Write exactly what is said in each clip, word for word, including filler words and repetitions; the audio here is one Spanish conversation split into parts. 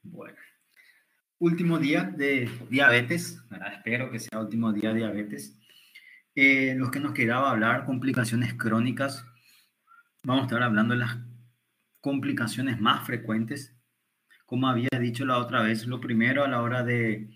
Bueno, último día de diabetes, ¿verdad? Espero que sea último día de diabetes. Eh, los que nos quedaba hablar, complicaciones crónicas, vamos a estar hablando de las complicaciones más frecuentes. Como había dicho la otra vez, lo primero a la hora de,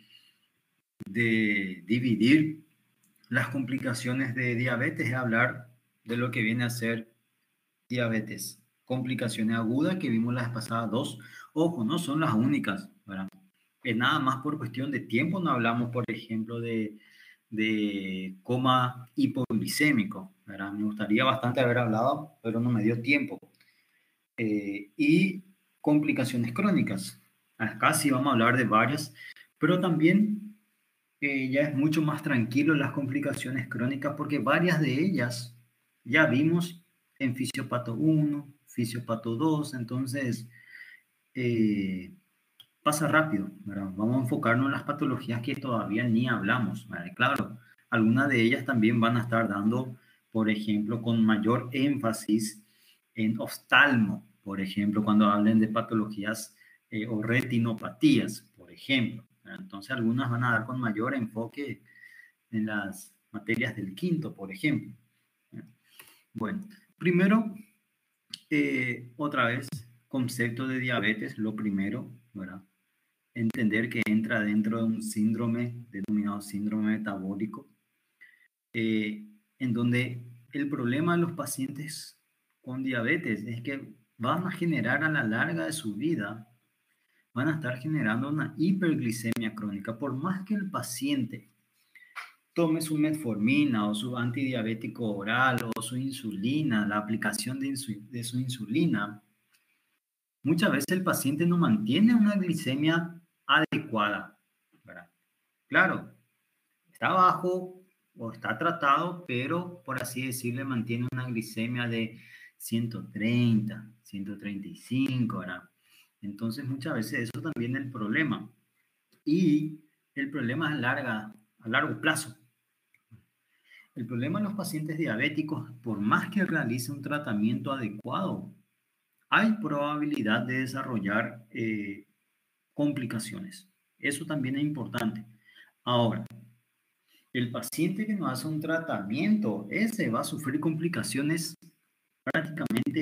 de dividir las complicaciones de diabetes es hablar de lo que viene a ser diabetes. Complicaciones agudas que vimos las pasadas dos. Ojo, no son las únicas, ¿verdad? Es nada más por cuestión de tiempo. No hablamos, por ejemplo, de, de coma hipoglicémico, ¿verdad? Me gustaría bastante haber hablado, pero no me dio tiempo. Eh, y complicaciones crónicas. Acá sí vamos a hablar de varias, pero también eh, ya es mucho más tranquilo las complicaciones crónicas porque varias de ellas ya vimos en Fisiopato uno, Fisiopato dos, entonces eh, pasa rápido, ¿verdad? Vamos a enfocarnos en las patologías que todavía ni hablamos, ¿verdad? Claro, algunas de ellas también van a estar dando, por ejemplo, con mayor énfasis en oftalmo, por ejemplo, cuando hablen de patologías eh, o retinopatías, por ejemplo, ¿verdad? Entonces, algunas van a dar con mayor enfoque en las materias del quinto, por ejemplo. Bueno, primero, eh, otra vez, concepto de diabetes, lo primero, ¿verdad? Entender que entra dentro de un síndrome denominado síndrome metabólico, eh, en donde el problema de los pacientes con diabetes es que van a generar a la larga de su vida, van a estar generando una hiperglicemia crónica, por más que el paciente tome su metformina o su antidiabético oral o su insulina, la aplicación de, insu de su insulina, muchas veces el paciente no mantiene una glicemia adecuada, ¿verdad? Claro, está bajo o está tratado, pero por así decirlo, mantiene una glicemia de ciento treinta, ciento treinta y cinco, ¿verdad? Entonces, muchas veces eso también es el problema. Y el problema es a, larga, a largo plazo. El problema en los pacientes diabéticos, por más que realice un tratamiento adecuado, hay probabilidad de desarrollar eh, complicaciones. Eso también es importante. Ahora, el paciente que no hace un tratamiento, ese va a sufrir complicaciones prácticamente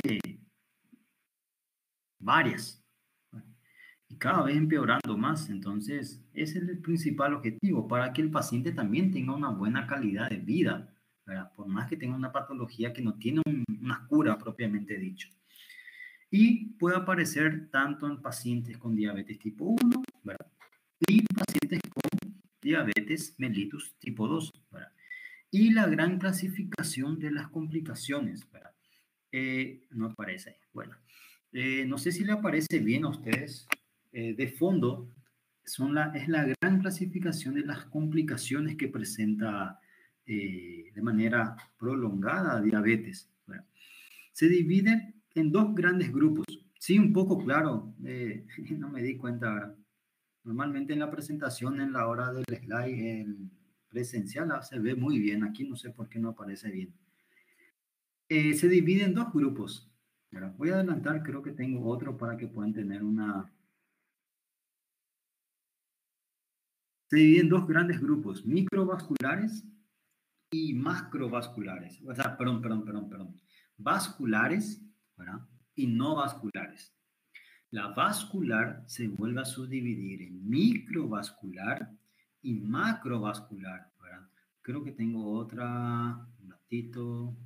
varias y cada vez empeorando más. Entonces, ese es el principal objetivo, para que el paciente también tenga una buena calidad de vida, ¿verdad? Por más que tenga una patología que no tiene un, una cura propiamente dicho. Y puede aparecer tanto en pacientes con diabetes tipo uno, ¿verdad? Y pacientes con diabetes mellitus tipo dos, ¿verdad? Y la gran clasificación de las complicaciones, ¿verdad? Eh, no aparece ahí. Bueno, eh, no sé si le aparece bien a ustedes. Eh, de fondo, son la, es la gran clasificación de las complicaciones que presenta eh, de manera prolongada diabetes, ¿verdad? Se divide en dos grandes grupos. Sí, un poco claro, eh, no me di cuenta, ¿verdad? Normalmente en la presentación, en la hora del slide en presencial, se ve muy bien. Aquí no sé por qué no aparece bien. Eh, se divide en dos grupos. Ahora, voy a adelantar, creo que tengo otro para que puedan tener una... Se divide en dos grandes grupos, microvasculares y macrovasculares. O sea, perdón, perdón, perdón, perdón. Vasculares, ¿verdad? Y no vasculares. La vascular se vuelve a subdividir en microvascular y macrovascular, ¿verdad? Creo que tengo otra, un ratito.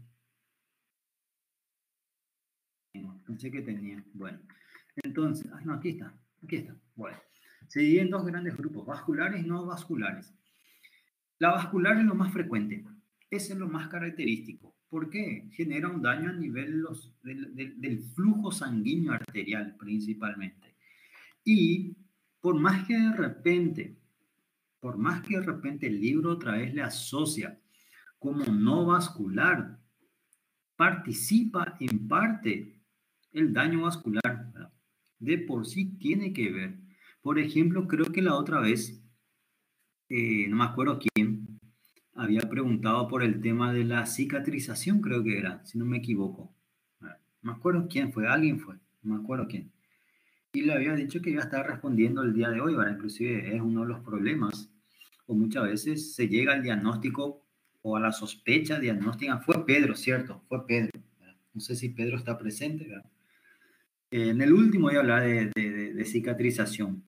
Pensé que tenía. Bueno, entonces, ah, no, aquí está, aquí está. Bueno, se divide en dos grandes grupos, vasculares y no vasculares. La vascular es lo más frecuente, ese es lo más característico. ¿Por qué? Genera un daño a nivel los, del, del, del flujo sanguíneo arterial principalmente. Y por más que de repente, por más que de repente el libro otra vez le asocia como no vascular, participa en parte el daño vascular, ¿verdad? De por sí tiene que ver. Por ejemplo, creo que la otra vez, eh, no me acuerdo quién, había preguntado por el tema de la cicatrización, creo que era, si no me equivoco. No me acuerdo quién fue, alguien fue, no me acuerdo quién. y le había dicho que iba a estar respondiendo el día de hoy, ¿verdad? Inclusive es uno de los problemas, o muchas veces se llega al diagnóstico o a la sospecha diagnóstica. Fue Pedro, ¿cierto? Fue Pedro, ¿verdad? No sé si Pedro está presente, ¿verdad? Eh, en el último voy a hablar de, de, de, de cicatrización.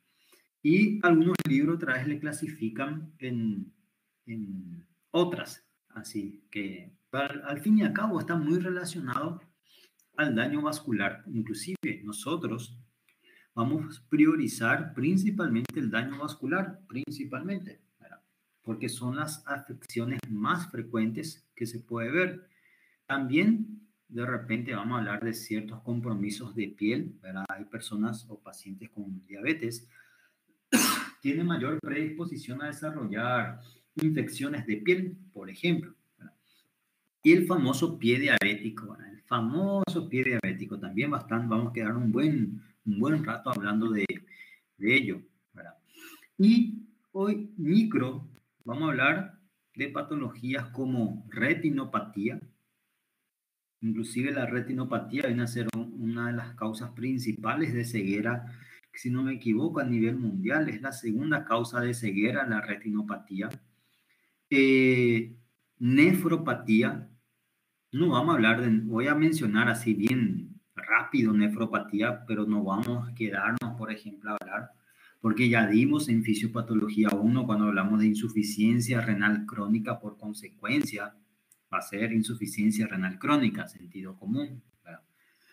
Y algunos libros otra vez le clasifican en, en otras, así que al, al fin y al cabo está muy relacionado al daño vascular. Inclusive nosotros vamos a priorizar principalmente el daño vascular, principalmente, ¿verdad? Porque son las afecciones más frecuentes que se puede ver. También de repente vamos a hablar de ciertos compromisos de piel, ¿verdad? Hay personas o pacientes con diabetes tienen mayor predisposición a desarrollar infecciones de piel, por ejemplo, ¿verdad? Y el famoso pie diabético, ¿verdad? El famoso pie diabético, también bastante, vamos a quedar un buen, un buen rato hablando de, de ello, ¿verdad? Y hoy micro, vamos a hablar de patologías como retinopatía. Inclusive la retinopatía viene a ser una de las causas principales de ceguera, que si no me equivoco a nivel mundial es la segunda causa de ceguera, la retinopatía. Eh, Nefropatía, no vamos a hablar de, voy a mencionar así bien rápido nefropatía, pero no vamos a quedarnos, por ejemplo, a hablar, porque ya dimos en fisiopatología uno cuando hablamos de insuficiencia renal crónica por consecuencia, va a ser insuficiencia renal crónica, sentido común, ¿verdad?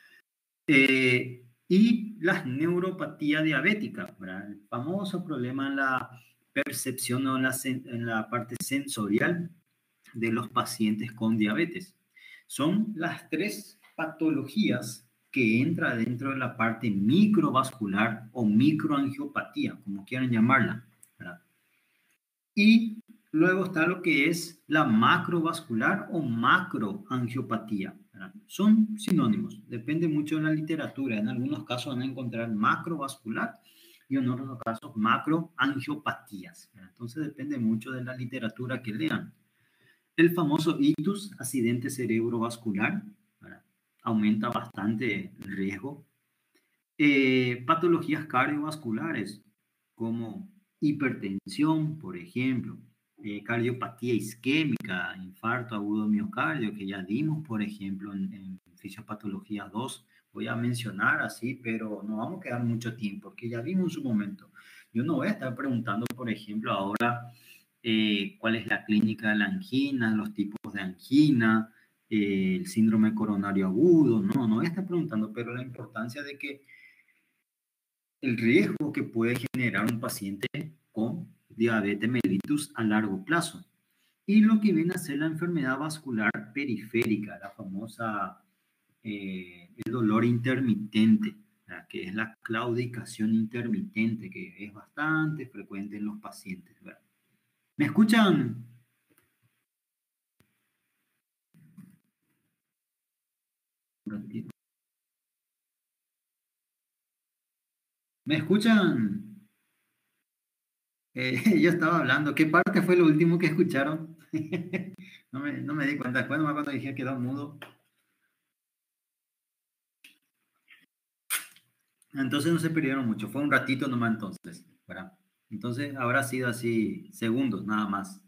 Eh, y la neuropatía diabética, ¿verdad? El famoso problema en la percepción o en la, en la parte sensorial de los pacientes con diabetes. Son las tres patologías que entran dentro de la parte microvascular o microangiopatía, como quieran llamarla, ¿verdad? Y luego está lo que es la macrovascular o macroangiopatía, ¿verdad? Son sinónimos, depende mucho de la literatura. En algunos casos van a encontrar macrovascular y en otros casos macroangiopatías, ¿verdad? Entonces depende mucho de la literatura que lean. El famoso ictus, accidente cerebrovascular, ¿verdad? Aumenta bastante el riesgo. Eh, patologías cardiovasculares como hipertensión, por ejemplo, eh, cardiopatía isquémica, infarto agudo de miocardio, que ya dimos, por ejemplo, en, en fisiopatología dos. Voy a mencionar así, pero no vamos a quedar mucho tiempo, porque ya vimos en su momento. Yo no voy a estar preguntando, por ejemplo, ahora eh, cuál es la clínica de la angina, los tipos de angina, eh, el síndrome coronario agudo. No, no voy a estar preguntando, pero la importancia de que el riesgo que puede generar un paciente con diabetes mellitus a largo plazo. Y lo que viene a ser la enfermedad vascular periférica, la famosa, eh, el dolor intermitente, ¿verdad? Que es la claudicación intermitente, que es bastante frecuente en los pacientes, ¿verdad? ¿Me escuchan? ¿Me escuchan? Eh, yo estaba hablando. ¿Qué parte fue lo último que escucharon? no, me, no me di cuenta. Después nomás cuando dije quedó mudo. Entonces no se perdieron mucho. Fue un ratito nomás entonces, ¿verdad? Entonces habrá sido así segundos nada más.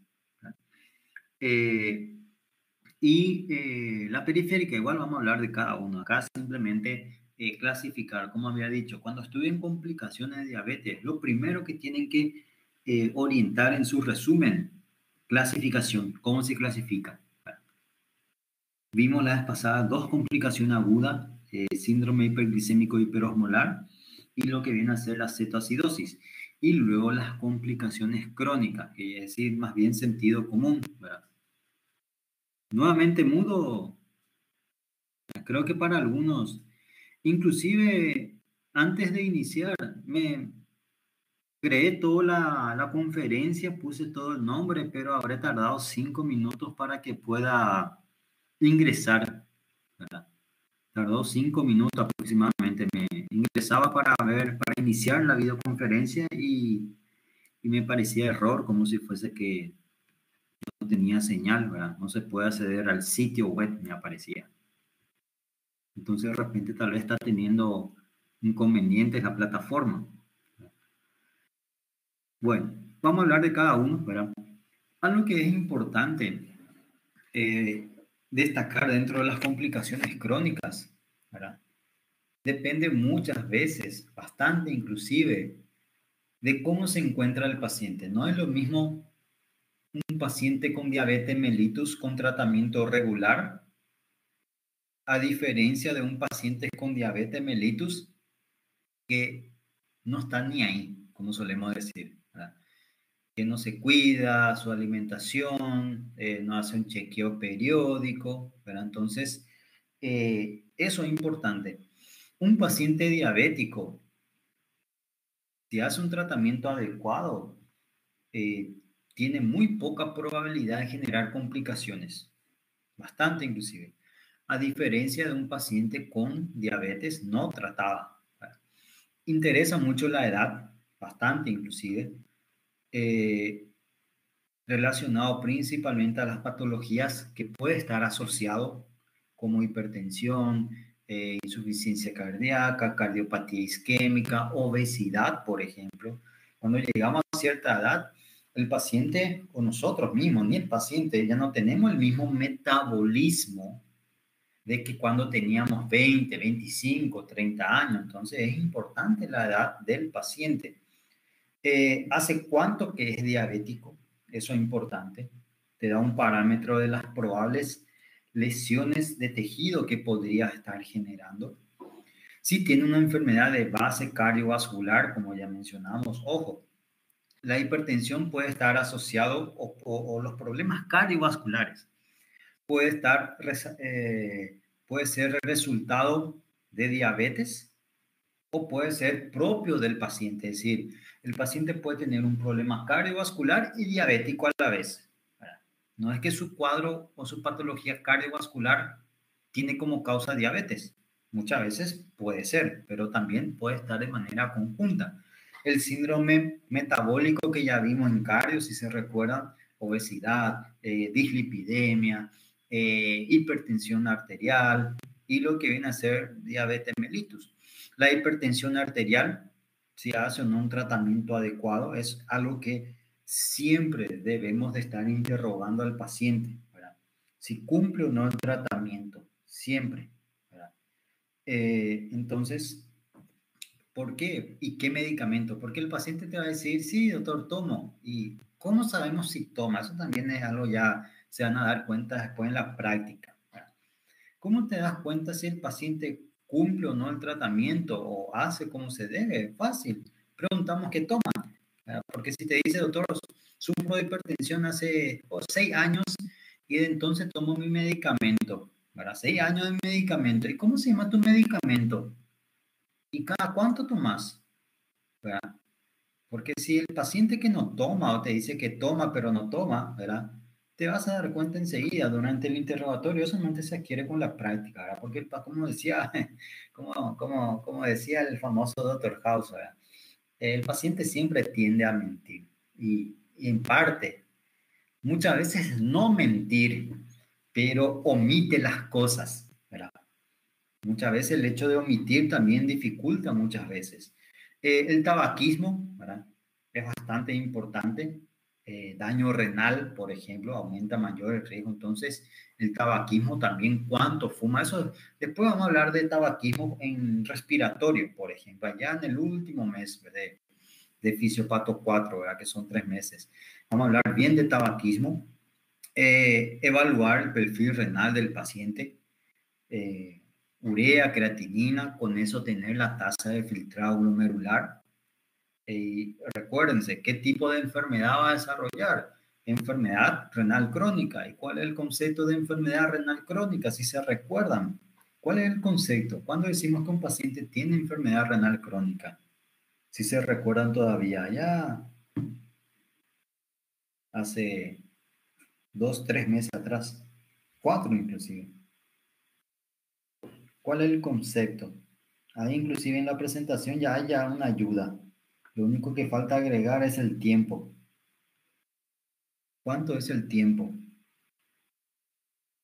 Eh, y eh, la periférica, igual vamos a hablar de cada uno. Acá simplemente eh, clasificar, como había dicho, cuando estudien complicaciones de diabetes, lo primero que tienen que eh, orientar en su resumen, clasificación, cómo se clasifica. Vimos la vez pasada dos complicaciones agudas, eh, síndrome hiperglicémico hiperosmolar y lo que viene a ser la cetoacidosis. Y luego las complicaciones crónicas, que es decir, más bien sentido común, ¿verdad? Nuevamente mudo, creo que para algunos, inclusive antes de iniciar, me creé toda la, la conferencia, puse todo el nombre, pero habré tardado cinco minutos para que pueda ingresar, ¿verdad? Tardó cinco minutos aproximadamente. Me ingresaba para ver, para iniciar la videoconferencia y, y me parecía error, como si fuese que no tenía señal, ¿verdad? No se puede acceder al sitio web, me aparecía. Entonces de repente tal vez está teniendo inconvenientes la plataforma. Bueno, vamos a hablar de cada uno, ¿verdad? Algo que es importante eh, destacar dentro de las complicaciones crónicas, ¿verdad? Depende muchas veces, bastante inclusive, de cómo se encuentra el paciente. No es lo mismo un paciente con diabetes mellitus con tratamiento regular, a diferencia de un paciente con diabetes mellitus que no está ni ahí, como solemos decir, ¿verdad? Que no se cuida su alimentación, eh, no hace un chequeo periódico, ¿verdad? Entonces, eh, eso es importante. Un paciente diabético, si hace un tratamiento adecuado, eh, tiene muy poca probabilidad de generar complicaciones, bastante inclusive, a diferencia de un paciente con diabetes no tratada. Interesa mucho la edad, bastante inclusive, eh, relacionado principalmente a las patologías que puede estar asociado como hipertensión, eh, insuficiencia cardíaca, cardiopatía isquémica, obesidad, por ejemplo. Cuando llegamos a cierta edad, el paciente o nosotros mismos, ni el paciente, ya no tenemos el mismo metabolismo de que cuando teníamos veinte, veinticinco, treinta años. Entonces es importante la edad del paciente. Eh, ¿Hace cuánto que es diabético? Eso es importante. Te da un parámetro de las probables lesiones de tejido que podría estar generando. Si tiene una enfermedad de base cardiovascular, como ya mencionamos, ojo, la hipertensión puede estar asociado o, o, o los problemas cardiovasculares puede estar, eh, puede ser el resultado de diabetes o puede ser propio del paciente. Es decir, el paciente puede tener un problema cardiovascular y diabético a la vez. No es que su cuadro o su patología cardiovascular tiene como causa diabetes. Muchas veces puede ser, pero también puede estar de manera conjunta. El síndrome metabólico que ya vimos en cardio, si se recuerdan, obesidad, eh, dislipidemia, eh, hipertensión arterial y lo que viene a ser diabetes mellitus. La hipertensión arterial, si hace o no un tratamiento adecuado, es algo que siempre debemos de estar interrogando al paciente, ¿verdad? Si cumple o no el tratamiento, siempre, ¿verdad? Eh, entonces, ¿por qué? ¿Y qué medicamento? Porque el paciente te va a decir, sí, doctor, tomo. ¿Y cómo sabemos si toma? Eso también es algo ya se van a dar cuenta después en la práctica, ¿verdad? ¿Cómo te das cuenta si el paciente cumple o no el tratamiento o hace como se debe? Fácil. Preguntamos qué toma. Porque si te dice, doctor, sufro de hipertensión hace oh, seis años y de entonces tomo mi medicamento, ¿verdad? Seis años de medicamento. ¿Y cómo se llama tu medicamento? ¿Y cada cuánto tomas? ¿Verdad? Porque si el paciente que no toma o te dice que toma pero no toma, ¿verdad? Te vas a dar cuenta enseguida durante el interrogatorio, eso solamente se adquiere con la práctica, ¿verdad? Porque, como decía, como, como, como decía el famoso doctor House, ¿verdad? El paciente siempre tiende a mentir y, y en parte, muchas veces no mentir, pero omite las cosas, ¿verdad? Muchas veces el hecho de omitir también dificulta muchas veces. Eh, el tabaquismo, ¿verdad? Es bastante importante. Eh, daño renal, por ejemplo, aumenta mayor el riesgo. Entonces, el tabaquismo también, ¿cuánto fuma? Eso, después vamos a hablar de tabaquismo en respiratorio, por ejemplo, allá en el último mes de, de Fisiopato cuatro, ¿verdad? Que son tres meses. Vamos a hablar bien de tabaquismo, eh, evaluar el perfil renal del paciente, eh, urea, creatinina, con eso tener la tasa de filtrado glomerular. Y recuérdense, ¿qué tipo de enfermedad va a desarrollar? Enfermedad renal crónica. ¿Y cuál es el concepto de enfermedad renal crónica? Si se recuerdan, ¿cuál es el concepto? Cuando decimos que un paciente tiene enfermedad renal crónica, si se recuerdan todavía, ya hace dos, tres meses atrás, cuatro inclusive. ¿Cuál es el concepto? Ahí inclusive en la presentación ya hay ya una ayuda. Lo único que falta agregar es el tiempo. ¿Cuánto es el tiempo?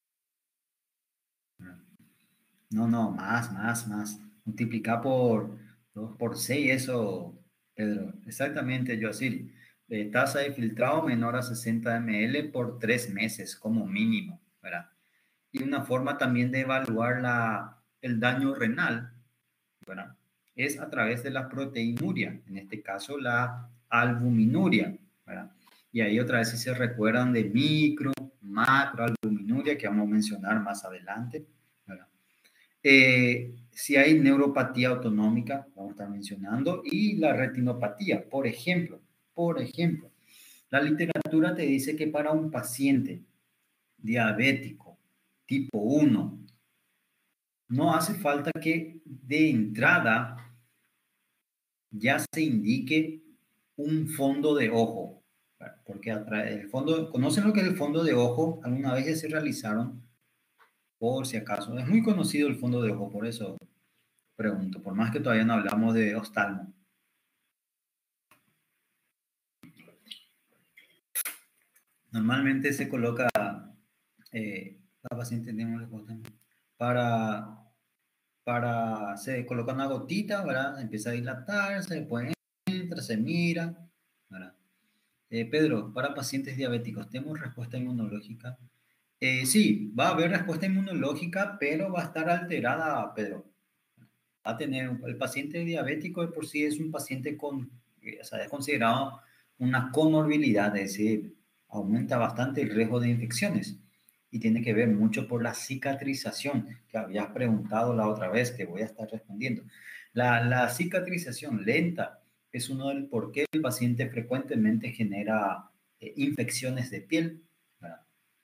No, no, más, más, más. Multiplica por, dos por seis, eso, Pedro. Exactamente, Joacir. Eh, tasa de filtrado menor a sesenta mililitros por tres meses como mínimo, ¿verdad? Y una forma también de evaluar la, el daño renal, ¿verdad? Es a través de la proteinuria, en este caso la albuminuria, ¿verdad? Y ahí otra vez si se recuerdan de micro, macro, albuminuria, que vamos a mencionar más adelante, ¿verdad? Eh, si hay neuropatía autonómica, vamos a estar mencionando, y la retinopatía, por ejemplo, por ejemplo, la literatura te dice que para un paciente diabético tipo uno, no hace falta que de entrada ya se indique un fondo de ojo, porque el fondo, ¿conocen lo que es el fondo de ojo? Alguna vez ya se realizaron, por si acaso. Es muy conocido el fondo de ojo, por eso pregunto, por más que todavía no hablamos de oftalmo. Normalmente se coloca, eh, la paciente para, para, se coloca una gotita, ¿verdad? Empieza a dilatarse, después entra, se mira, ¿verdad? Eh, Pedro, para pacientes diabéticos, ¿tenemos respuesta inmunológica? Eh, sí, va a haber respuesta inmunológica, pero va a estar alterada, Pedro. Va a tener, el paciente diabético de por sí es un paciente con, o sea, es considerado una comorbilidad, es decir, aumenta bastante el riesgo de infecciones y tiene que ver mucho por la cicatrización, que habías preguntado la otra vez, que voy a estar respondiendo. La, la cicatrización lenta es uno del por qué el paciente frecuentemente genera eh, infecciones de piel, ¿verdad?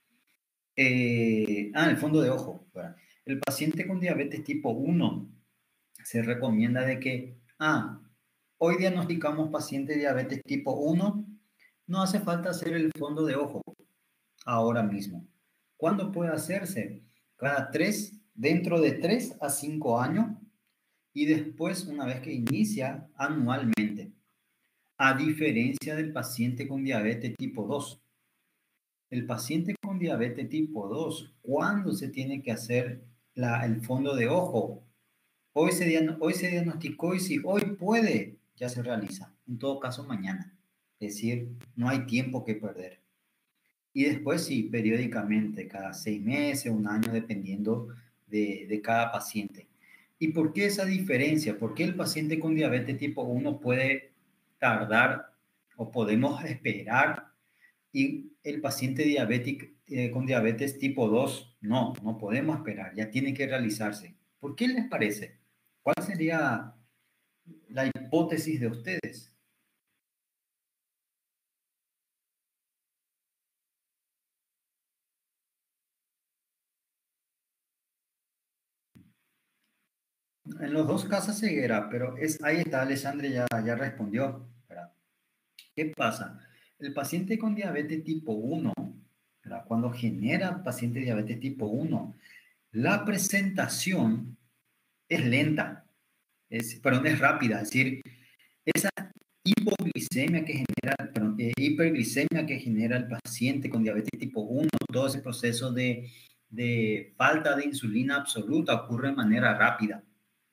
Eh, ah, el fondo de ojo, ¿verdad? El paciente con diabetes tipo uno se recomienda de que, ah, hoy diagnosticamos paciente de diabetes tipo uno, no hace falta hacer el fondo de ojo ahora mismo. ¿Cuándo puede hacerse? Cada tres, dentro de tres a cinco años y después, una vez que inicia, anualmente. A diferencia del paciente con diabetes tipo dos. El paciente con diabetes tipo dos, ¿cuándo se tiene que hacer la, el fondo de ojo? Hoy se, hoy se diagnosticó y si hoy puede, ya se realiza. En todo caso, mañana. Es decir, no hay tiempo que perder. Y después sí, periódicamente, cada seis meses, un año, dependiendo de, de cada paciente. ¿Y por qué esa diferencia? ¿Por qué el paciente con diabetes tipo uno puede tardar o podemos esperar y el paciente diabético eh, con diabetes tipo dos no, no podemos esperar, ya tiene que realizarse? ¿Por qué les parece? ¿Cuál sería la hipótesis de ustedes? En los dos casos ceguera, pero es, ahí está, Alessandra ya, ya respondió, ¿verdad? ¿Qué pasa? El paciente con diabetes tipo uno, ¿verdad? Cuando genera paciente diabetes tipo uno, la presentación es lenta, es, perdón, es rápida, es decir, esa hipoglicemia que genera, perdón, eh, hiperglicemia que genera el paciente con diabetes tipo uno, todo ese proceso de, de falta de insulina absoluta ocurre de manera rápida.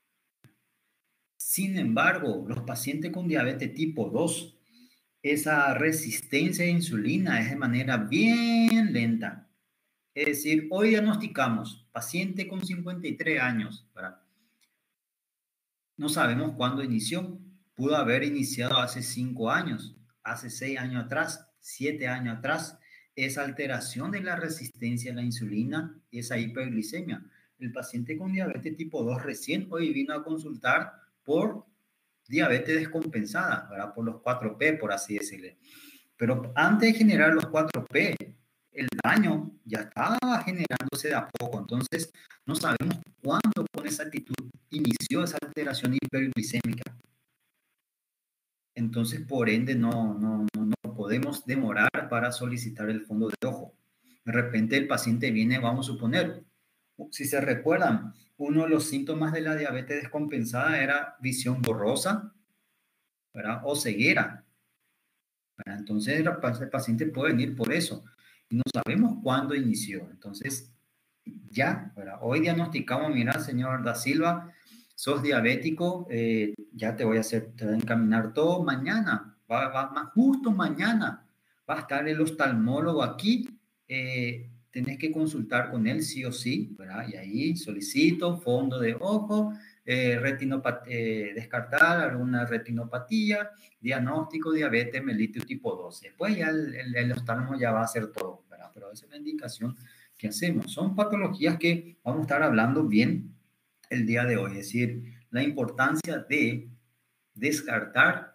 Sin embargo, los pacientes con diabetes tipo dos, esa resistencia a insulina es de manera bien lenta. Es decir, hoy diagnosticamos paciente con cincuenta y tres años, ¿verdad? No sabemos cuándo inició. Pudo haber iniciado hace cinco años, hace seis años atrás, siete años atrás. Esa alteración de la resistencia a la insulina y esa hiperglicemia. El paciente con diabetes tipo dos recién hoy vino a consultar por diabetes descompensada, ¿verdad? Por los cuatro P, por así decirlo. Pero antes de generar los cuatro P, el daño ya estaba generándose de a poco. Entonces, no sabemos cuándo con esa actitud inició esa alteración hiperglicémica. Entonces, por ende, no, no, no, no podemos demorar para solicitar el fondo de ojo. De repente el paciente viene, vamos a suponer, si se recuerdan, uno de los síntomas de la diabetes descompensada era visión borrosa, ¿verdad? O ceguera, ¿verdad? Entonces el paciente puede venir por eso. Y no sabemos cuándo inició. Entonces, ya, ¿verdad? Hoy diagnosticamos, mira, señor Da Silva, sos diabético, eh, ya te voy a hacer, te voy a encaminar todo mañana, va, va, va, justo mañana va a estar el oftalmólogo aquí, eh, tenés que consultar con él sí o sí, ¿verdad? Y ahí solicito fondo de ojo, eh, retinopat eh, descartar alguna retinopatía, diagnóstico, diabetes mellitus tipo dos. Después ya el, el, el oftalmo ya va a hacer todo, ¿verdad? Pero esa es la indicación que hacemos. Son patologías que vamos a estar hablando bien el día de hoy, es decir, la importancia de descartar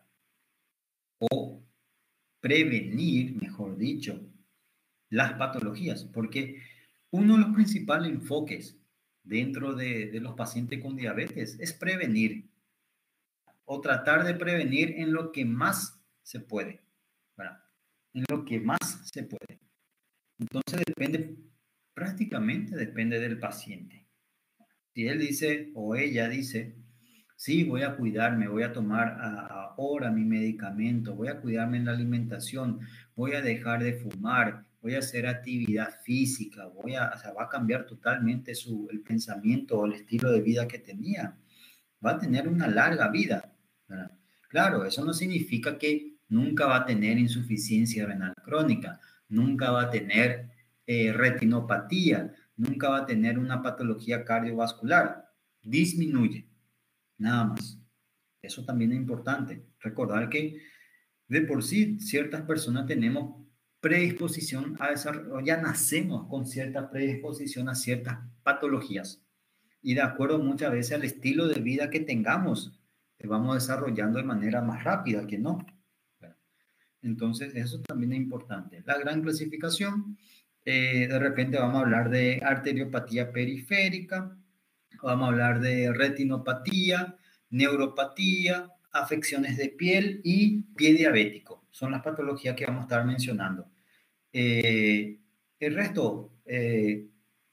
o prevenir, mejor dicho, las patologías, porque uno de los principales enfoques dentro de, de los pacientes con diabetes es prevenir o tratar de prevenir en lo que más se puede, ¿verdad? En lo que más se puede. Entonces depende, prácticamente depende del paciente. Si él dice o ella dice, sí, voy a cuidarme, voy a tomar ahora mi medicamento, voy a cuidarme en la alimentación, voy a dejar de fumar, voy a hacer actividad física, voy a, o sea, va a cambiar totalmente su, el pensamiento o el estilo de vida que tenía. Va a tener una larga vida, ¿verdad? Claro, eso no significa que nunca va a tener insuficiencia renal crónica, nunca va a tener eh, retinopatía, nunca va a tener una patología cardiovascular. Disminuye, nada más. Eso también es importante. Recordar que de por sí ciertas personas tenemos predisposición a desarrollar, ya nacemos con cierta predisposición a ciertas patologías. Y de acuerdo muchas veces al estilo de vida que tengamos, que vamos desarrollando de manera más rápida que no. Entonces, eso también es importante. La gran clasificación, eh, de repente vamos a hablar de arteriopatía periférica, vamos a hablar de retinopatía, neuropatía, afecciones de piel y pie diabético. Son las patologías que vamos a estar mencionando. Eh, el resto, eh,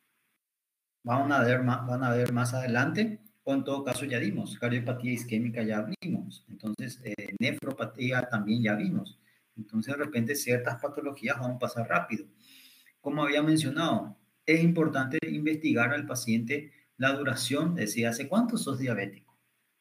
van a ver más, van a ver más adelante, o en todo caso ya vimos, cardiopatía isquémica ya vimos, entonces eh, nefropatía también ya vimos, entonces de repente ciertas patologías van a pasar rápido. Como había mencionado, es importante investigar al paciente la duración, es decir, ¿hace cuánto sos diabético?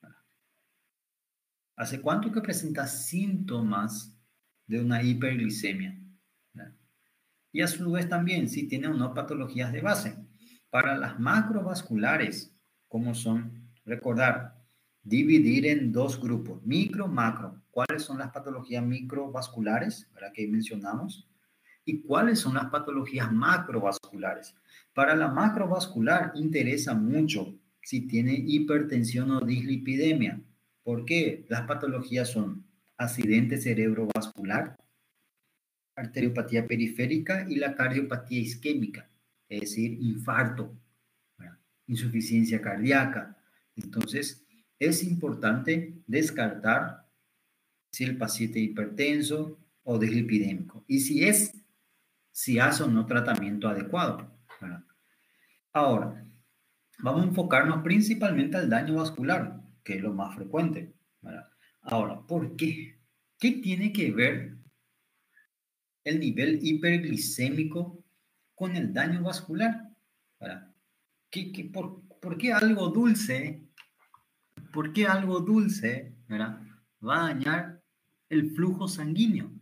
¿Hace cuánto que presentas síntomas de una hiperglicemia? Y a su vez también si tiene o no patologías de base. Para las macrovasculares, como son, recordar, dividir en dos grupos, micro, macro. ¿Cuáles son las patologías microvasculares, para que mencionamos? ¿Y cuáles son las patologías macrovasculares? Para la macrovascular interesa mucho si tiene hipertensión o dislipidemia. ¿Por qué? Las patologías son accidente cerebrovascular, arteriopatía periférica y la cardiopatía isquémica, es decir, infarto, ¿verdad? Insuficiencia cardíaca. Entonces, es importante descartar si el paciente es hipertenso o dislipidémico y si es, si hace o no tratamiento adecuado, ¿verdad? Ahora, vamos a enfocarnos principalmente al daño vascular, que es lo más frecuente, ¿verdad? Ahora, ¿por qué? ¿Qué tiene que ver el nivel hiperglicémico con el daño vascular? ¿Verdad? ¿Qué, qué, por, ¿Por qué algo dulce, por qué algo dulce, ¿verdad?, va a dañar el flujo sanguíneo?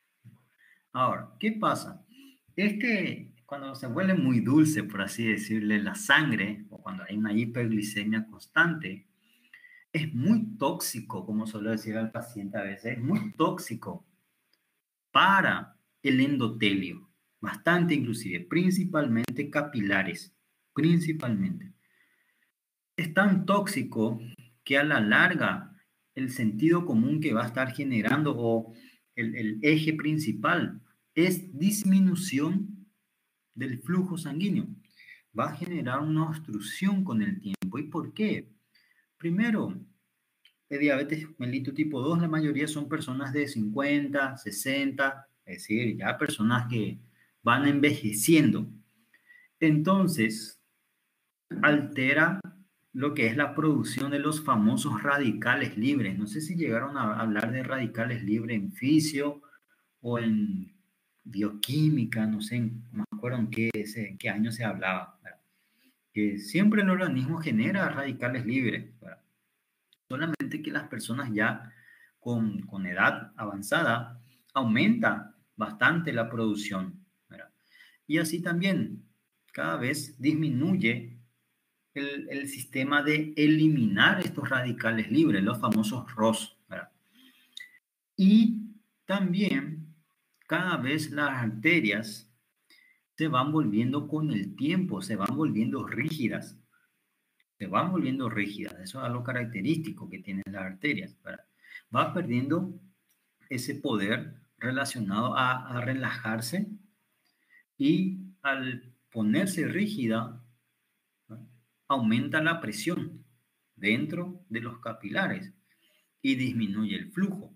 Ahora, ¿qué pasa? Es que cuando se vuelve muy dulce, por así decirle, la sangre, o cuando hay una hiperglicemia constante, es muy tóxico, como suelo decir al paciente a veces, es muy tóxico para el endotelio, bastante inclusive, principalmente capilares, principalmente. Es tan tóxico que a la larga el sentido común que va a estar generando o el, el eje principal es disminución del flujo sanguíneo. Va a generar una obstrucción con el tiempo. ¿Y por qué? Primero, el diabetes mellitus tipo dos, la mayoría son personas de cincuenta, sesenta, es decir, ya personas que van envejeciendo. Entonces, altera lo que es la producción de los famosos radicales libres. No sé si llegaron a hablar de radicales libres en fisio o en bioquímica, no sé, no me acuerdo en qué, en qué año se hablaba, ¿verdad? que siempre el organismo genera radicales libres, ¿verdad? Solamente que las personas ya con, con edad avanzada aumenta bastante la producción, ¿verdad? Y así también cada vez disminuye el, el sistema de eliminar estos radicales libres, los famosos R O S, ¿verdad? Y también cada vez las arterias se van volviendo con el tiempo, se van volviendo rígidas, se van volviendo rígidas. Eso es algo característico que tienen las arterias, ¿verdad? Va perdiendo ese poder relacionado a, a relajarse y al ponerse rígida, ¿verdad?, aumenta la presión dentro de los capilares y disminuye el flujo.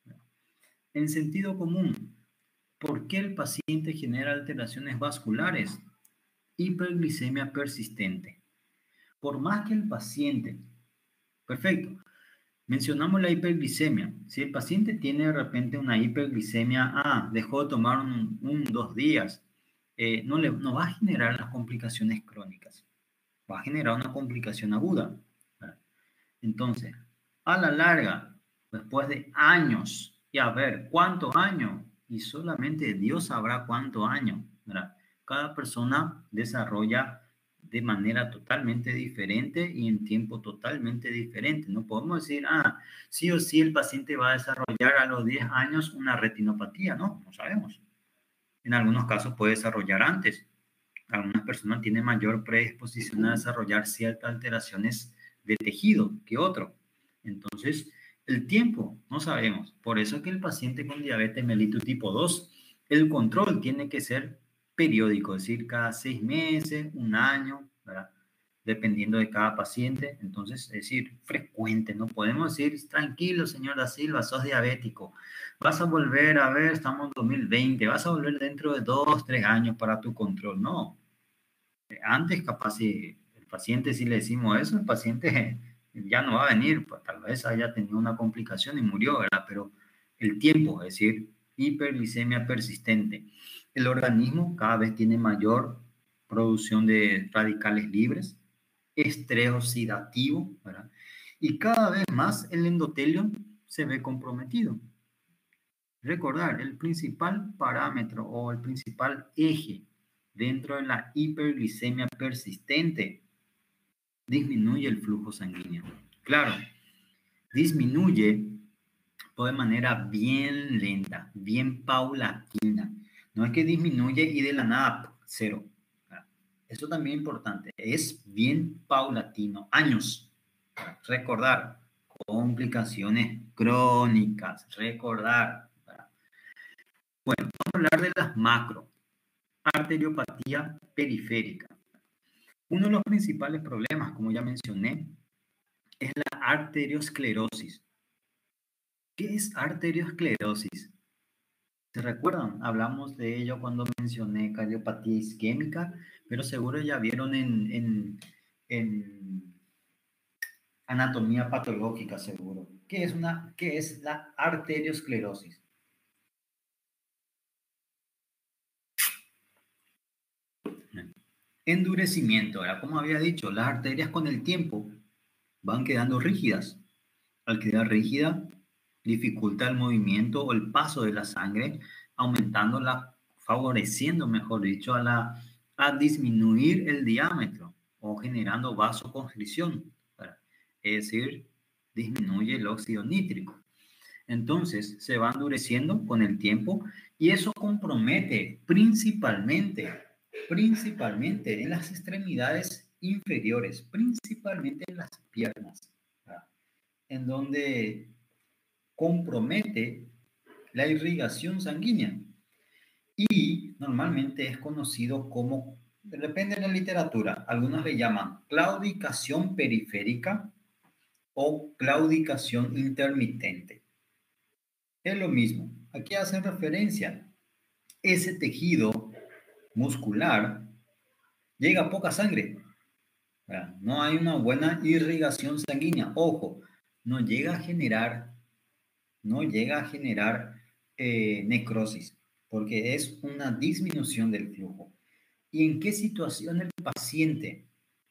En sentido común, ¿por qué el paciente genera alteraciones vasculares? Hiperglicemia persistente. Por más que el paciente, perfecto, mencionamos la hiperglicemia. Si el paciente tiene de repente una hiperglicemia, ah, dejó de tomar un, un dos días, eh, no, le, no va a generar las complicaciones crónicas, va a generar una complicación aguda, ¿verdad? Entonces, a la larga, después de años, y a ver, ¿cuántos años? Y solamente Dios sabrá cuántos años, ¿verdad? Cada persona desarrolla de manera totalmente diferente y en tiempo totalmente diferente. No podemos decir, ah, sí o sí el paciente va a desarrollar a los diez años una retinopatía. No, no sabemos. En algunos casos puede desarrollar antes. Algunas personas tienen mayor predisposición a desarrollar ciertas alteraciones de tejido que otro. Entonces, el tiempo no sabemos. Por eso es que el paciente con diabetes mellitus tipo dos, el control tiene que ser periódico, es decir, cada seis meses, un año, ¿verdad? Dependiendo de cada paciente. Entonces, es decir, frecuente. No podemos decir, tranquilo, señor da Silva, sos diabético. Vas a volver a ver, estamos en dos mil veinte, vas a volver dentro de dos, tres años para tu control. No. Antes, capaz, si el paciente, si le decimos eso, el paciente ya no va a venir, pues tal vez haya tenido una complicación y murió, ¿verdad? Pero el tiempo, es decir, hiperglicemia persistente. El organismo cada vez tiene mayor producción de radicales libres, estrés oxidativo, ¿verdad? Y cada vez más el endotelio se ve comprometido. Recordar, el principal parámetro o el principal eje dentro de la hiperglicemia persistente disminuye el flujo sanguíneo. Claro, disminuye de manera bien lenta, bien paulatina. No es que disminuye y de la nada cero. Eso también es importante. Es bien paulatino. Años. Recordar, complicaciones crónicas. Recordar. Bueno, vamos a hablar de las macro. Arteriopatía periférica. Uno de los principales problemas, como ya mencioné, es la arteriosclerosis. ¿Qué es arteriosclerosis? ¿Se recuerdan? Hablamos de ello cuando mencioné cardiopatía isquémica, pero seguro ya vieron en, en, en anatomía patológica, seguro. ¿Qué es, una, qué es la arteriosclerosis? Endurecimiento, ¿verdad? Como había dicho, las arterias con el tiempo van quedando rígidas. Al quedar rígida, dificulta el movimiento o el paso de la sangre, aumentando la, favoreciendo, mejor dicho, a, la, a disminuir el diámetro o generando vasoconstricción, ¿verdad? Es decir, disminuye el óxido nítrico. Entonces, se va endureciendo con el tiempo y eso compromete principalmente, principalmente en las extremidades inferiores, principalmente en las piernas, ¿verdad?, en donde compromete la irrigación sanguínea y normalmente es conocido como, depende de la literatura, algunos le llaman claudicación periférica o claudicación intermitente. Es lo mismo. Aquí hacen referencia. Ese tejido muscular llega a poca sangre. No hay una buena irrigación sanguínea. Ojo, no llega a generar, no llega a generar eh, necrosis, porque es una disminución del flujo. ¿Y en qué situación el paciente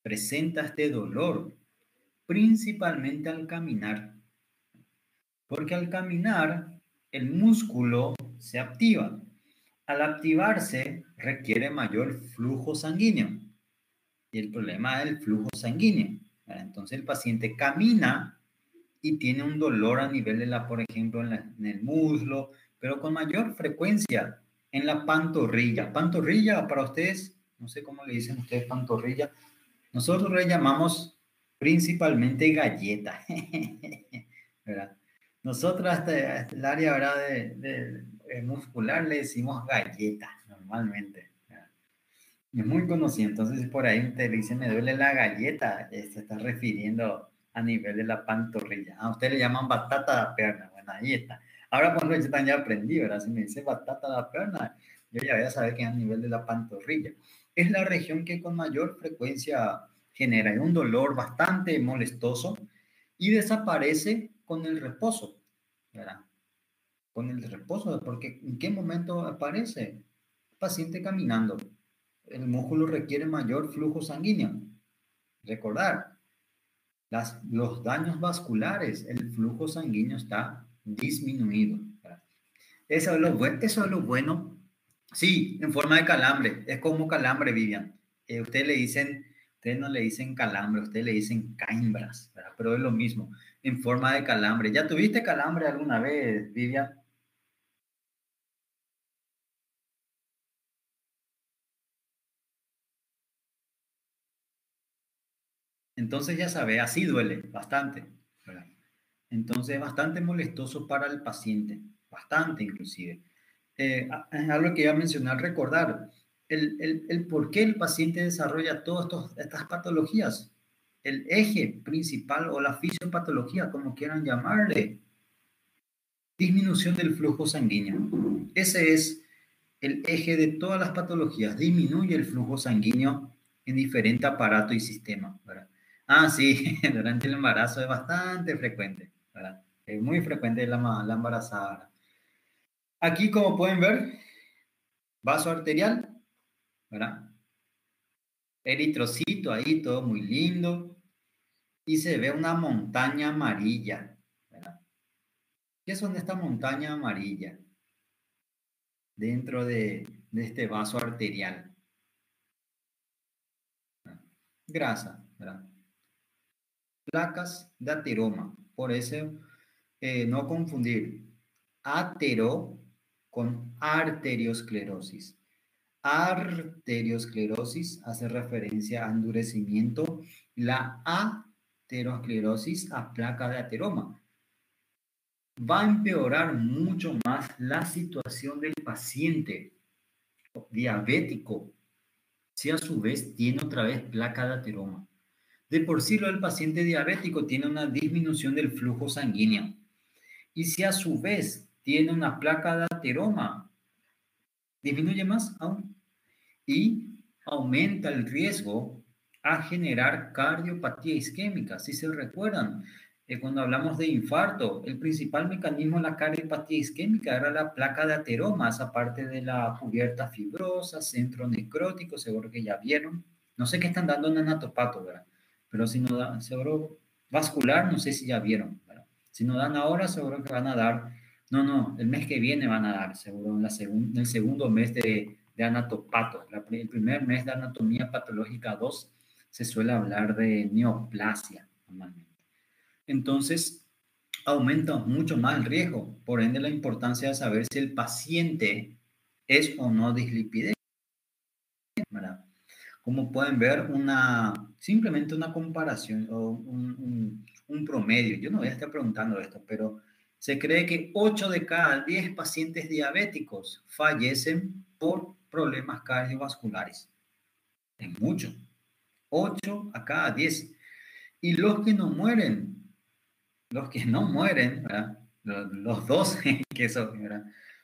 presenta este dolor principalmente al caminar, porque al caminar el músculo se activa. Al activarse requiere mayor flujo sanguíneo y el problema es el flujo sanguíneo. Entonces el paciente camina y tiene un dolor a nivel de la, por ejemplo, en, la, en el muslo, pero con mayor frecuencia en la pantorrilla. Pantorrilla para ustedes, no sé cómo le dicen ustedes pantorrilla, nosotros le llamamos principalmente galleta, ¿verdad? Nosotros hasta, hasta el área, ¿verdad? De, de, de muscular le decimos galleta normalmente, ¿verdad? Es muy conocido, entonces por ahí te dice me duele la galleta, se está refiriendo a nivel de la pantorrilla. A usted le llaman batata de la pierna, bueno, ahí está. Ahora cuando yo también ya aprendí, ¿verdad? Si me dice batata de la pierna, yo ya voy a saber que es a nivel de la pantorrilla. Es la región que con mayor frecuencia genera un dolor bastante molestoso y desaparece con el reposo, ¿verdad? Con el reposo, porque ¿en qué momento aparece? El paciente caminando. El músculo requiere mayor flujo sanguíneo. Recordar, las, los daños vasculares, el flujo sanguíneo está disminuido. Eso es lo, eso es lo bueno. Sí, en forma de calambre. Es como calambre, Vivian. Eh, ustedes le dicen, ustedes no le dicen calambre, ustedes le dicen caimbras, ¿verdad? Pero es lo mismo, en forma de calambre. ¿Ya tuviste calambre alguna vez, Vivian? Entonces ya sabe, así duele bastante, ¿verdad? Entonces es bastante molestoso para el paciente, bastante inclusive. Eh, es algo que iba a mencionar, recordar, el, el, el por qué el paciente desarrolla todas estas patologías. El eje principal o la fisiopatología, como quieran llamarle, disminución del flujo sanguíneo. Ese es el eje de todas las patologías, disminuye el flujo sanguíneo en diferente aparato y sistema, ¿verdad? Ah, sí, durante el embarazo es bastante frecuente, ¿verdad? Es muy frecuente la, la embarazada. Aquí, como pueden ver, vaso arterial, ¿verdad? Eritrocito ahí, todo muy lindo. Y se ve una montaña amarilla, ¿verdad? ¿Qué son esta montaña amarilla dentro de, de este vaso arterial? Grasa, ¿verdad? Placas de ateroma. Por eso, eh, no confundir atero con arteriosclerosis. Arteriosclerosis hace referencia a endurecimiento. La aterosclerosis a placa de ateroma. Va a empeorar mucho más la situación del paciente diabético si a su vez tiene otra vez placa de ateroma. De por sí lo del paciente diabético tiene una disminución del flujo sanguíneo. Y si a su vez tiene una placa de ateroma, disminuye más aún y aumenta el riesgo a generar cardiopatía isquémica. Si se recuerdan, eh, cuando hablamos de infarto, el principal mecanismo de la cardiopatía isquémica era la placa de ateroma, esa parte de la cubierta fibrosa, centro necrótico, seguro que ya vieron. No sé qué están dando en anatopato, ¿verdad? Pero si no dan, seguro vascular, no sé si ya vieron, ¿verdad? Si no dan ahora, seguro que van a dar, no, no, el mes que viene van a dar, seguro, en, la segun, en el segundo mes de, de anatopato. La, el primer mes de anatomía patológica dos se suele hablar de neoplasia, normalmente. Entonces, aumenta mucho más el riesgo, por ende la importancia de saber si el paciente es o no dislipidemia, ¿verdad? Como pueden ver, una, simplemente una comparación o un, un, un promedio. Yo no voy a estar preguntando esto, pero se cree que ocho de cada diez pacientes diabéticos fallecen por problemas cardiovasculares. Es mucho. ocho a cada diez. Y los que no mueren, los que no mueren, ¿verdad? Los, los dos que son, ¿verdad?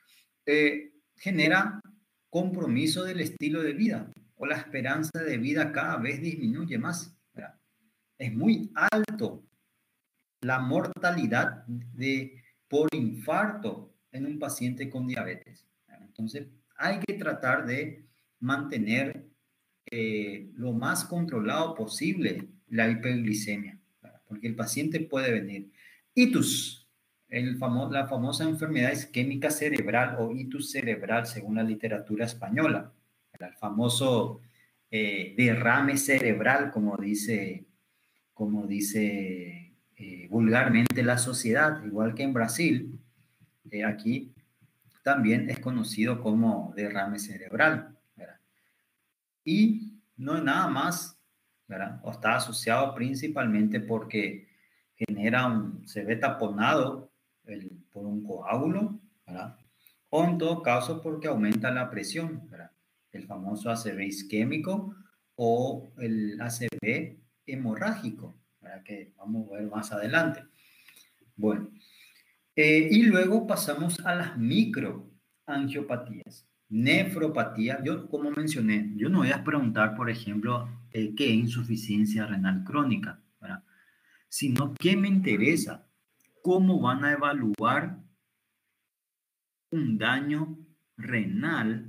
Eh, genera compromiso del estilo de vida o la esperanza de vida cada vez disminuye más, ¿verdad? Es muy alto la mortalidad de, por infarto en un paciente con diabetes, ¿verdad? Entonces, hay que tratar de mantener eh, lo más controlado posible la hiperglicemia, ¿verdad? Porque el paciente puede venir. Itus, el famo la famosa enfermedad isquémica cerebral o itus cerebral según la literatura española, ¿verdad? El famoso eh, derrame cerebral, como dice, como dice eh, vulgarmente la sociedad, igual que en Brasil, eh, aquí también es conocido como derrame cerebral, ¿verdad? Y no es nada más, ¿verdad? O está asociado principalmente porque genera un, se ve taponado el, por un coágulo, ¿verdad? O en todo caso porque aumenta la presión, ¿verdad? El famoso A C V isquémico o el A C V hemorrágico, ¿verdad? Que vamos a ver más adelante. Bueno, eh, y luego pasamos a las microangiopatías. Nefropatía, yo como mencioné, yo no voy a preguntar, por ejemplo, eh, qué es insuficiencia renal crónica, ¿verdad? Sino que me interesa cómo van a evaluar un daño renal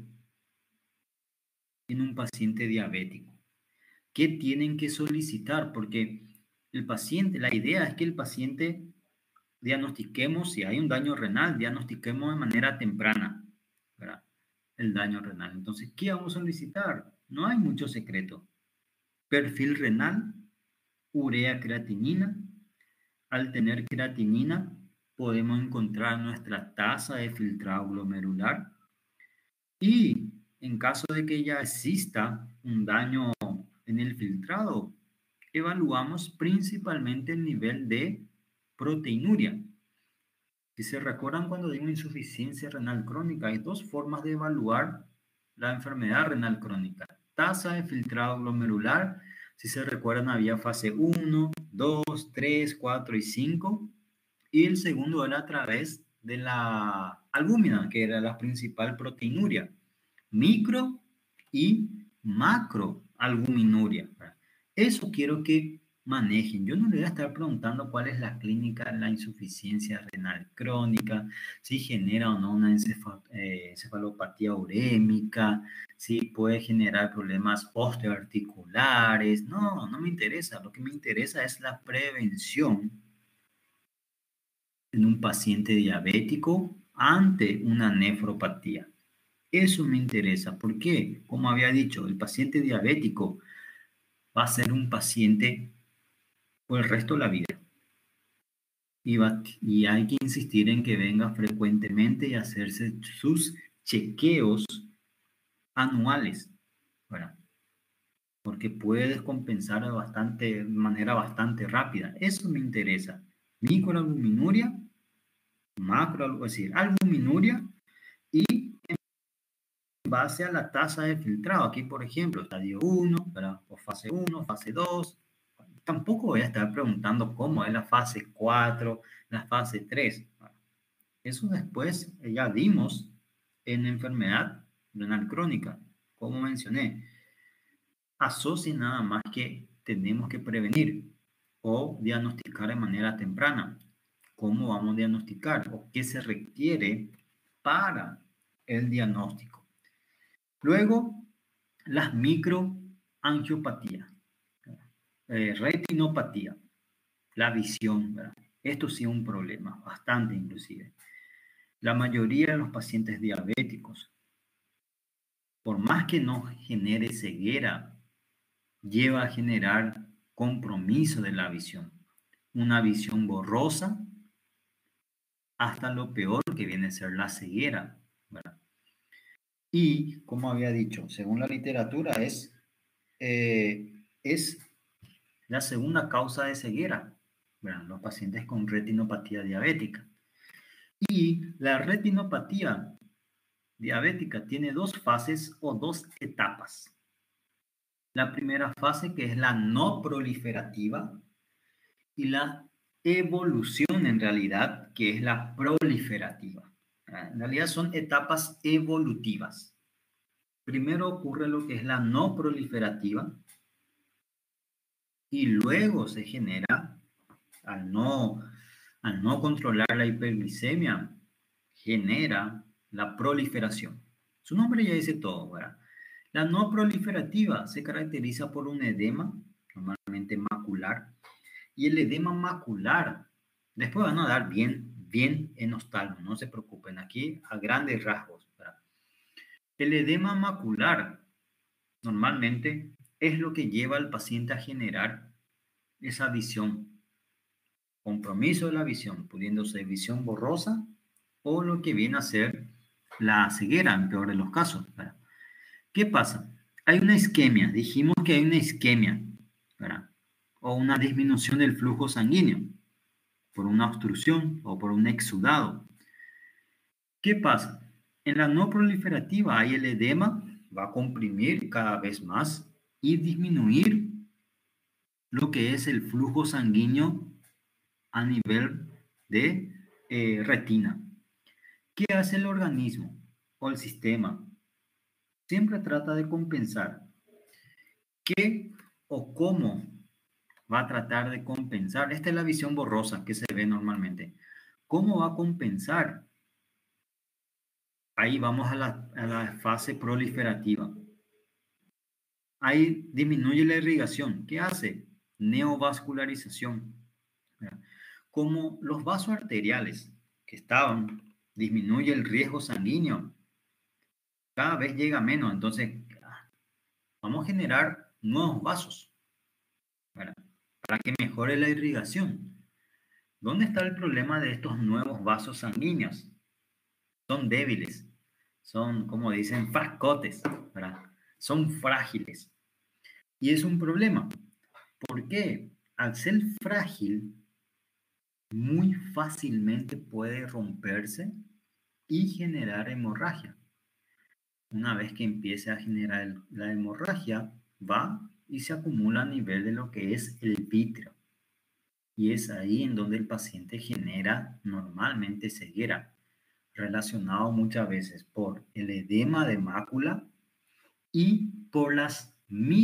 en un paciente diabético. ¿Qué tienen que solicitar? Porque el paciente, la idea es que el paciente diagnostiquemos si hay un daño renal, diagnostiquemos de manera temprana, ¿verdad? El daño renal. Entonces, ¿qué vamos a solicitar? No hay mucho secreto. Perfil renal, urea creatinina. Al tener creatinina, podemos encontrar nuestra tasa de filtrado glomerular. Y en caso de que ya exista un daño en el filtrado, evaluamos principalmente el nivel de proteinuria. Si se recuerdan cuando digo insuficiencia renal crónica, hay dos formas de evaluar la enfermedad renal crónica. Tasa de filtrado glomerular, si se recuerdan había fase uno, dos, tres, cuatro y cinco. Y el segundo era a través de la albúmina, que era la principal proteinuria. Micro y macroalbuminuria. Eso quiero que manejen. Yo no le voy a estar preguntando cuál es la clínica de la insuficiencia renal crónica, si genera o no una encefalopatía urémica, si puede generar problemas osteoarticulares. No, no me interesa. Lo que me interesa es la prevención en un paciente diabético ante una nefropatía. Eso me interesa. ¿Por qué? Como había dicho, el paciente diabético va a ser un paciente por el resto de la vida. Y, va, y hay que insistir en que venga frecuentemente y hacerse sus chequeos anuales, ¿verdad? Porque puede descompensar de, bastante, de manera bastante rápida. Eso me interesa. Microalbuminuria, macro, es decir, albuminuria y base a la tasa de filtrado. Aquí, por ejemplo, estadio uno, ¿verdad? O fase uno, fase dos. Tampoco voy a estar preguntando cómo es la fase cuatro, la fase tres. Eso después ya vimos en enfermedad renal crónica. Como mencioné, asocie nada más que tenemos que prevenir o diagnosticar de manera temprana. ¿Cómo vamos a diagnosticar o qué se requiere para el diagnóstico? Luego, las microangiopatías, eh, retinopatía, la visión, ¿verdad? Esto sí es un problema, bastante inclusive. La mayoría de los pacientes diabéticos, por más que no genere ceguera, lleva a generar compromiso de la visión. Una visión borrosa hasta lo peor que viene a ser la ceguera, ¿verdad? Y, como había dicho, según la literatura, es, eh, es la segunda causa de ceguera, ¿verdad? Los pacientes con retinopatía diabética. Y la retinopatía diabética tiene dos fases o dos etapas. La primera fase, que es la no proliferativa, y la evolución en realidad, que es la proliferativa. En realidad son etapas evolutivas. Primero ocurre lo que es la no proliferativa y luego se genera, al no, al no controlar la hiperglicemia, genera la proliferación. Su nombre ya dice todo, ¿verdad? La no proliferativa se caracteriza por un edema, normalmente macular, y el edema macular, después van a dar bien, bien en oftalmo, no se preocupen, aquí a grandes rasgos, ¿verdad? El edema macular normalmente es lo que lleva al paciente a generar esa visión, compromiso de la visión, pudiéndose visión borrosa o lo que viene a ser la ceguera, en peor de los casos, ¿verdad? ¿Qué pasa? Hay una isquemia, dijimos que hay una isquemia, ¿verdad? O una disminución del flujo sanguíneo por una obstrucción o por un exudado. ¿Qué pasa? En la no proliferativa hay el edema, va a comprimir cada vez más y disminuir lo que es el flujo sanguíneo a nivel de eh, retina. ¿Qué hace el organismo o el sistema? Siempre trata de compensar. ¿Qué o cómo va a tratar de compensar? Esta es la visión borrosa que se ve normalmente. ¿Cómo va a compensar? Ahí vamos a la, a la fase proliferativa. Ahí disminuye la irrigación. ¿Qué hace? Neovascularización. Como los vasos arteriales que estaban, disminuye el riesgo sanguíneo. Cada vez llega menos. Entonces, vamos a generar nuevos vasos, ¿verdad? Para que mejore la irrigación. ¿Dónde está el problema de estos nuevos vasos sanguíneos? Son débiles, son, como dicen, frascotes, ¿verdad? Son frágiles. Y es un problema. ¿Por qué? Al ser frágil, muy fácilmente puede romperse y generar hemorragia. Una vez que empiece a generar la hemorragia, va y se acumula a nivel de lo que es el vítreo. Y es ahí en donde el paciente genera normalmente ceguera, relacionado muchas veces por el edema de mácula y por las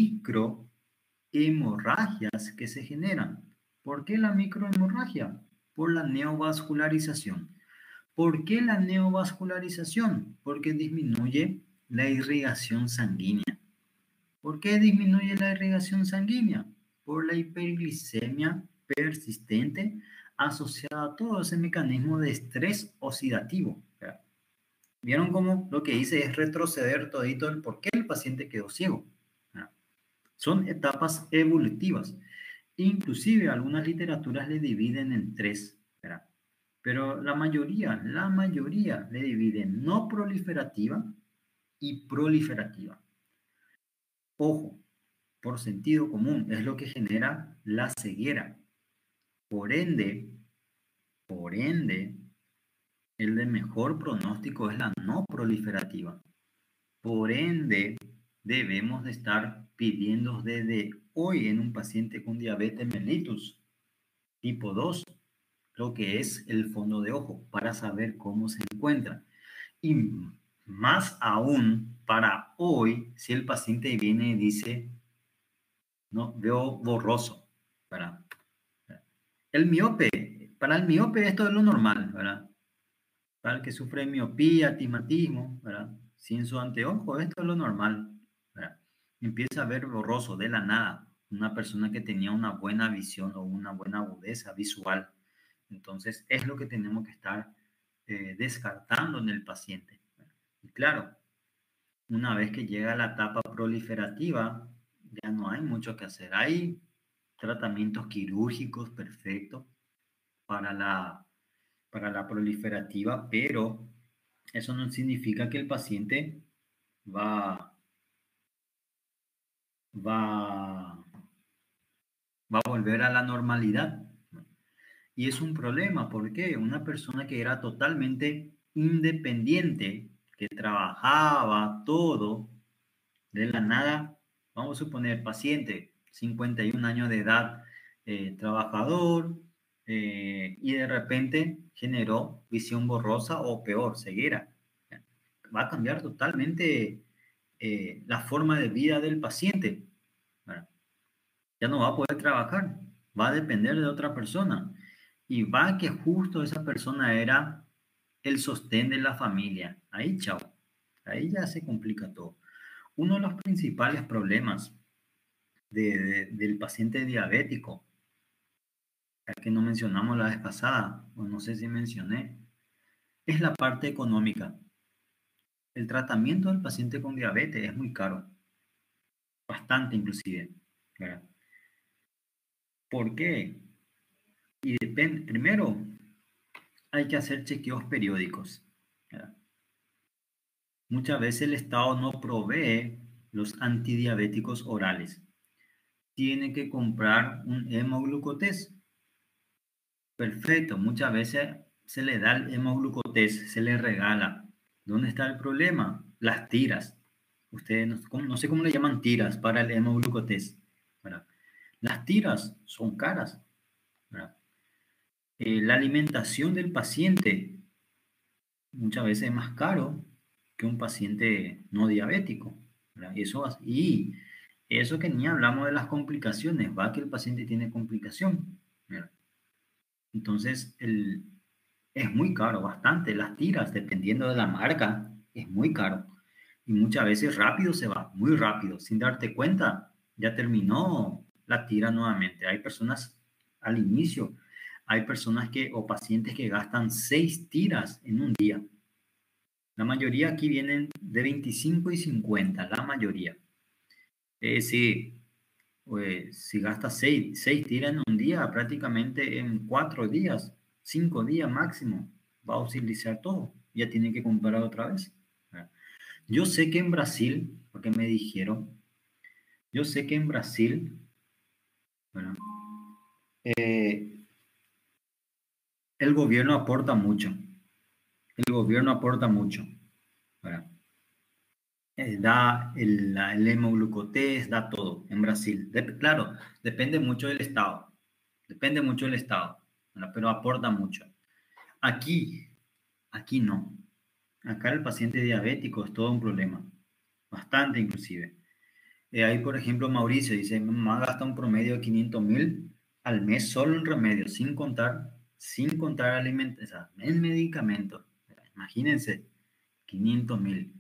microhemorragias que se generan. ¿Por qué la microhemorragia? Por la neovascularización. ¿Por qué la neovascularización? Porque disminuye la irrigación sanguínea. ¿Por qué disminuye la irrigación sanguínea? Por la hiperglicemia persistente asociada a todo ese mecanismo de estrés oxidativo. ¿Vieron cómo lo que hice es retroceder todito el por qué el paciente quedó ciego? Son etapas evolutivas. Inclusive algunas literaturas le dividen en tres, ¿verdad? Pero la mayoría, la mayoría le dividen no proliferativa y proliferativa. Ojo, por sentido común, es lo que genera la ceguera. Por ende, por ende, el de mejor pronóstico es la no proliferativa. Por ende, debemos de estar pidiendo desde hoy en un paciente con diabetes mellitus tipo dos, lo que es el fondo de ojo, para saber cómo se encuentra. Y más aún para hoy, si el paciente viene y dice, no, veo borroso, ¿verdad? El miope, para el miope esto es lo normal, ¿verdad? Para el que sufre miopía, astigmatismo, ¿verdad? Sin su anteojo, esto es lo normal, ¿verdad? Empieza a ver borroso de la nada, una persona que tenía una buena visión o una buena agudeza visual. Entonces, es lo que tenemos que estar eh, descartando en el paciente. Y claro, una vez que llega a la etapa proliferativa, ya no hay mucho que hacer. Hay tratamientos quirúrgicos perfectos para la, para la proliferativa, pero eso no significa que el paciente va, va, va a volver a la normalidad. Y es un problema porque una persona que era totalmente independiente, que trabajaba todo, de la nada, vamos a suponer paciente, cincuenta y un años de edad, eh, trabajador, eh, y de repente generó visión borrosa o peor, ceguera. Va a cambiar totalmente eh, la forma de vida del paciente. ¿Verdad? Ya no va a poder trabajar, va a depender de otra persona. Y va que justo esa persona era el sostén de la familia. Ahí, chao. Ahí ya se complica todo. uno de los principales problemas de, de, del paciente diabético, que no mencionamos la vez pasada, o no sé si mencioné, es la parte económica. El tratamiento del paciente con diabetes es muy caro, bastante inclusive, ¿verdad? ¿Por qué? Y depende, primero, hay que hacer chequeos periódicos, ¿verdad? Muchas veces el Estado no provee los antidiabéticos orales. Tiene que comprar un hemoglucotés. Perfecto, muchas veces se le da el hemoglucotés, se le regala. ¿Dónde está el problema? Las tiras. Ustedes no, no sé cómo le llaman tiras para el hemoglucotés, ¿verdad? Las tiras son caras, ¿verdad? Eh, la alimentación del paciente muchas veces es más caro que un paciente no diabético, ¿verdad? Y eso, y eso que ni hablamos de las complicaciones, va que el paciente tiene complicación, ¿verdad? Entonces, el, es muy caro, bastante. Las tiras, dependiendo de la marca, es muy caro. Y muchas veces rápido se va, muy rápido. Sin darte cuenta, ya terminó la tira nuevamente. Hay personas al inicio, hay personas que, o pacientes que gastan seis tiras en un día. La mayoría aquí vienen de veinticinco y cincuenta, la mayoría. Es decir, pues, si gastas seis, seis tiras en un día, prácticamente en cuatro días, cinco días máximo, va a utilizar todo. Ya tiene que comprar otra vez. Yo sé que en Brasil, porque me dijeron, yo sé que en Brasil, bueno, eh, el gobierno aporta mucho. El gobierno aporta mucho. ¿Verdad? Eh, da el, la- el hemoglucotés, da todo en Brasil. De- claro, depende mucho del estado. Depende mucho del estado, ¿verdad? Pero aporta mucho. Aquí, aquí no. Acá el paciente diabético es todo un problema. Bastante inclusive. Eh, ahí, por ejemplo, Mauricio dice, mi mamá gasta un promedio de quinientos mil al mes solo en remedios, sin contar, sin contar alimentos, o sea, en medicamentos. Imagínense, quinientos mil.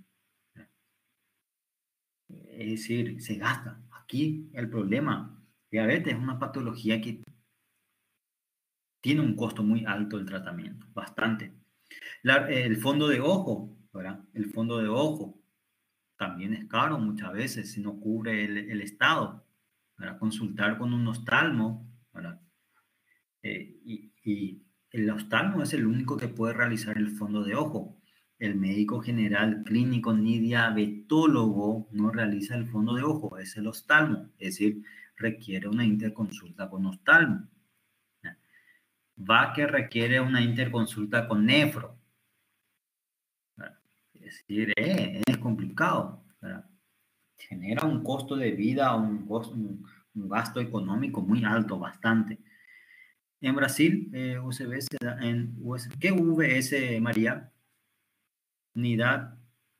Es decir, se gasta. Aquí el problema, diabetes es una patología que tiene un costo muy alto el tratamiento, bastante. La- el fondo de ojo, ¿verdad? El fondo de ojo también es caro muchas veces si no cubre el, el Estado. Para consultar con un oftalmo, ¿verdad? Eh, y, y el oftalmo es el único que puede realizar el fondo de ojo. El médico general clínico ni diabetólogo no realiza el fondo de ojo, es el oftalmo, es decir, requiere una interconsulta con oftalmo. Va que requiere una interconsulta con nefro. ¿Verdad? Es decir, eh, es complicado, ¿verdad? Genera un costo de vida, un, costo, un, un gasto económico muy alto, bastante. En Brasil, eh, U S B se da en U S B. ¿Qué V S, María? Unidad,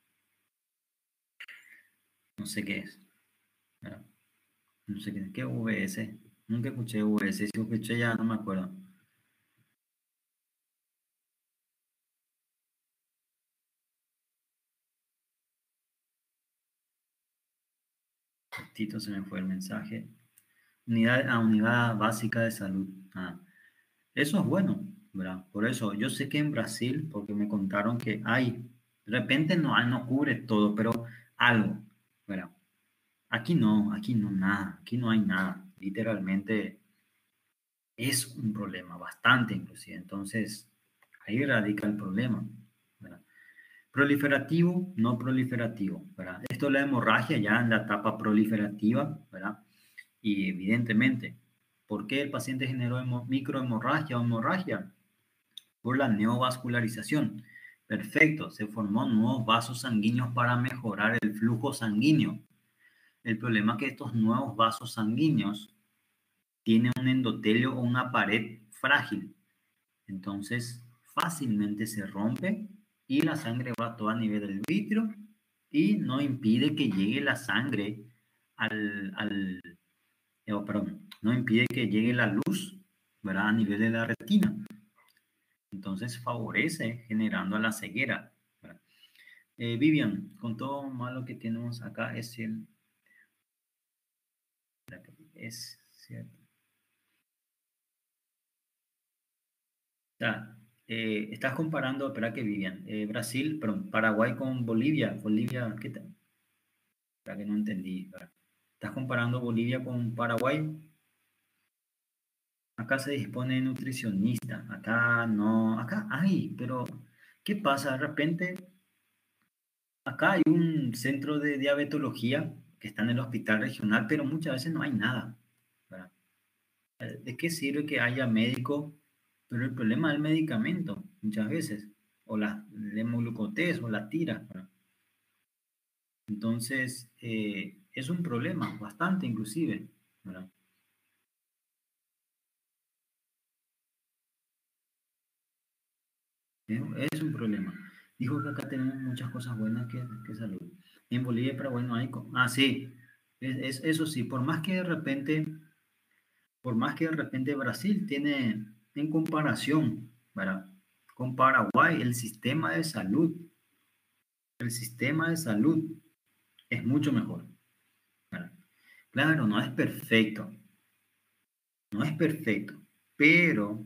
no sé qué es. ¿Verdad? No sé qué, ¿qué V S? Nunca escuché V S. Si escuché ya no me acuerdo. Tito se me fue el mensaje. Unidad, ah, unidad básica de salud. Ah, eso es bueno, ¿verdad? Por eso, yo sé que en Brasil, porque me contaron que hay, de repente no, hay- no cubre todo, pero algo, ¿verdad? Aquí no, aquí no nada, aquí no hay nada. Literalmente es un problema, bastante inclusive. Entonces, ahí radica el problema, ¿verdad? Proliferativo, no proliferativo, ¿verdad? Esto es la hemorragia ya en la etapa proliferativa, ¿verdad? Y evidentemente, ¿por qué el paciente generó hemo- microhemorragia o hemorragia? Por la neovascularización. Perfecto, se formó nuevos vasos sanguíneos para mejorar el flujo sanguíneo. El problema es que estos nuevos vasos sanguíneos tienen un endotelio o una pared frágil. Entonces, fácilmente se rompe y la sangre va todo a nivel del vítreo y no impide que llegue la sangre al, al eh, oh, perdón, no impide que llegue la luz, ¿verdad? A nivel de la retina. Entonces favorece generando la ceguera, ¿verdad? Eh, Vivian, con todo malo que tenemos acá, es el... Es cierto. Ya, eh, estás comparando, espera que Vivian, eh, Brasil, perdón, Paraguay con Bolivia. Bolivia, ¿qué tal? Espera que no entendí. Espera. ¿Estás comparando Bolivia con Paraguay? Acá se dispone de nutricionista, acá no, acá hay, pero ¿qué pasa? De repente, acá hay un centro de diabetología que está en el hospital regional, pero muchas veces no hay nada, ¿verdad? Eh, ¿De qué sirve que haya médico? Pero el problema es el medicamento, muchas veces, o la el hemoglucotés o la tira, ¿verdad? Entonces, eh, es un problema, bastante inclusive, ¿verdad? Es, es un problema. Dijo que acá tenemos muchas cosas buenas que, que salud. En Bolivia, pero bueno, hay... co- Ah, sí, es, es- eso sí, por más que de repente, por más que de repente Brasil tiene, en comparación, ¿verdad? Con Paraguay, el sistema de salud, el sistema de salud es mucho mejor, ¿verdad? Claro, no es perfecto, no es perfecto, pero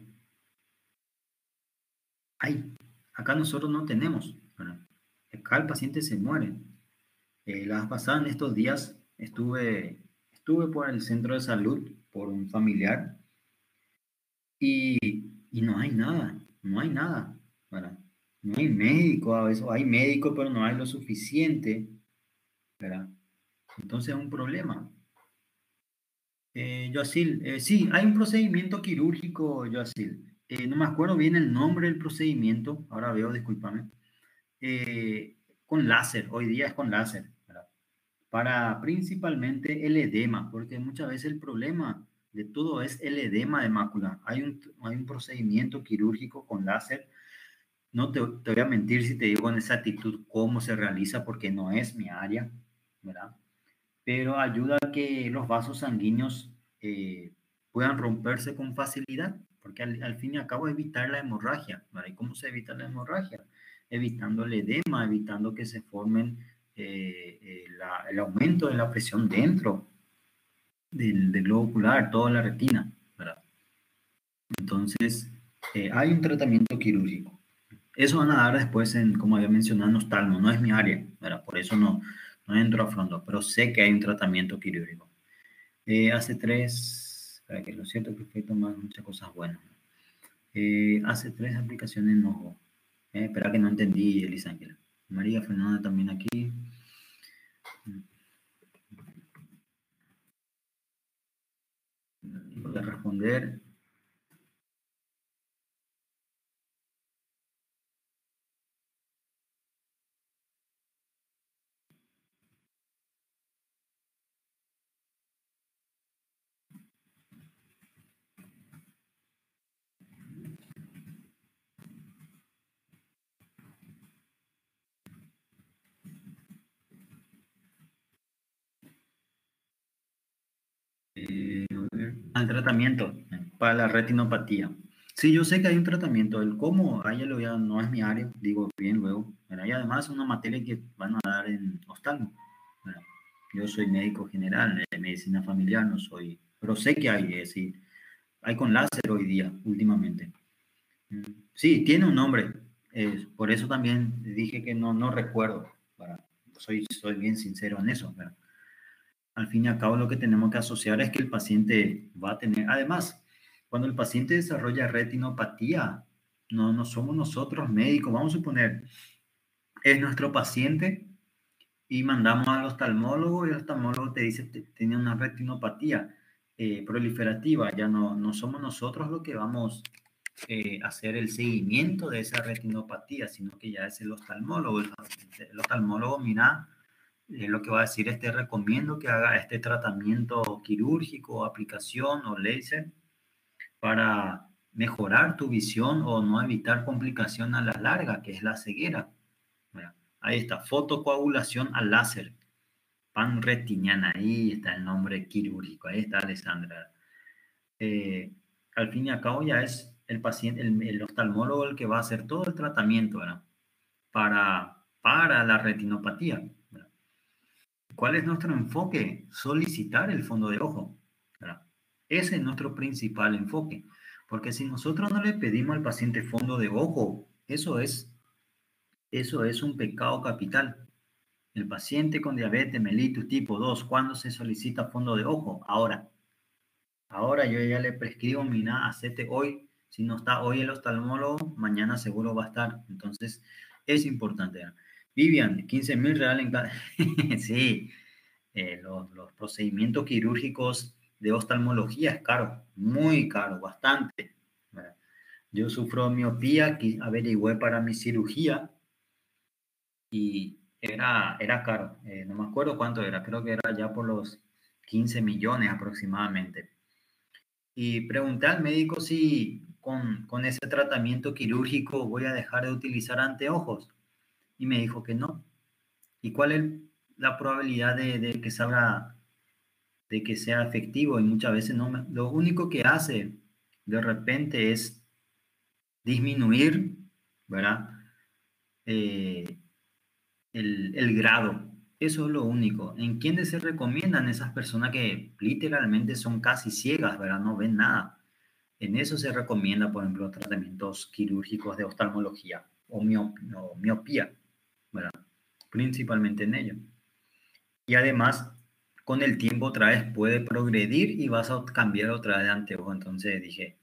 hay, acá nosotros no tenemos, ¿verdad? Acá el paciente se muere. Eh, la vez pasada, en estos días, estuve, estuve por el centro de salud por un familiar y, y no hay nada, no hay nada, ¿verdad? No hay médico, a veces o hay médico, pero no hay lo suficiente, ¿verdad? Entonces es un problema. Eh, Yoasil, eh, sí, hay un procedimiento quirúrgico, Yoasil. Eh, no me acuerdo bien el nombre del procedimiento, ahora veo, discúlpame. Eh, con láser, hoy día es con láser, ¿verdad? Para principalmente el edema, porque muchas veces el problema de todo es el edema de mácula. Hay un, hay un procedimiento quirúrgico con láser. No te, te voy a mentir si te digo en exactitud cómo se realiza, porque no es mi área, ¿verdad? Pero ayuda a que los vasos sanguíneos eh, puedan romperse con facilidad, porque al, al fin y al cabo evitar la hemorragia, ¿verdad? ¿Y cómo se evita la hemorragia? Evitando el edema, evitando que se formen eh, eh, la, el aumento de la presión dentro del, del globo ocular, toda la retina, ¿verdad? Entonces, eh, hay un tratamiento quirúrgico. Eso van a dar después en, como había mencionado, en oftalmo, no es mi área, ¿verdad? Por eso no, no entro a fondo, pero sé que hay un tratamiento quirúrgico. Eh, hace tres, para que lo siento que fue tomar muchas cosas buenas. Eh, hace tres aplicaciones en ojo. Eh, espera que no entendí, Elisángela. María Fernanda también aquí. Voy a responder. Eh, a ver. Al tratamiento eh, para la retinopatía. Sí, yo sé que hay un tratamiento. El cómo, ahí ya lo voy a- no es mi área, digo bien luego. ¿Verdad? Y además es una materia que van a dar en oftalmo. ¿Verdad? Yo soy médico general de medicina familiar, no soy, pero sé que hay, es decir, hay con láser hoy día, últimamente. Mm, sí, tiene un nombre. Eh, por eso también dije que no, no recuerdo. Para, soy, soy bien sincero en eso. ¿Verdad? Al fin y al cabo, lo que tenemos que asociar es que el paciente va a tener, además, cuando el paciente desarrolla retinopatía, no, no somos nosotros médicos, vamos a suponer, es nuestro paciente y mandamos al oftalmólogo y el oftalmólogo te dice que tiene una retinopatía eh, proliferativa, ya no, no somos nosotros los que vamos eh, a hacer el seguimiento de esa retinopatía, sino que ya es el oftalmólogo. El, el oftalmólogo mira eh, lo que va a decir es te recomiendo que haga este tratamiento quirúrgico, aplicación o láser para mejorar tu visión o no evitar complicación a la larga, que es la ceguera. Bueno, ahí está, fotocoagulación al láser, panretiniana, ahí está el nombre quirúrgico, ahí está Alessandra. Eh, al fin y al cabo ya es el paciente, el, el oftalmólogo el que va a hacer todo el tratamiento, ¿verdad? Para, para la retinopatía. ¿Verdad? ¿Cuál es nuestro enfoque? Solicitar el fondo de ojo. ¿Verdad? Ese es nuestro principal enfoque. Porque si nosotros no le pedimos al paciente fondo de ojo, eso es, eso es un pecado capital. El paciente con diabetes mellitus tipo dos, ¿cuándo se solicita fondo de ojo? Ahora. Ahora yo ya le prescribo, mira, hacete hoy. Si no está hoy el oftalmólogo, mañana seguro va a estar. Entonces, es importante. Vivian, quince mil reales en cada... sí, eh, los, los procedimientos quirúrgicos de oftalmología es caro, muy caro, bastante. ¿Verdad? Yo sufro miopía, que averigüé para mi cirugía y era, era caro. Eh, no me acuerdo cuánto era, creo que era ya por los quince millones aproximadamente. Y pregunté al médico si con, con ese tratamiento quirúrgico voy a dejar de utilizar anteojos. Y me dijo que no. ¿Y cuál es la probabilidad de, de que salga, de que sea efectivo? Y muchas veces no. Me, lo único que hace de repente es disminuir, ¿verdad? Eh, el, el grado. Eso es lo único. ¿En quiénes se recomiendan esas personas que literalmente son casi ciegas, ¿verdad? No ven nada? En eso se recomienda, por ejemplo, tratamientos quirúrgicos de oftalmología o, miop o miopía, ¿verdad? Principalmente en ello. Y además, con el tiempo otra vez puede progredir y vas a cambiar otra vez de anteojo. Entonces dije,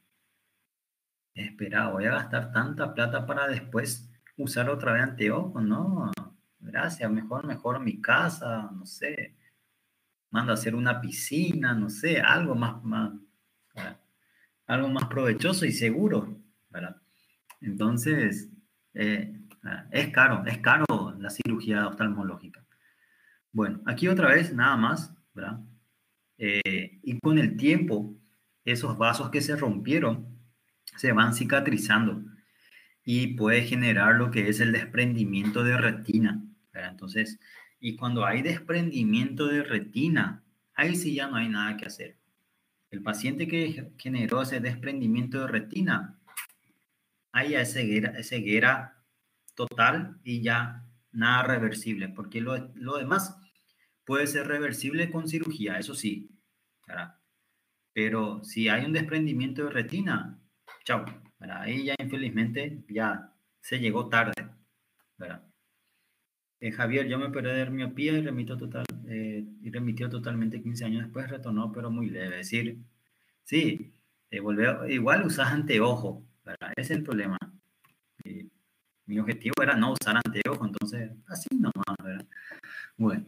espera, voy a gastar tanta plata para después usar otra vez anteojo. No, gracias, mejor, mejor mi casa, no sé, mando a hacer una piscina, no sé, algo más, más, ¿verdad? Algo más provechoso y seguro, ¿verdad? Entonces, eh, es caro, es caro la cirugía oftalmológica. Bueno, aquí otra vez, nada más, ¿verdad? Eh, y con el tiempo, esos vasos que se rompieron se van cicatrizando y puede generar lo que es el desprendimiento de retina, ¿verdad? Entonces, y cuando hay desprendimiento de retina, ahí sí ya no hay nada que hacer. El paciente que generó ese desprendimiento de retina, ahí ya es ceguera, es ceguera total y ya nada reversible, porque lo, lo demás puede ser reversible con cirugía, eso sí, ¿verdad? Pero si hay un desprendimiento de retina, chao, ¿verdad? Ahí ya infelizmente ya se llegó tarde, ¿verdad? Eh, Javier, yo me operé de miopía y, remito total, eh, y remitió totalmente quince años después, retornó, pero muy leve. Es decir, sí, eh, volvió, igual usas anteojo, ¿verdad? Ese es el problema. Y mi objetivo era no usar anteojo, entonces así nomás, ¿verdad? Bueno,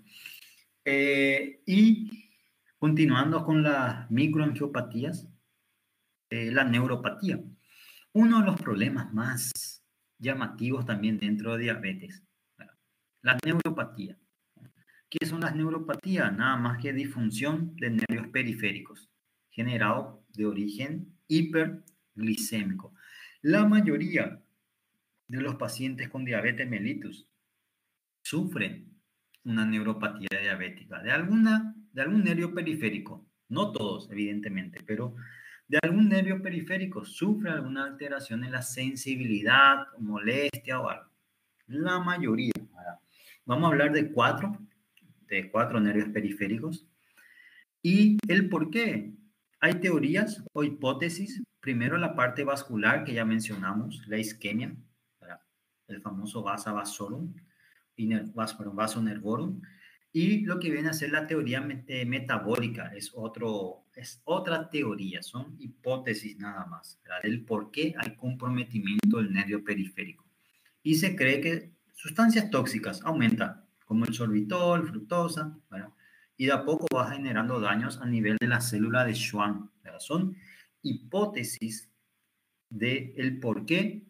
eh, y continuando con las microangiopatías, eh, la neuropatía. Uno de los problemas más llamativos también dentro de diabetes, ¿verdad? La neuropatía. ¿Qué son las neuropatías? Nada más que disfunción de nervios periféricos, generado de origen hiperglicémico. La mayoría de los pacientes con diabetes mellitus sufren una neuropatía diabética de, alguna, de algún nervio periférico. No todos, evidentemente, pero de algún nervio periférico sufre alguna alteración en la sensibilidad, molestia o algo. La mayoría. Vamos a hablar de cuatro, de cuatro nervios periféricos. Y el por qué. Hay teorías o hipótesis. Primero la parte vascular que ya mencionamos, la isquemia, ¿verdad? El famoso vasa vasorum, vaso nervorum. Y lo que viene a ser la teoría metabólica es, otro, es otra teoría, son hipótesis nada más, ¿verdad? Del por qué hay comprometimiento del nervio periférico. Y se cree que sustancias tóxicas aumentan, como el sorbitol, fructosa, ¿verdad? Y de a poco va generando daños a nivel de la célula de Schwann, ¿verdad? Son hipótesis del de por qué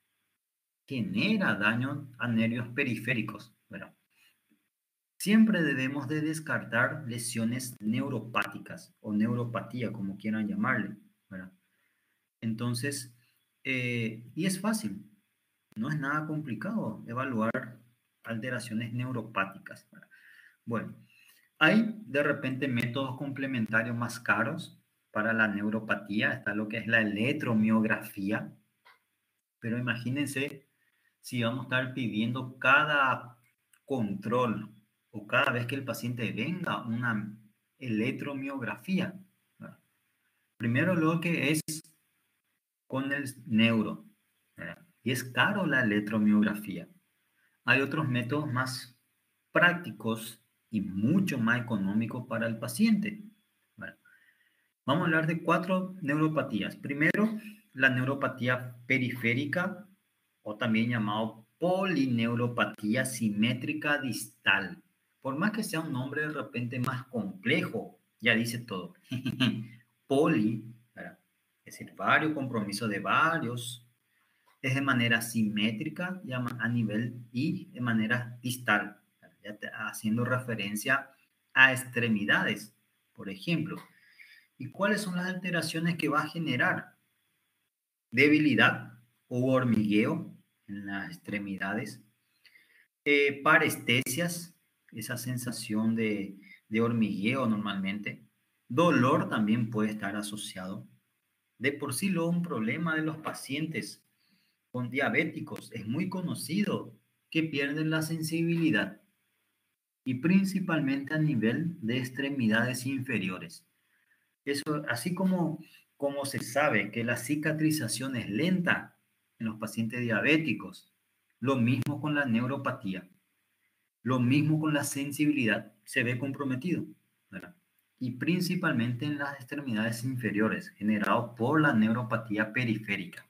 genera daño a nervios periféricos, ¿verdad? Siempre debemos de descartar lesiones neuropáticas o neuropatía, como quieran llamarle, ¿verdad? Entonces, eh, y es fácil, no es nada complicado evaluar alteraciones neuropáticas, ¿verdad? Bueno, hay de repente métodos complementarios más caros para la neuropatía, está lo que es la electromiografía, pero imagínense si vamos a estar pidiendo cada control o cada vez que el paciente venga una electromiografía. ¿Verdad? Primero lo que es con el neuro, ¿verdad? Y es caro la electromiografía. Hay otros métodos más prácticos y mucho más económicos para el paciente. ¿Verdad? Vamos a hablar de cuatro neuropatías. Primero, la neuropatía periférica, o también llamado polineuropatía simétrica distal. Por más que sea un nombre de repente más complejo, ya dice todo. Poli, ¿verdad? Es decir, varios compromisos de varios, es de manera simétrica a nivel y de manera distal, ya te, haciendo referencia a extremidades, por ejemplo. ¿Y cuáles son las alteraciones que va a generar? Debilidad o hormigueo en las extremidades, eh, parestesias, esa sensación de, de hormigueo normalmente, dolor también puede estar asociado. De por sí, luego un problema de los pacientes con diabéticos es muy conocido que pierden la sensibilidad y principalmente a nivel de extremidades inferiores. Eso, así como, como se sabe que la cicatrización es lenta en los pacientes diabéticos, lo mismo con la neuropatía, lo mismo con la sensibilidad, se ve comprometido, ¿verdad? Y principalmente en las extremidades inferiores, generado por la neuropatía periférica.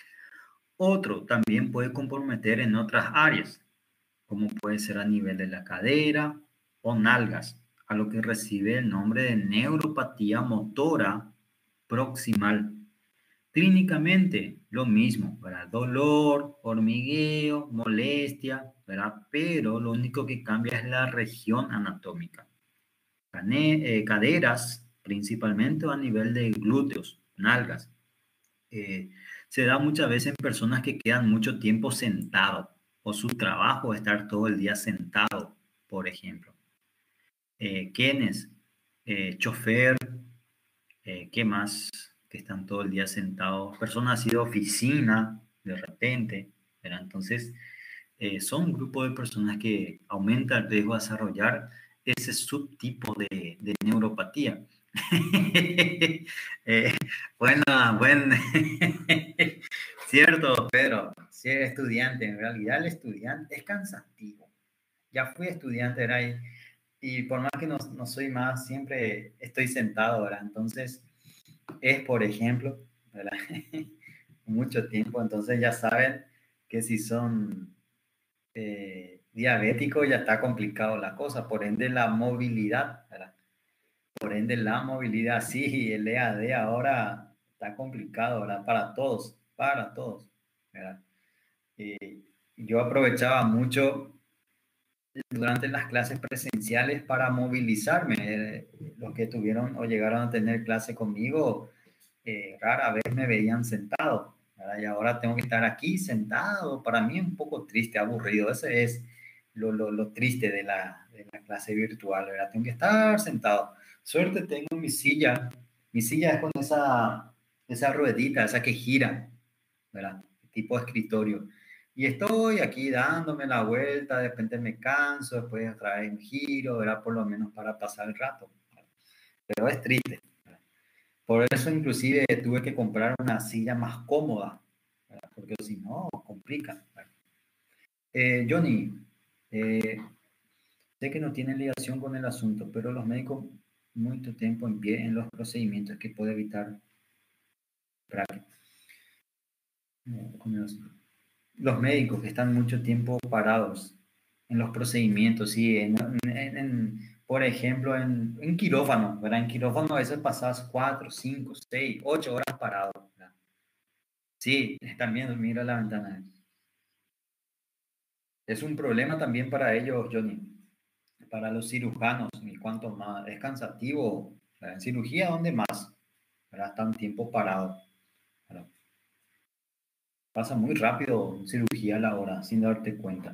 Otro también puede comprometer en otras áreas, como puede ser a nivel de la cadera o nalgas, a lo que recibe el nombre de neuropatía motora proximal. Clínicamente, lo mismo, ¿verdad? Dolor, hormigueo, molestia, ¿verdad? Pero lo único que cambia es la región anatómica. Cane eh, caderas, principalmente a nivel de glúteos, nalgas. Eh, se da muchas veces en personas que quedan mucho tiempo sentados o su trabajo es estar todo el día sentado, por ejemplo. Eh, ¿Quiénes? Eh, chofer, eh, ¿qué más? Que están todo el día sentados. Personas así de oficina, de repente, ¿verdad? Entonces, eh, son un grupo de personas que aumenta el riesgo de desarrollar ese subtipo de, de neuropatía. eh, bueno, bueno, cierto, Pedro, si eres estudiante, en realidad el estudiante es cansativo. Ya fui estudiante, ¿verdad? Y, y por más que no, no soy más, siempre estoy sentado, ¿verdad? Entonces, es, por ejemplo, ¿verdad? Mucho tiempo, entonces ya saben que si son eh, diabéticos ya está complicado la cosa, por ende la movilidad, ¿verdad? Por ende la movilidad, sí, el E A D ahora está complicado, ¿verdad? Para todos, para todos, ¿verdad? Eh, yo aprovechaba mucho durante las clases presenciales para movilizarme. Eh, los que tuvieron o llegaron a tener clase conmigo, eh, rara vez me veían sentado, ¿verdad? Y ahora tengo que estar aquí sentado. Para mí es un poco triste, aburrido. Ese es lo, lo, lo triste de la, de la clase virtual, ¿verdad? Tengo que estar sentado. Suerte tengo mi silla. Mi silla es con esa, esa ruedita, esa que gira, ¿verdad? Tipo escritorio. Y estoy aquí dándome la vuelta, de repente me canso, después otra vez un giro, ¿verdad? Por lo menos para pasar el rato. Pero es triste. Por eso inclusive tuve que comprar una silla más cómoda, ¿verdad? Porque si no, complica. Eh, Johnny, eh, sé que no tiene ligación con el asunto, pero los médicos mucho tiempo en pie en los procedimientos que puede evitar los médicos que están mucho tiempo parados en los procedimientos, sí, en, en, en, por ejemplo, en, en quirófano, ¿verdad? En quirófano a veces pasas cuatro, cinco, seis, ocho horas parado, ¿verdad? Sí, también mira la ventana. Es un problema también para ellos, Johnny, para los cirujanos, y cuanto más es cansativo, ¿verdad? En cirugía, ¿dónde más? ¿Verdad? Está un tiempo parado, ¿verdad? Pasa muy rápido en cirugía a la hora, sin darte cuenta.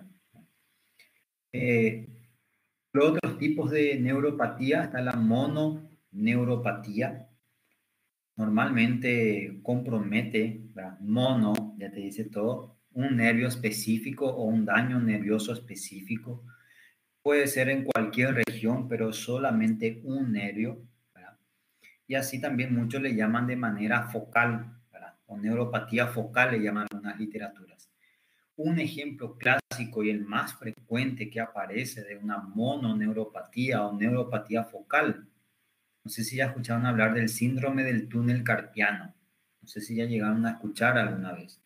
Eh, Los otros tipos de neuropatía, está la mononeuropatía. Normalmente compromete, ¿verdad? Mono, ya te dice todo, un nervio específico o un daño nervioso específico. Puede ser en cualquier región, pero solamente un nervio, ¿verdad? Y así también muchos le llaman de manera focal, ¿verdad? O neuropatía focal le llaman algunas literaturas. Un ejemplo clásico y el más frecuente que aparece de una mononeuropatía o neuropatía focal. No sé si ya escucharon hablar del síndrome del túnel carpiano. No sé si ya llegaron a escuchar alguna vez.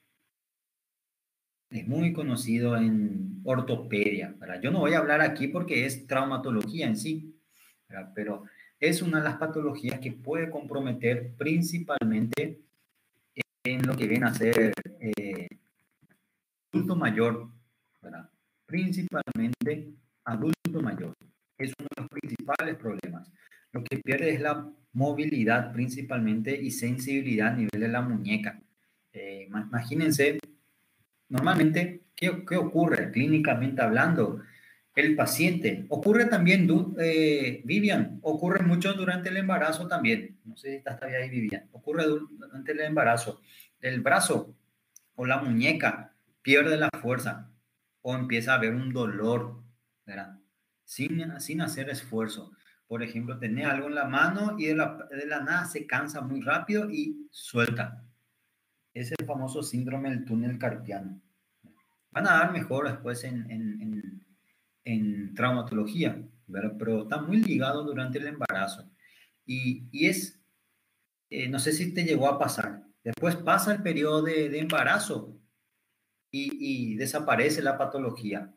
Es muy conocido en ortopedia, ¿verdad? Yo no voy a hablar aquí porque es traumatología en sí, ¿verdad? Pero es una de las patologías que puede comprometer principalmente en lo que viene a ser eh, adulto mayor, ¿verdad? Principalmente adulto mayor. Es uno de los principales problemas. Lo que pierde es la movilidad principalmente y sensibilidad a nivel de la muñeca. Eh, imagínense, normalmente, ¿qué, ¿qué ocurre clínicamente hablando? El paciente, ocurre también, eh, Vivian, ocurre mucho durante el embarazo también. No sé si estás todavía ahí, Vivian. Ocurre durante el embarazo. El brazo o la muñeca pierde la fuerza o empieza a haber un dolor, ¿verdad? Sin, sin hacer esfuerzo. Por ejemplo, tener algo en la mano y de la, de la nada se cansa muy rápido y suelta. Es el famoso síndrome del túnel carpiano. Van a dar mejor después en, en, en, en traumatología, ¿verdad? Pero está muy ligado durante el embarazo. Y, y es, eh, no sé si te llegó a pasar, después pasa el periodo de, de embarazo y, y desaparece la patología.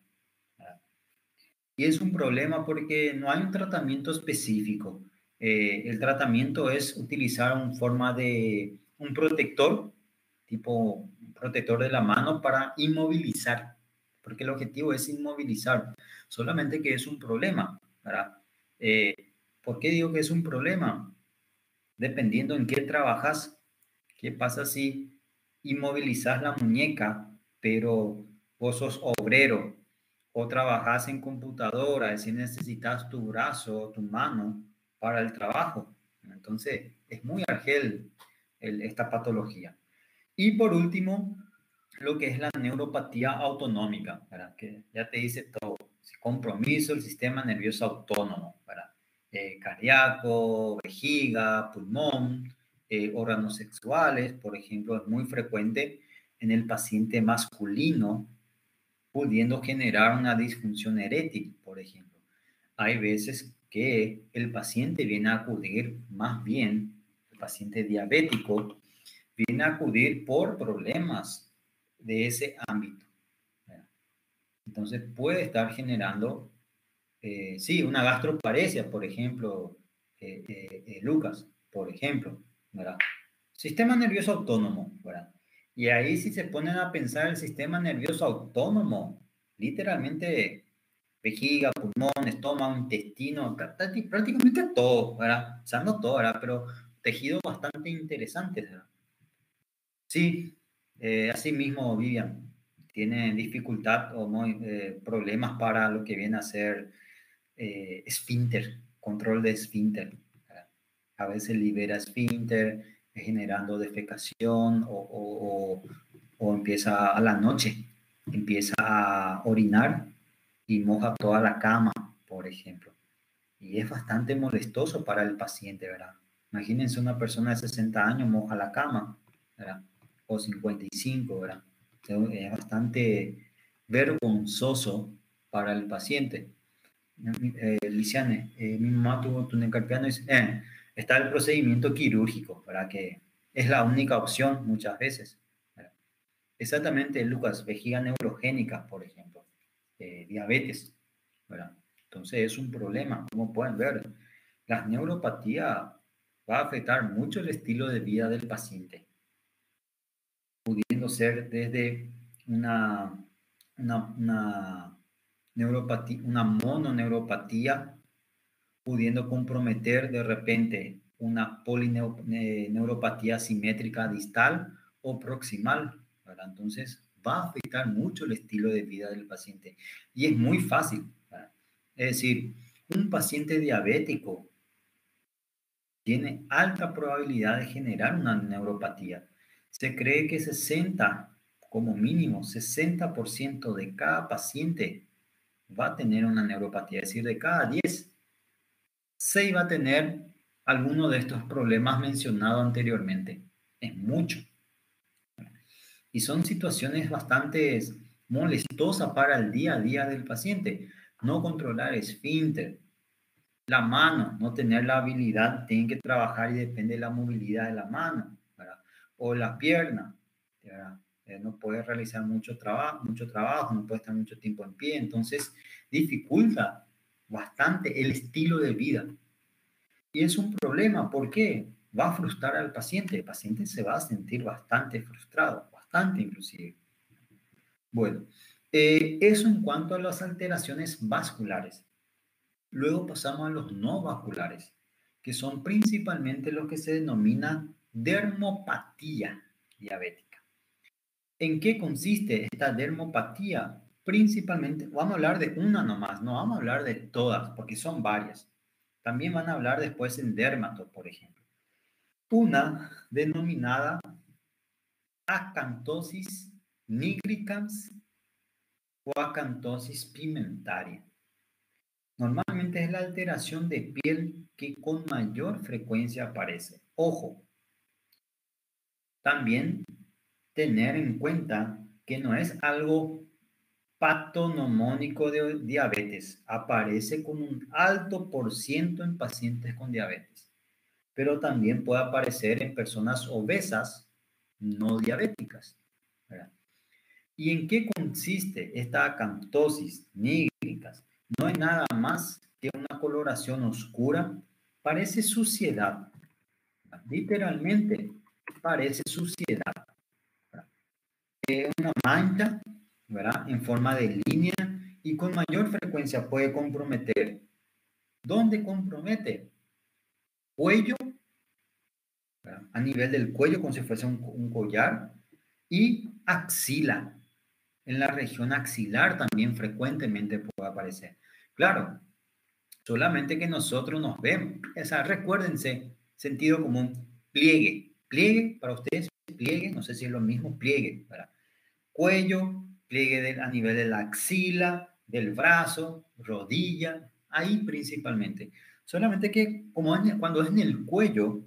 Y es un problema porque no hay un tratamiento específico. Eh, el tratamiento es utilizar una forma de un protector, tipo un protector de la mano para inmovilizar, porque el objetivo es inmovilizar, solamente que es un problema, ¿verdad? Eh, ¿Por qué digo que es un problema? Dependiendo en qué trabajas, ¿qué pasa si inmovilizas la muñeca, pero vos sos obrero o trabajas en computadora, si necesitas tu brazo o tu mano para el trabajo? Entonces, es muy argel el, esta patología. Y por último, lo que es la neuropatía autonómica, ¿verdad? Que ya te dice todo. Compromiso del sistema nervioso autónomo, ¿verdad? Eh, cardíaco, vejiga, pulmón, eh, órganos sexuales, por ejemplo, es muy frecuente en el paciente masculino, pudiendo generar una disfunción eréctil, por ejemplo. Hay veces que el paciente viene a acudir más bien, el paciente diabético, viene a acudir por problemas de ese ámbito. Entonces puede estar generando, eh, sí, una gastroparesia, por ejemplo, eh, eh, eh, Lucas, por ejemplo, ¿verdad? Sistema nervioso autónomo, ¿verdad? Y ahí si se ponen a pensar el sistema nervioso autónomo, literalmente vejiga, pulmón, estómago, intestino, prácticamente todo, ¿verdad? O sea, no todo, ¿verdad? Pero tejido bastante interesante, ¿verdad? Sí, eh, así mismo, Vivian, tiene dificultad o muy, eh, problemas para lo que viene a ser eh, esfínter, control de esfínter. A veces libera esfínter, generando defecación o, o, o, o empieza a la noche, empieza a orinar y moja toda la cama, por ejemplo. Y es bastante molestoso para el paciente, ¿verdad? Imagínense una persona de sesenta años moja la cama, ¿verdad? O cincuenta y cinco, ¿verdad? Es bastante vergonzoso para el paciente. Eh, Lisiane, eh, mi mamá tuvo túnel carpiano y eh, está el procedimiento quirúrgico, ¿verdad? Que es la única opción muchas veces, ¿verdad? Exactamente, Lucas, vejiga neurogénica, por ejemplo, eh, diabetes, ¿verdad? Entonces es un problema, como pueden ver. La neuropatía va a afectar mucho el estilo de vida del paciente, pudiendo ser desde una, una, una neuropatía, una mononeuropatía, pudiendo comprometer de repente una polineuropatía simétrica distal o proximal, ¿verdad? Entonces va a afectar mucho el estilo de vida del paciente y es muy fácil, ¿verdad? Es decir, un paciente diabético tiene alta probabilidad de generar una neuropatía. Se cree que sesenta como mínimo sesenta por ciento de cada paciente va a tener una neuropatía, es decir, de cada diez, seis va a tener alguno de estos problemas mencionados anteriormente. Es mucho. Y son situaciones bastante molestosas para el día a día del paciente. No controlar esfínter, la mano, no tener la habilidad, tienen que trabajar y depende de la movilidad de la mano, ¿verdad? O la pierna, ¿verdad? Eh, no puede realizar mucho trabajo, mucho trabajo, no puede estar mucho tiempo en pie, entonces dificulta bastante el estilo de vida. Y es un problema, ¿por qué? Va a frustrar al paciente, el paciente se va a sentir bastante frustrado, bastante inclusive. Bueno, eh, eso en cuanto a las alteraciones vasculares. Luego pasamos a los no vasculares, que son principalmente los que se denomina dermopatía diabética. ¿En qué consiste esta dermopatía? Principalmente, vamos a hablar de una nomás, no vamos a hablar de todas, porque son varias. También van a hablar después en dermato, por ejemplo. Una denominada acantosis nigricans o acantosis pigmentaria. Normalmente es la alteración de piel que con mayor frecuencia aparece. Ojo, también tener en cuenta que no es algo patonomónico de diabetes. Aparece con un alto por ciento en pacientes con diabetes, pero también puede aparecer en personas obesas no diabéticas, ¿verdad? ¿Y en qué consiste esta acantosis nígricas? No es nada más que una coloración oscura, parece suciedad. Literalmente, parece suciedad. Es una mancha, ¿verdad? En forma de línea y con mayor frecuencia puede comprometer. ¿Dónde compromete? Cuello, ¿verdad? A nivel del cuello, como si fuese un, un collar, y axila. En la región axilar también frecuentemente puede aparecer. Claro, solamente que nosotros nos vemos. O sea, recuérdense, sentido común, pliegue. Pliegue, para ustedes, pliegue, no sé si es lo mismo, pliegue. ¿Verdad? Cuello, pliegue de, a nivel de la axila, del brazo, rodilla, ahí principalmente. Solamente que como cuando es en el cuello,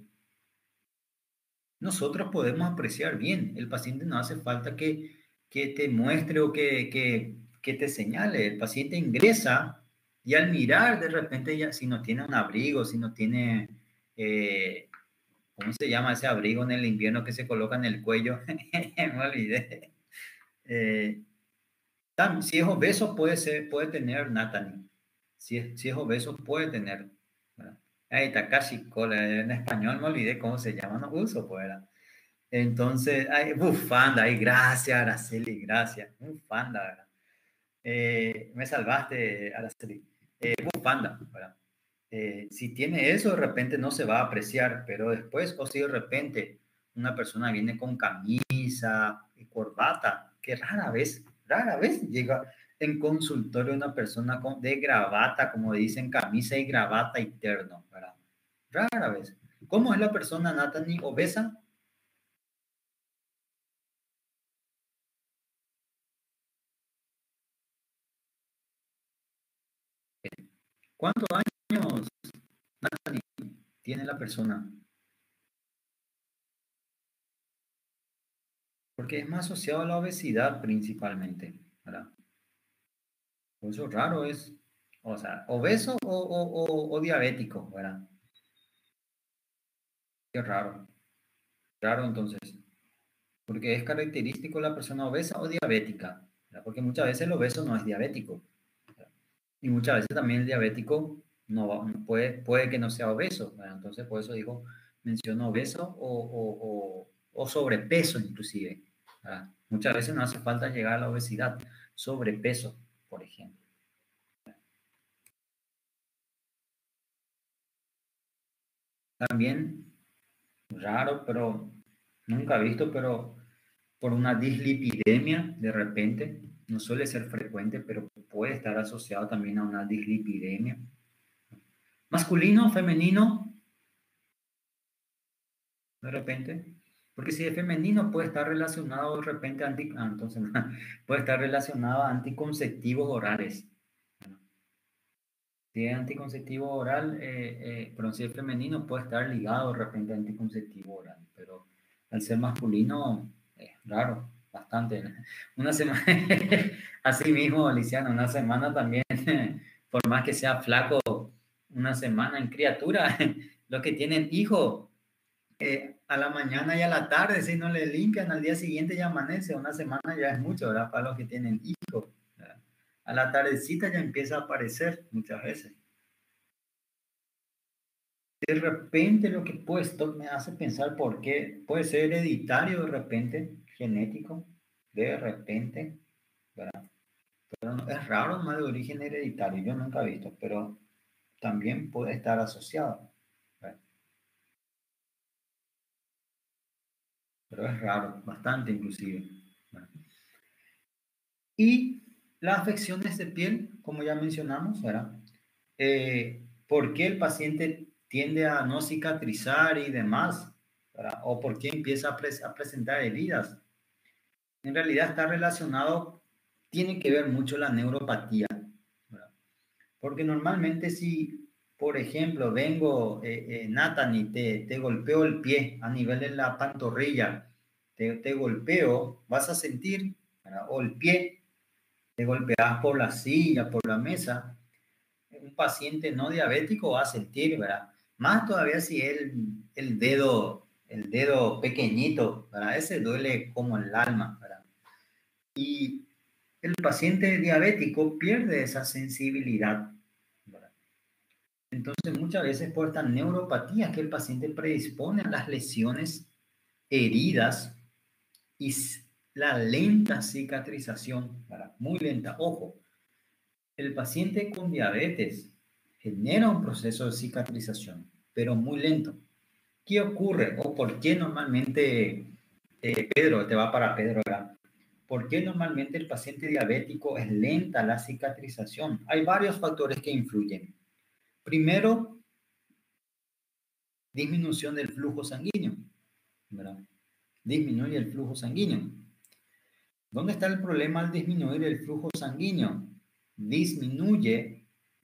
nosotros podemos apreciar bien. El paciente no hace falta que, que te muestre o que, que, que te señale. El paciente ingresa y al mirar de repente ya, si no tiene un abrigo, si no tiene, eh, ¿cómo se llama ese abrigo en el invierno que se coloca en el cuello? Me olvidé. Eh, si es obeso puede ser, puede tener Nathan. Si es, si es obeso puede tener. ¿Verdad? Ahí Takashi Kola, en español me olvidé cómo se llama, no uso, pues. Entonces, ay, bufanda, ay, gracias, Araceli, gracias. Bufanda, ¿verdad? Eh, me salvaste, Araceli. Eh, bufanda, ¿verdad? Eh, si tiene eso, de repente no se va a apreciar, pero después, o si de repente una persona viene con camisa y corbata, que rara vez, rara vez llega en consultorio una persona con, de gravata, como dicen, camisa y gravata y terno, ¿verdad? Rara vez. ¿Cómo es la persona, Natalie, obesa? ¿Cuántos años, Natalie, tiene la persona? Porque es más asociado a la obesidad principalmente, ¿verdad? Por eso raro es, o sea, obeso o, o, o, o diabético, ¿verdad? Qué raro, raro entonces, porque es característico la persona obesa o diabética, ¿verdad? Porque muchas veces el obeso no es diabético, ¿verdad? Y muchas veces también el diabético no, no puede, puede que no sea obeso, ¿verdad? Entonces por eso digo, menciono obeso o, o, o, o sobrepeso inclusive, ¿verdad? Muchas veces no hace falta llegar a la obesidad, sobrepeso, por ejemplo. También raro, pero nunca visto, pero por una dislipidemia de repente, no suele ser frecuente, pero puede estar asociado también a una dislipidemia. Masculino, femenino, de repente. Porque si es femenino puede estar relacionado de repente a anti, ah, entonces, puede estar relacionado a anticonceptivos orales. Si es anticonceptivo oral, eh, eh, pero si es femenino puede estar ligado de repente a anticonceptivo oral, pero al ser masculino es raro, bastante. Una semana, así mismo, Lisiana, una semana también, por más que sea flaco, una semana en criatura, los que tienen hijos, eh, a la mañana y a la tarde, si no le limpian, al día siguiente ya amanece, una semana ya es mucho, ¿verdad? Para los que tienen hijos, ¿verdad? A la tardecita ya empieza a aparecer muchas veces. De repente lo que he puesto me hace pensar por qué puede ser hereditario de repente, genético, de repente, ¿verdad? Pero no, es raro más de origen hereditario, yo nunca he visto, pero también puede estar asociado, ¿verdad? Pero es raro, bastante inclusive, ¿verdad? Y las afecciones de piel, como ya mencionamos, ¿verdad? Eh, ¿Por qué el paciente tiende a no cicatrizar y demás? ¿Verdad? ¿O por qué empieza a, pres a presentar heridas? En realidad está relacionado, tiene que ver mucho la neuropatía, ¿verdad? Porque normalmente si, por ejemplo, vengo, eh, eh, Nathan, y te, te golpeo el pie a nivel de la pantorrilla, te, te golpeo, vas a sentir, ¿verdad? O el pie, te golpeas por la silla, por la mesa, un paciente no diabético va a sentir, ¿verdad? Más todavía si el, el dedo, el dedo pequeñito, ¿verdad? Ese duele como el alma, ¿verdad? Y el paciente diabético pierde esa sensibilidad, ¿verdad? Entonces, muchas veces por esta neuropatía que el paciente predispone a las lesiones, heridas y la lenta cicatrización, ¿verdad? Muy lenta. Ojo, el paciente con diabetes genera un proceso de cicatrización, pero muy lento. ¿Qué ocurre o por qué normalmente, eh, Pedro, te va para Pedro, ¿verdad? ¿Por qué normalmente el paciente diabético es lenta la cicatrización? Hay varios factores que influyen. Primero, disminución del flujo sanguíneo, ¿verdad? Disminuye el flujo sanguíneo. ¿Dónde está el problema al disminuir el flujo sanguíneo? Disminuye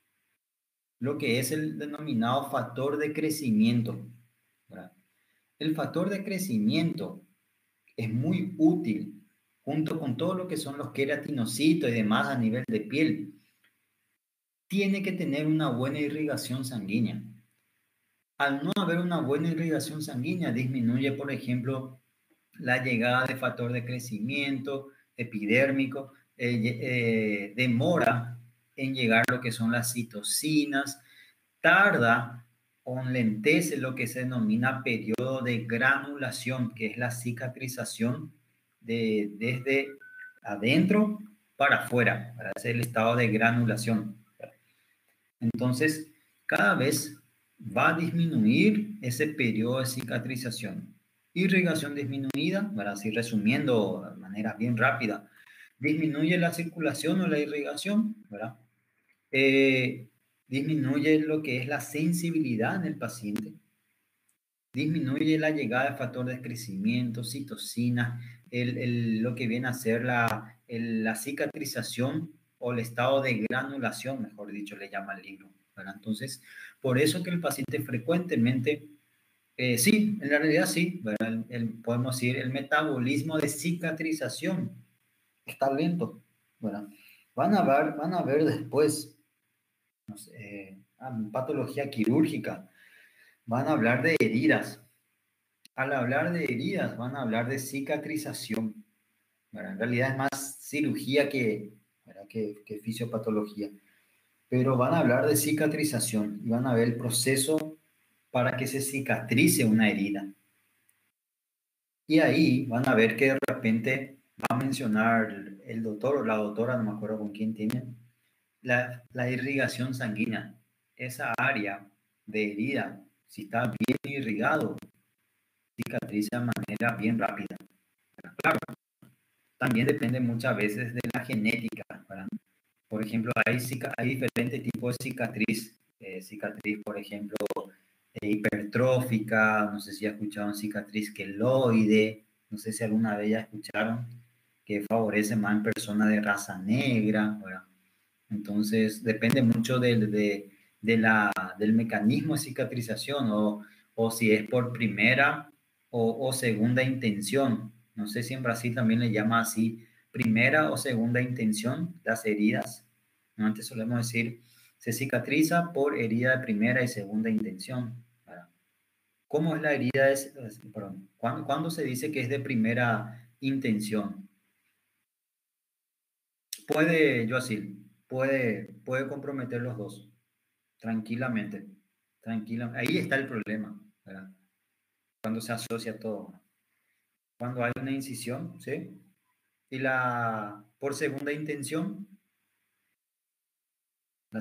lo que es el denominado factor de crecimiento, ¿verdad? El factor de crecimiento es muy útil junto con todo lo que son los queratinocitos y demás a nivel de piel. Tiene que tener una buena irrigación sanguínea. Al no haber una buena irrigación sanguínea, disminuye, por ejemplo, la llegada de factor de crecimiento epidérmico, eh, eh, demora en llegar lo que son las citocinas, tarda o enlentece lo que se denomina periodo de granulación, que es la cicatrización de, desde adentro para afuera, para hacer el estado de granulación. Entonces, cada vez va a disminuir ese periodo de cicatrización. Irrigación disminuida, para así resumiendo de manera bien rápida, disminuye la circulación o la irrigación, ¿verdad? Eh, disminuye lo que es la sensibilidad en el paciente, disminuye la llegada de factor de crecimiento, citocinas, el, el, lo que viene a ser la, el, la cicatrización o el estado de granulación, mejor dicho, le llama el libro, ¿verdad? Entonces, por eso que el paciente frecuentemente, eh, sí, en la realidad sí, ¿verdad? El, el, podemos decir, el metabolismo de cicatrización está lento, ¿verdad? Van a ver, van a ver después, no sé, patología quirúrgica, van a hablar de heridas. Al hablar de heridas, van a hablar de cicatrización, ¿verdad? En realidad es más cirugía que, ¿verdad? que, que fisiopatología, pero van a hablar de cicatrización y van a ver el proceso para que se cicatrice una herida. Y ahí van a ver que de repente va a mencionar el doctor o la doctora, no me acuerdo con quién tiene, la, la irrigación sanguínea. Esa área de herida, si está bien irrigado, cicatriza de manera bien rápida. Claro, también depende muchas veces de la genética, ¿verdad? Por ejemplo, hay, hay diferentes tipos de cicatriz. Eh, cicatriz, por ejemplo, eh, hipertrófica, no sé si ya escucharon cicatriz queloide, no sé si alguna vez ya escucharon, que favorece más en personas de raza negra, ¿verdad? Entonces, depende mucho del, de, de la, del mecanismo de cicatrización o, o si es por primera o, o segunda intención. No sé si en Brasil también le llama así, primera o segunda intención, las heridas. Antes solemos decir, se cicatriza por herida de primera y segunda intención. ¿Verdad? ¿Cómo es la herida? Es, perdón, ¿cuándo, ¿cuándo se dice que es de primera intención? Puede, yo así, puede, puede comprometer los dos, tranquilamente, tranquila. Ahí está el problema, ¿verdad? Cuando se asocia todo. Cuando hay una incisión, ¿sí? Y la, por segunda intención, la,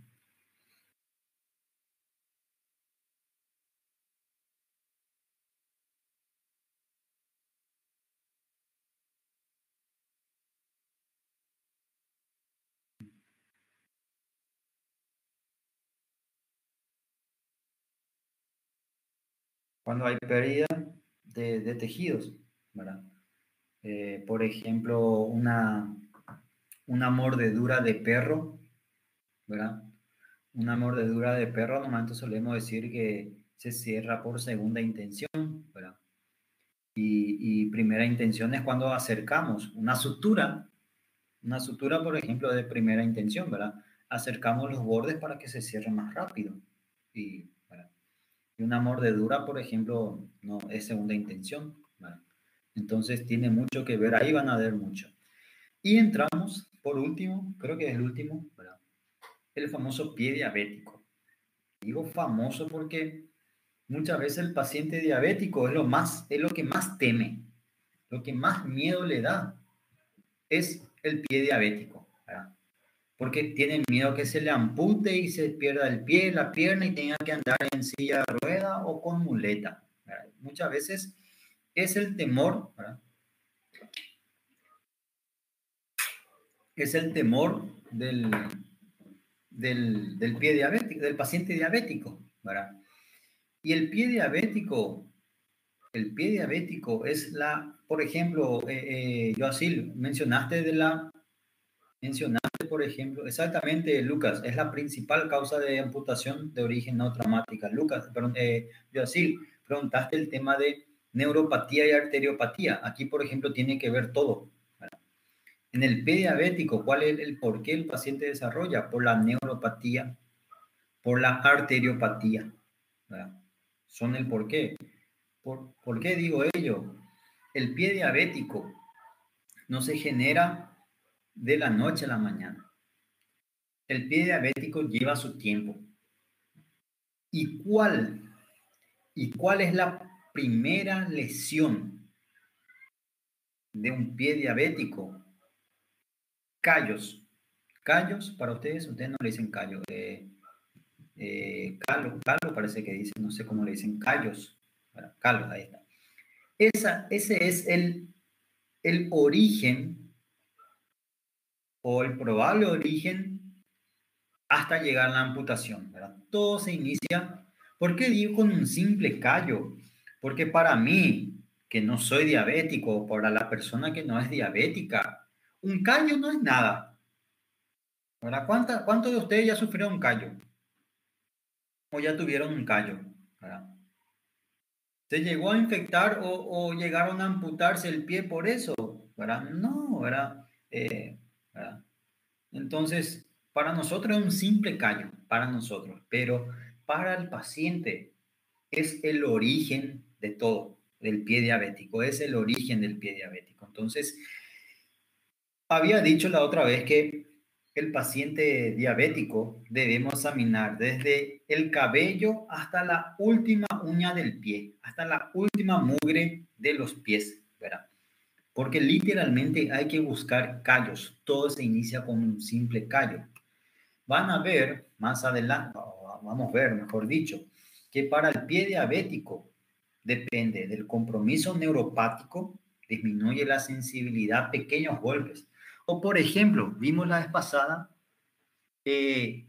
cuando hay pérdida de, de tejidos, ¿verdad? Eh, por ejemplo, una, una mordedura de perro, ¿verdad? Una mordedura de perro, normalmente solemos decir que se cierra por segunda intención, ¿verdad? Y, y primera intención es cuando acercamos una sutura, una sutura, por ejemplo, de primera intención, ¿verdad? Acercamos los bordes para que se cierre más rápido. Y, ¿verdad? Y una mordedura, por ejemplo, no es segunda intención, ¿verdad? Entonces tiene mucho que ver, ahí van a ver mucho. Y entramos, por último, creo que es el último, ¿verdad? El famoso pie diabético. Digo famoso porque muchas veces el paciente diabético es lo más, es lo que más teme, lo que más miedo le da es el pie diabético, ¿verdad? Porque tienen miedo que se le ampute y se pierda el pie, la pierna y tenga que andar en silla de rueda o con muleta, ¿verdad? Muchas veces es el temor, ¿verdad? Es el temor del, del, del pie diabético, del paciente diabético, ¿verdad? Y el pie diabético, el pie diabético es la, por ejemplo, eh, eh, Joacil, mencionaste de la, mencionaste, por ejemplo, exactamente, Lucas, es la principal causa de amputación de origen no traumática. Lucas, perdón, eh, Joacil, preguntaste el tema de neuropatía y arteriopatía. Aquí, por ejemplo, tiene que ver todo. ¿Verdad? En el pie diabético, ¿cuál es el por qué el paciente desarrolla? Por la neuropatía, por la arteriopatía. ¿Verdad? Son el por qué. ¿Por, ¿Por qué digo ello? El pie diabético no se genera de la noche a la mañana. El pie diabético lleva su tiempo. ¿Y cuál? ¿Y cuál es la primera lesión de un pie diabético? Callos. Callos, para ustedes, ustedes no le dicen callo. Eh, eh, calo, calo parece que dicen, no sé cómo le dicen, callos. Bueno, calos, ahí está. Esa, ese es el, el origen o el probable origen hasta llegar a la amputación, ¿verdad? Todo se inicia, ¿por qué digo con un simple callo? Porque para mí, que no soy diabético, para la persona que no es diabética, un callo no es nada, ¿verdad? ¿Cuánta, ¿Cuántos de ustedes ya sufrieron un callo? ¿O ya tuvieron un callo? ¿Verdad? ¿Se llegó a infectar o, o llegaron a amputarse el pie por eso? ¿Verdad? No, ¿verdad? Eh, ¿verdad? Entonces, para nosotros es un simple callo, para nosotros, pero para el paciente es el origen de todo, del pie diabético, es el origen del pie diabético. Entonces, había dicho la otra vez que el paciente diabético debemos examinar desde el cabello hasta la última uña del pie, hasta la última mugre de los pies, ¿verdad? Porque literalmente hay que buscar callos. Todo se inicia con un simple callo. Van a ver más adelante, vamos a ver, mejor dicho, que para el pie diabético depende del compromiso neuropático, disminuye la sensibilidad a pequeños golpes. O por ejemplo, vimos la vez pasada, eh,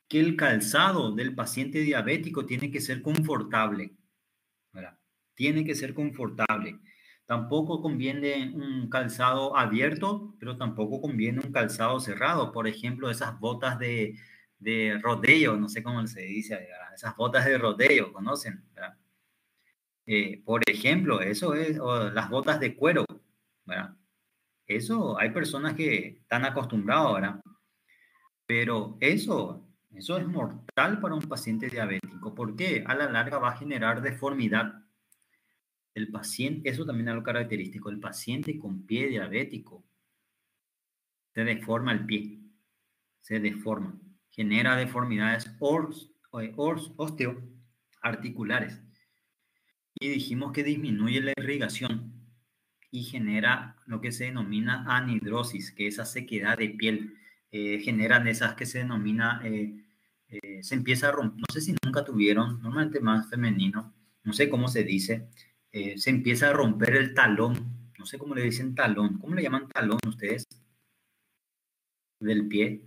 que el calzado del paciente diabético tiene que ser confortable, ¿verdad? Tiene que ser confortable. Tampoco conviene un calzado abierto, pero tampoco conviene un calzado cerrado. Por ejemplo, esas botas de, de rodeo, no sé cómo se dice, ¿verdad? Esas botas de rodeo, ¿conocen? ¿Verdad? Eh, por ejemplo, eso es, o las botas de cuero, ¿verdad? Eso hay personas que están acostumbrados, ¿verdad? Pero eso, eso es mortal para un paciente diabético. ¿Por qué? A la larga va a generar deformidad. El paciente, eso también es lo característico. El paciente con pie diabético se deforma el pie, se deforma, genera deformidades ors, ors, osteoarticulares. Y dijimos que disminuye la irrigación y genera lo que se denomina anhidrosis, que es esa sequedad de piel. Eh, generan esas que se denomina, eh, eh, se empieza a romper, no sé si nunca tuvieron, normalmente más femenino, no sé cómo se dice, eh, se empieza a romper el talón, no sé cómo le dicen talón, ¿cómo le llaman talón ustedes? Del pie.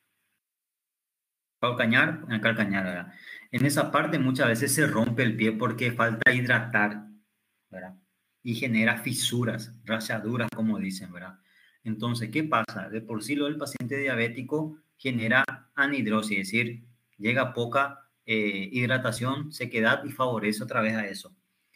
Calcañar, eh, calcañar, ¿verdad? En esa parte muchas veces se rompe el pie porque falta hidratar, ¿verdad? Y genera fisuras, rachaduras, como dicen, ¿verdad? Entonces, ¿qué pasa? De por sí lo del paciente diabético genera anhidrosis, es decir, llega poca eh, hidratación, sequedad y favorece otra vez a eso.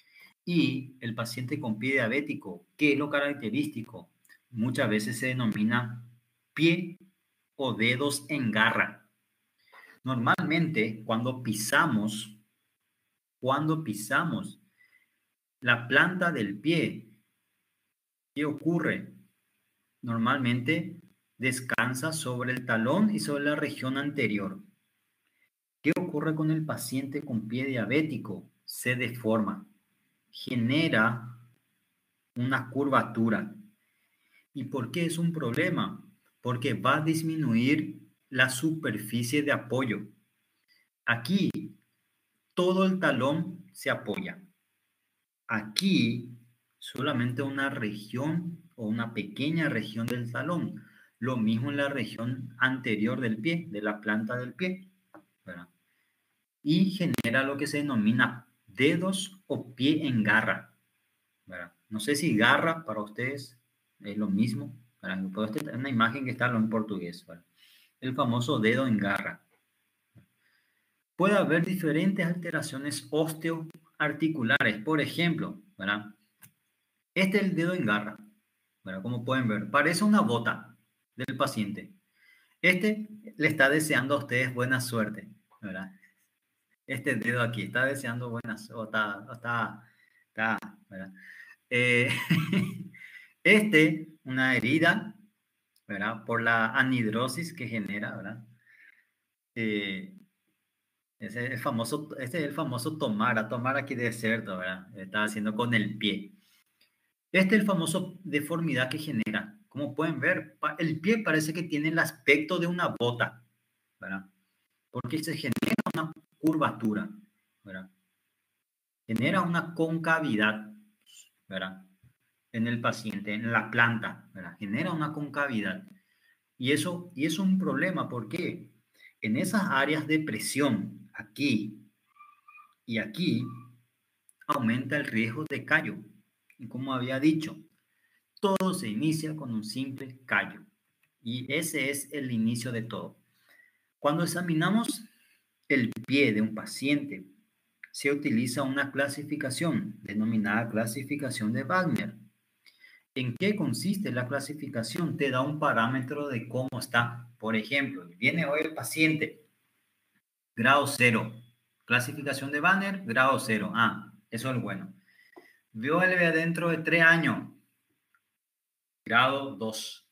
Y el paciente con pie diabético, ¿qué es lo característico? Muchas veces se denomina pie o dedos en garra. Normalmente, cuando pisamos, cuando pisamos la planta del pie, ¿qué ocurre? Normalmente descansa sobre el talón y sobre la región anterior. ¿Qué ocurre con el paciente con pie diabético? Se deforma, genera una curvatura. ¿Y por qué es un problema? Porque va a disminuir la superficie de apoyo. Aquí todo el talón se apoya. Aquí solamente una región o una pequeña región del talón. Lo mismo en la región anterior del pie, de la planta del pie, ¿verdad? Y genera lo que se denomina dedos o pie en garra, ¿verdad? No sé si garra para ustedes es lo mismo, ¿verdad? Es una imagen que está en portugués, ¿verdad? El famoso dedo en garra. Puede haber diferentes alteraciones osteoarticulares, por ejemplo, ¿verdad? Este es el dedo en garra, ¿verdad? Como pueden ver, parece una bota del paciente. Este le está deseando a ustedes buena suerte, ¿verdad? Este dedo aquí está deseando buena suerte, está, está, está, ¿verdad? Eh, este, una herida, ¿verdad? Por la anhidrosis que genera, ¿verdad? Eh, ese es el famoso, este es el famoso tomar, a tomar aquí de cerdo, ¿verdad? Está haciendo con el pie. Este es el famoso deformidad que genera. Como pueden ver, el pie parece que tiene el aspecto de una bota, ¿verdad? Porque se genera una curvatura, ¿verdad? Genera una concavidad, ¿verdad? En el paciente, en la planta, ¿verdad? Genera una concavidad. Y eso, y eso es un problema, porque en esas áreas de presión, aquí y aquí, aumenta el riesgo de callo. Y como había dicho, todo se inicia con un simple callo. Y ese es el inicio de todo. Cuando examinamos el pie de un paciente, se utiliza una clasificación denominada clasificación de Wagner. ¿En qué consiste la clasificación? Te da un parámetro de cómo está. Por ejemplo, viene hoy el paciente, grado cero. Clasificación de Wagner, grado cero. Ah, eso es bueno. Vio el bebé dentro de tres años, grado dos.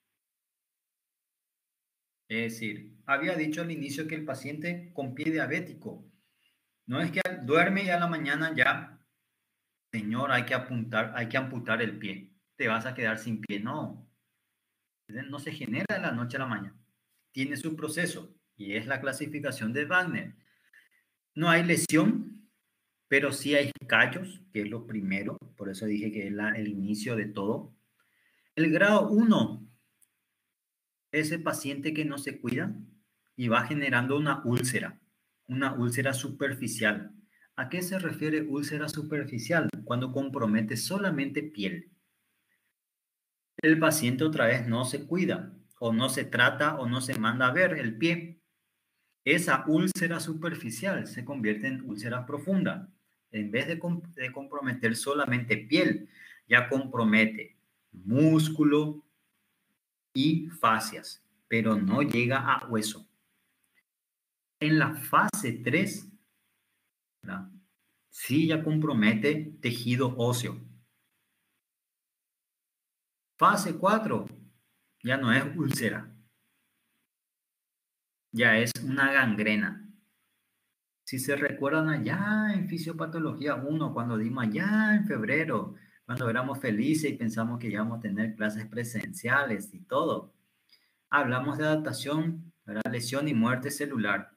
Es decir, había dicho al inicio que el paciente con pie diabético no es que duerme y a la mañana ya, señor, hay que apuntar, hay que amputar el pie. Te vas a quedar sin pie. No, no se genera de la noche a la mañana. Tiene su proceso y es la clasificación de Wagner. No hay lesión, pero sí hay callos, que es lo primero. Por eso dije que es la, el inicio de todo. El grado uno, ese paciente que no se cuida, y va generando una úlcera, una úlcera superficial. ¿A qué se refiere úlcera superficial? Cuando compromete solamente piel. El paciente otra vez no se cuida, o no se trata, o no se manda a ver el pie. Esa úlcera superficial se convierte en úlcera profunda. En vez de, comp de comprometer solamente piel, ya compromete músculo y fascias, pero no llega a hueso. En la fase tres, ¿verdad? Sí ya compromete tejido óseo. Fase cuatro ya no es úlcera, ya es una gangrena. Si se recuerdan allá en Fisiopatología uno, cuando dimos allá en febrero, cuando éramos felices y pensamos que íbamos a tener clases presenciales y todo, hablamos de adaptación, ¿verdad? Lesión y muerte celular.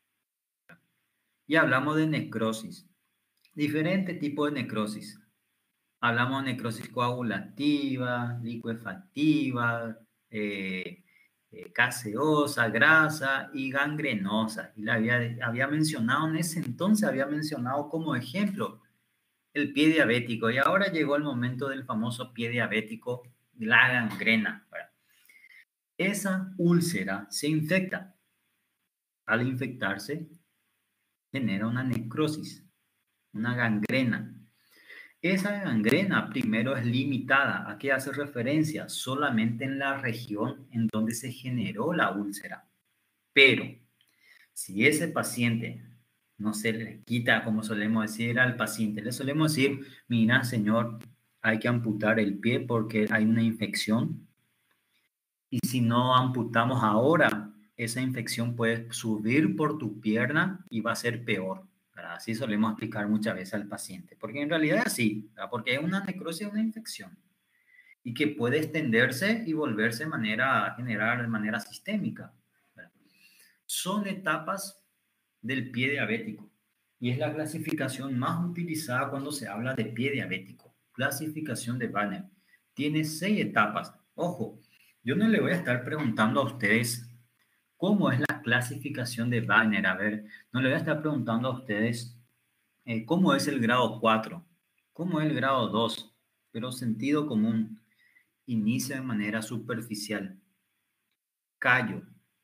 Y hablamos de necrosis, diferentes tipos de necrosis. Hablamos de necrosis coagulativa, licuefactiva, eh, eh, caseosa, grasa y gangrenosa. Y la había, había mencionado en ese entonces, había mencionado como ejemplo el pie diabético. Y ahora llegó el momento del famoso pie diabético, la gangrena. Esa úlcera se infecta. Al infectarse, genera una necrosis, una gangrena. Esa gangrena primero es limitada. ¿A qué hace referencia? Solamente en la región en donde se generó la úlcera. Pero si ese paciente no se le quita, como solemos decir al paciente, le solemos decir, mira, señor, hay que amputar el pie porque hay una infección. Y si no amputamos ahora, esa infección puede subir por tu pierna y va a ser peor. ¿Verdad? Así solemos explicar muchas veces al paciente, porque en realidad es así, ¿verdad? Porque es una necrosis, una infección, y que puede extenderse y volverse de manera, a generar de manera sistémica. ¿Verdad? Son etapas del pie diabético, y es la clasificación más utilizada cuando se habla de pie diabético. Clasificación de Banner. Tiene seis etapas. Ojo, yo no le voy a estar preguntando a ustedes cómo es la clasificación de Wagner. A ver, no le voy a estar preguntando a ustedes eh, cómo es el grado cuatro, cómo es el grado dos, pero sentido común. Inicia de manera superficial. Callo.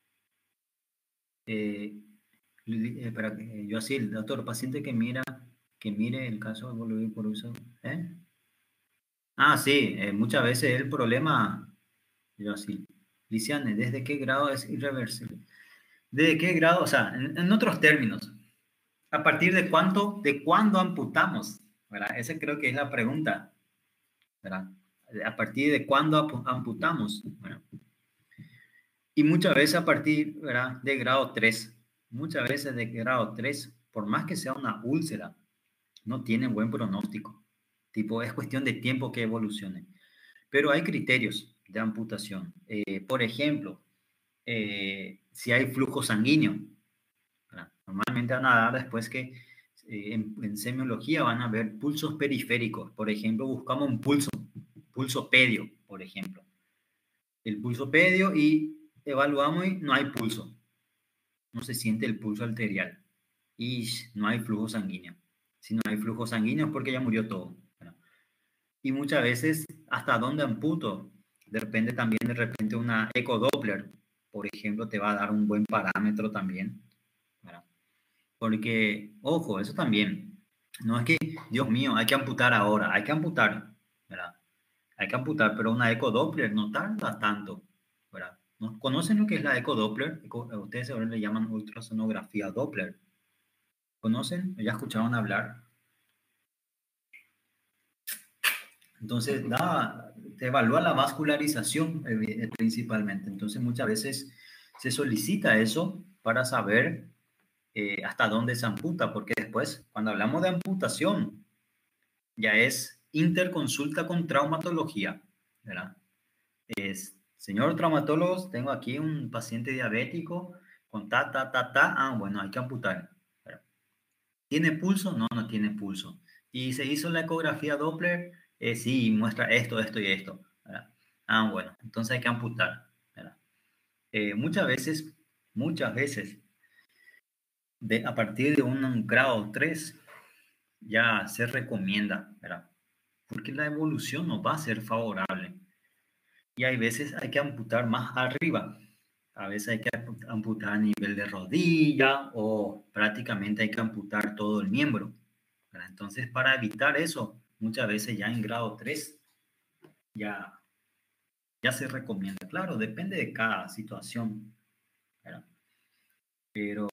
Eh, eh, para que yo así, el doctor, paciente que mira, que mire el caso de volver por uso. ¿Eh? Ah, sí, eh, muchas veces el problema, yo así, Lisiane, ¿desde qué grado es irreversible? ¿Desde qué grado? O sea, en, en otros términos, ¿a partir de cuánto, de cuándo amputamos? ¿Verdad? Esa creo que es la pregunta, ¿verdad? ¿A partir de cuándo amputamos? Bueno, y muchas veces a partir, ¿verdad? De grado tres. Muchas veces de grado tres, por más que sea una úlcera, no tiene buen pronóstico. Tipo, es cuestión de tiempo que evolucione. Pero hay criterios de amputación. Eh, por ejemplo, eh, si hay flujo sanguíneo. ¿Verdad? Normalmente van a dar después que eh, en, en semiología van a ver pulsos periféricos. Por ejemplo, buscamos un pulso, pulso pedio, por ejemplo. El pulso pedio y evaluamos y no hay pulso. No se siente el pulso arterial. Y no hay flujo sanguíneo. Si no hay flujo sanguíneo es porque ya murió todo. ¿Verdad? Y muchas veces, ¿hasta dónde amputo? Depende también de repente una ecodoppler, por ejemplo, te va a dar un buen parámetro también. ¿Verdad? Porque, ojo, eso también. No es que, Dios mío, hay que amputar ahora, hay que amputar, ¿verdad? Hay que amputar, pero una ecodoppler no tarda tanto, ¿verdad? ¿No? ¿Conocen lo que es la ecodoppler? Ustedes ahora le llaman ultrasonografía Doppler. ¿Conocen? ¿Ya escucharon hablar? Entonces, da, te evalúa la vascularización eh, principalmente. Entonces, muchas veces se solicita eso para saber eh, hasta dónde se amputa, porque después, cuando hablamos de amputación, ya es interconsulta con traumatología, ¿verdad? Es, señor traumatólogo, tengo aquí un paciente diabético con ta, ta, ta, ta, ah, bueno, hay que amputar. ¿Verdad? ¿Tiene pulso? No, no tiene pulso. ¿Y se hizo la ecografía Doppler? Eh, sí, muestra esto, esto y esto, ¿verdad? Ah, bueno, entonces hay que amputar, ¿verdad? Eh, muchas veces muchas veces, de, a partir de un grado tres, ya se recomienda, ¿verdad? Porque la evolución no va a ser favorable. Y hay veces hay que amputar más arriba. A veces hay que amputar a nivel de rodilla o prácticamente hay que amputar todo el miembro, ¿verdad? Entonces, para evitar eso, muchas veces ya en grado tres ya, ya se recomienda. Claro, depende de cada situación, ¿verdad? Pero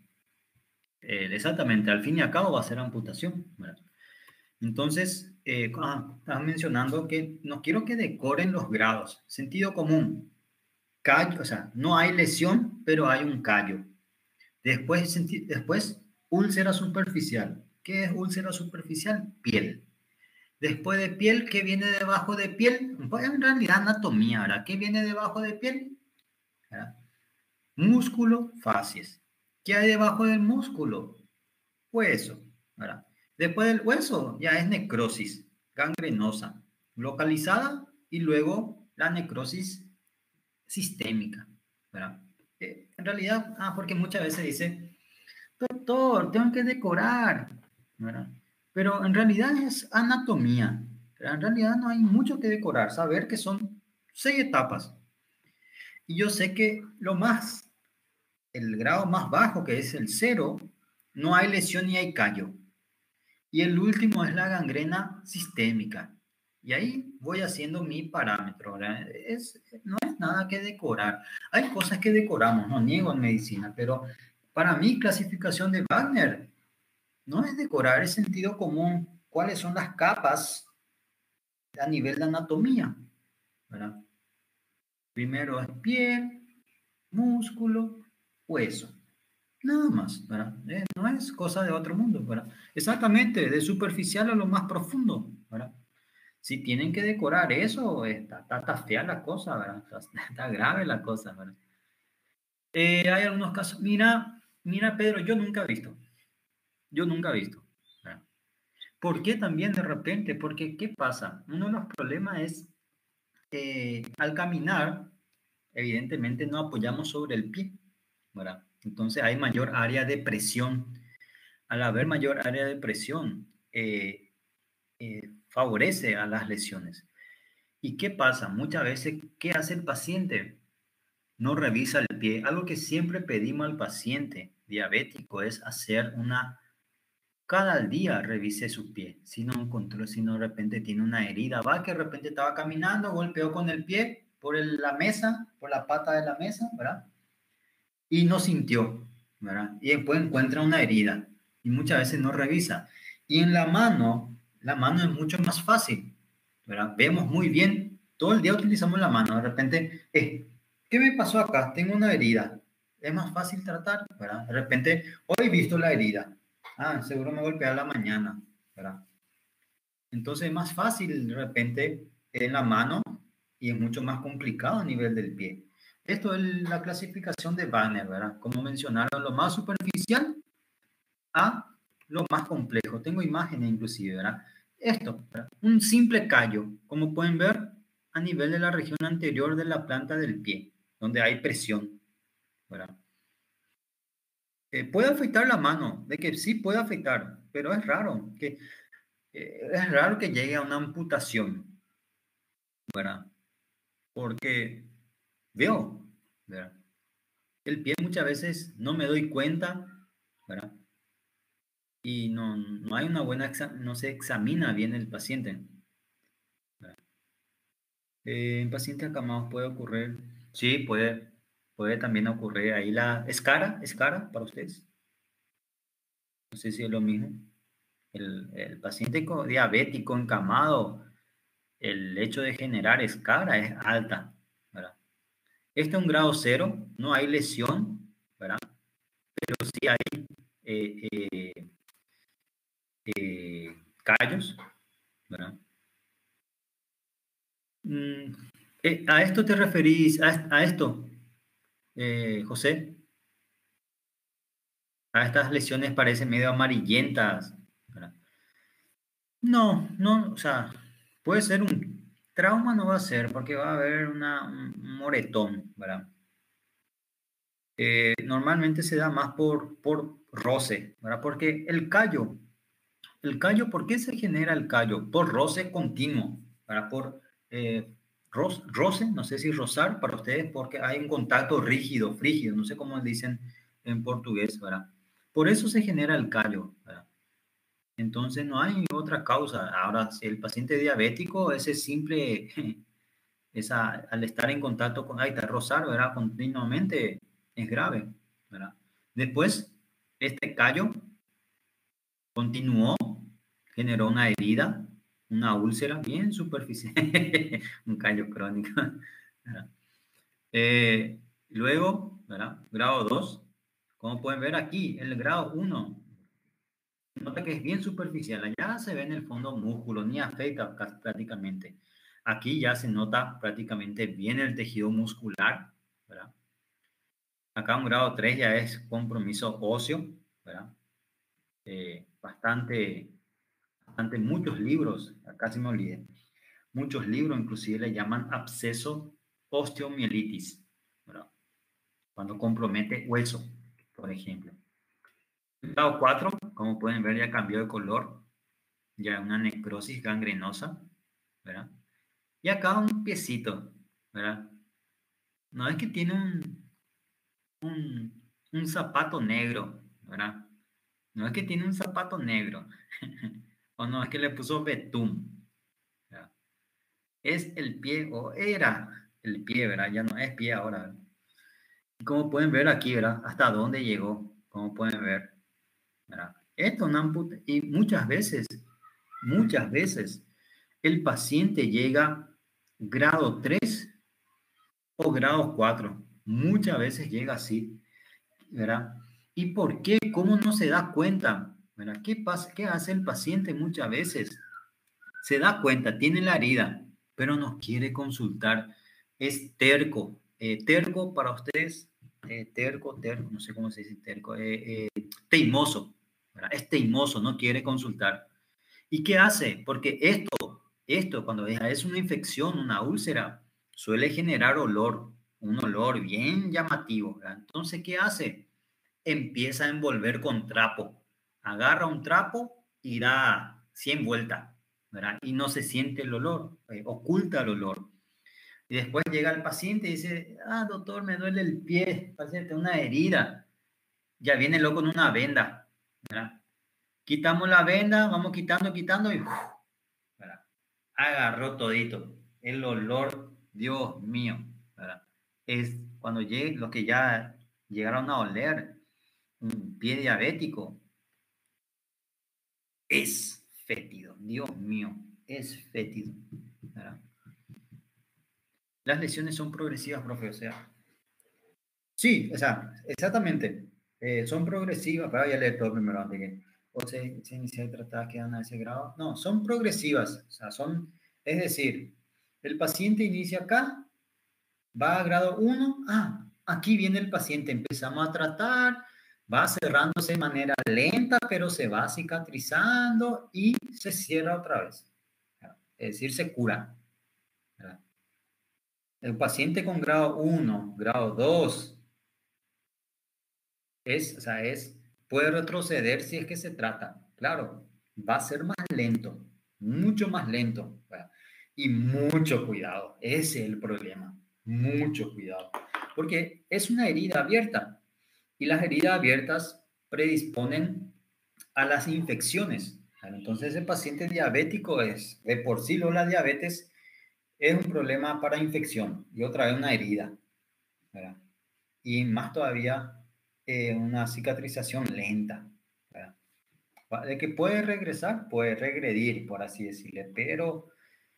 eh, exactamente, al fin y al cabo va a ser amputación, ¿verdad? Entonces, eh, ah, estás mencionando que no quiero que decoren los grados. Sentido común, callo, o sea, no hay lesión, pero hay un callo. Después, después, úlcera superficial. ¿Qué es úlcera superficial? Piel. Después de piel, ¿qué viene debajo de piel? Pues en realidad anatomía, ¿verdad? ¿Qué viene debajo de piel? ¿Verdad? Músculo, fascias. ¿Qué hay debajo del músculo? Hueso, ¿verdad? Después del hueso ya es necrosis gangrenosa, localizada y luego la necrosis sistémica, ¿verdad? Eh, en realidad, ah, porque muchas veces dice, doctor, tengo que decorar, ¿verdad? Pero en realidad es anatomía. En realidad no hay mucho que decorar. Saber que son seis etapas. Y yo sé que lo más, el grado más bajo, que es el cero, no hay lesión ni hay callo. Y el último es la gangrena sistémica. Y ahí voy haciendo mi parámetro, ¿verdad? Es, no es nada que decorar. Hay cosas que decoramos, no niego en medicina, pero para mí clasificación de Wagner no es decorar, es sentido común. ¿Cuáles son las capas a nivel de anatomía? ¿Verdad? Primero es piel, músculo, hueso. Nada más, ¿verdad? Eh, no es cosa de otro mundo, ¿verdad? Exactamente, de superficial a lo más profundo, ¿verdad? Si tienen que decorar eso, está, está, está fea la cosa, ¿verdad? Está, está grave la cosa, ¿verdad? Eh, hay algunos casos, mira, mira, Pedro, yo nunca he visto, yo nunca he visto, ¿verdad? ¿Por qué también de repente? Porque, ¿qué pasa? Uno de los problemas es, eh, al caminar, evidentemente no apoyamos sobre el pie, ¿verdad? Entonces hay mayor área de presión. Al haber mayor área de presión, eh, eh, favorece a las lesiones. ¿Y qué pasa? Muchas veces, ¿qué hace el paciente? No revisa el pie. Algo que siempre pedimos al paciente diabético es hacer una, cada día revise su pie. Si no encontró, si no de repente tiene una herida, va que de repente estaba caminando, golpeó con el pie por el, la mesa, por la pata de la mesa, ¿verdad? Y no sintió, ¿verdad? Y después encuentra una herida y muchas veces no revisa. Y en la mano, la mano es mucho más fácil, ¿verdad? Vemos muy bien, todo el día utilizamos la mano, de repente, eh, ¿qué me pasó acá? Tengo una herida. Es más fácil tratar, ¿verdad? De repente, hoy he visto la herida. Ah, seguro me golpeé a la mañana, ¿verdad? Entonces es más fácil de repente en la mano y es mucho más complicado a nivel del pie. Esto es la clasificación de Wagner, ¿verdad? Como mencionaron, lo más superficial a lo más complejo. Tengo imágenes inclusive, ¿verdad? Esto, ¿verdad? Un simple callo, como pueden ver, a nivel de la región anterior de la planta del pie, donde hay presión, ¿verdad? Eh, puede afectar la mano, de que sí puede afectar, pero es raro que, eh, es raro que llegue a una amputación, ¿verdad? Porque veo, ¿verdad? El pie muchas veces no me doy cuenta, ¿verdad? Y no, no hay una buena, no se examina bien el paciente, ¿verdad? Eh, en pacientes acamados puede ocurrir, sí, puede, puede también ocurrir ahí la escara, escara para ustedes. No sé si es lo mismo. El, el paciente con, diabético encamado, el hecho de generar escara es alta, ¿verdad? Este es un grado cero, no hay lesión, ¿verdad? Pero sí hay eh, eh, eh, callos, ¿verdad? Mm, eh, ¿a esto te referís, a, a esto, eh, José? A estas lesiones parecen medio amarillentas, ¿verdad? No, no, o sea, puede ser un trauma, no va a ser, porque va a haber una, un moretón, ¿verdad? Eh, normalmente se da más por, por roce, ¿verdad? Porque el callo, el callo, ¿por qué se genera el callo? Por roce continuo, ¿verdad? Por eh, ro- roce, no sé si rozar para ustedes, porque hay un contacto rígido, frígido, no sé cómo dicen en portugués, ¿verdad? Por eso se genera el callo, ¿verdad? Entonces no hay otra causa. Ahora, si el paciente diabético, ese simple, esa, al estar en contacto con, ahí está, rozar, ¿verdad? Continuamente es grave, ¿verdad? Después, este callo continuó, generó una herida, una úlcera bien superficial, un callo crónico, ¿verdad? Eh, luego, ¿verdad? Grado dos, como pueden ver aquí, el grado uno nota que es bien superficial. Allá se ve en el fondo músculo, ni afecta prácticamente. Aquí ya se nota prácticamente bien el tejido muscular, ¿verdad? Acá un grado tres ya es compromiso óseo, ¿verdad? Eh, bastante, bastante, muchos libros, acá se me olvidé, muchos libros inclusive le llaman absceso osteomielitis, ¿verdad? Cuando compromete hueso, por ejemplo. Grado cuatro, como pueden ver, ya cambió de color, ya una necrosis gangrenosa, ¿verdad? Y acá un piecito, ¿verdad? No es que tiene un, un, un zapato negro, ¿verdad? No es que tiene un zapato negro, o no es que le puso betún, ¿verdad? Es el pie, o era el pie, ¿verdad? Ya no es pie ahora, ¿verdad? Y como pueden ver aquí, ¿verdad? Hasta dónde llegó, como pueden ver, ¿verdad? Esto no amputa, y muchas veces, muchas veces, el paciente llega grado tres o grado cuatro. Muchas veces llega así, ¿verdad? ¿Y por qué? ¿Cómo no se da cuenta? ¿Verdad? ¿Qué pasa? ¿Qué hace el paciente muchas veces? Se da cuenta, tiene la herida, pero no quiere consultar. Es terco. Eh, terco para ustedes, eh, terco, terco, no sé cómo se dice terco, eh, eh, teimoso, ¿verdad? Es teimoso, no quiere consultar. ¿Y qué hace? Porque esto, esto, cuando es una infección, una úlcera, suele generar olor, un olor bien llamativo, ¿verdad? Entonces, ¿qué hace? Empieza a envolver con trapo. Agarra un trapo y da cien vueltas, ¿verdad? Y no se siente el olor, eh, oculta el olor. Y después llega el paciente y dice, ah, doctor, me duele el pie, paciente, una herida. Ya viene loco con una venda, ¿verdad? Quitamos la venda, vamos quitando, quitando y ¡uf! ¿Verdad? Agarró todito. El olor, Dios mío, ¿verdad? Es cuando llegue, los que ya llegaron a oler un pie diabético, es fétido, Dios mío, es fétido, ¿verdad? Las lesiones son progresivas, profe, o sea, sí, o sea, exactamente, eh, son progresivas, para ya leer todo primero antes que, o se, se inicia y tratada quedan a ese grado, no, son progresivas, o sea, son, es decir, el paciente inicia acá, va a grado uno, ah, aquí viene el paciente, empezamos a tratar, va cerrándose de manera lenta, pero se va cicatrizando y se cierra otra vez. Es decir, se cura. ¿Verdad? El paciente con grado uno, grado dos, es, o sea, es, puede retroceder si es que se trata. Claro, va a ser más lento, mucho más lento. ¿Verdad? Y mucho cuidado, ese es el problema. Mucho cuidado. Porque es una herida abierta y las heridas abiertas predisponen a las infecciones. Entonces, el paciente diabético es, de por sí, la diabetes es un problema para infección y otra vez una herida, ¿verdad? Y más todavía eh, una cicatrización lenta, ¿verdad? De que puede regresar, puede regredir, por así decirle, pero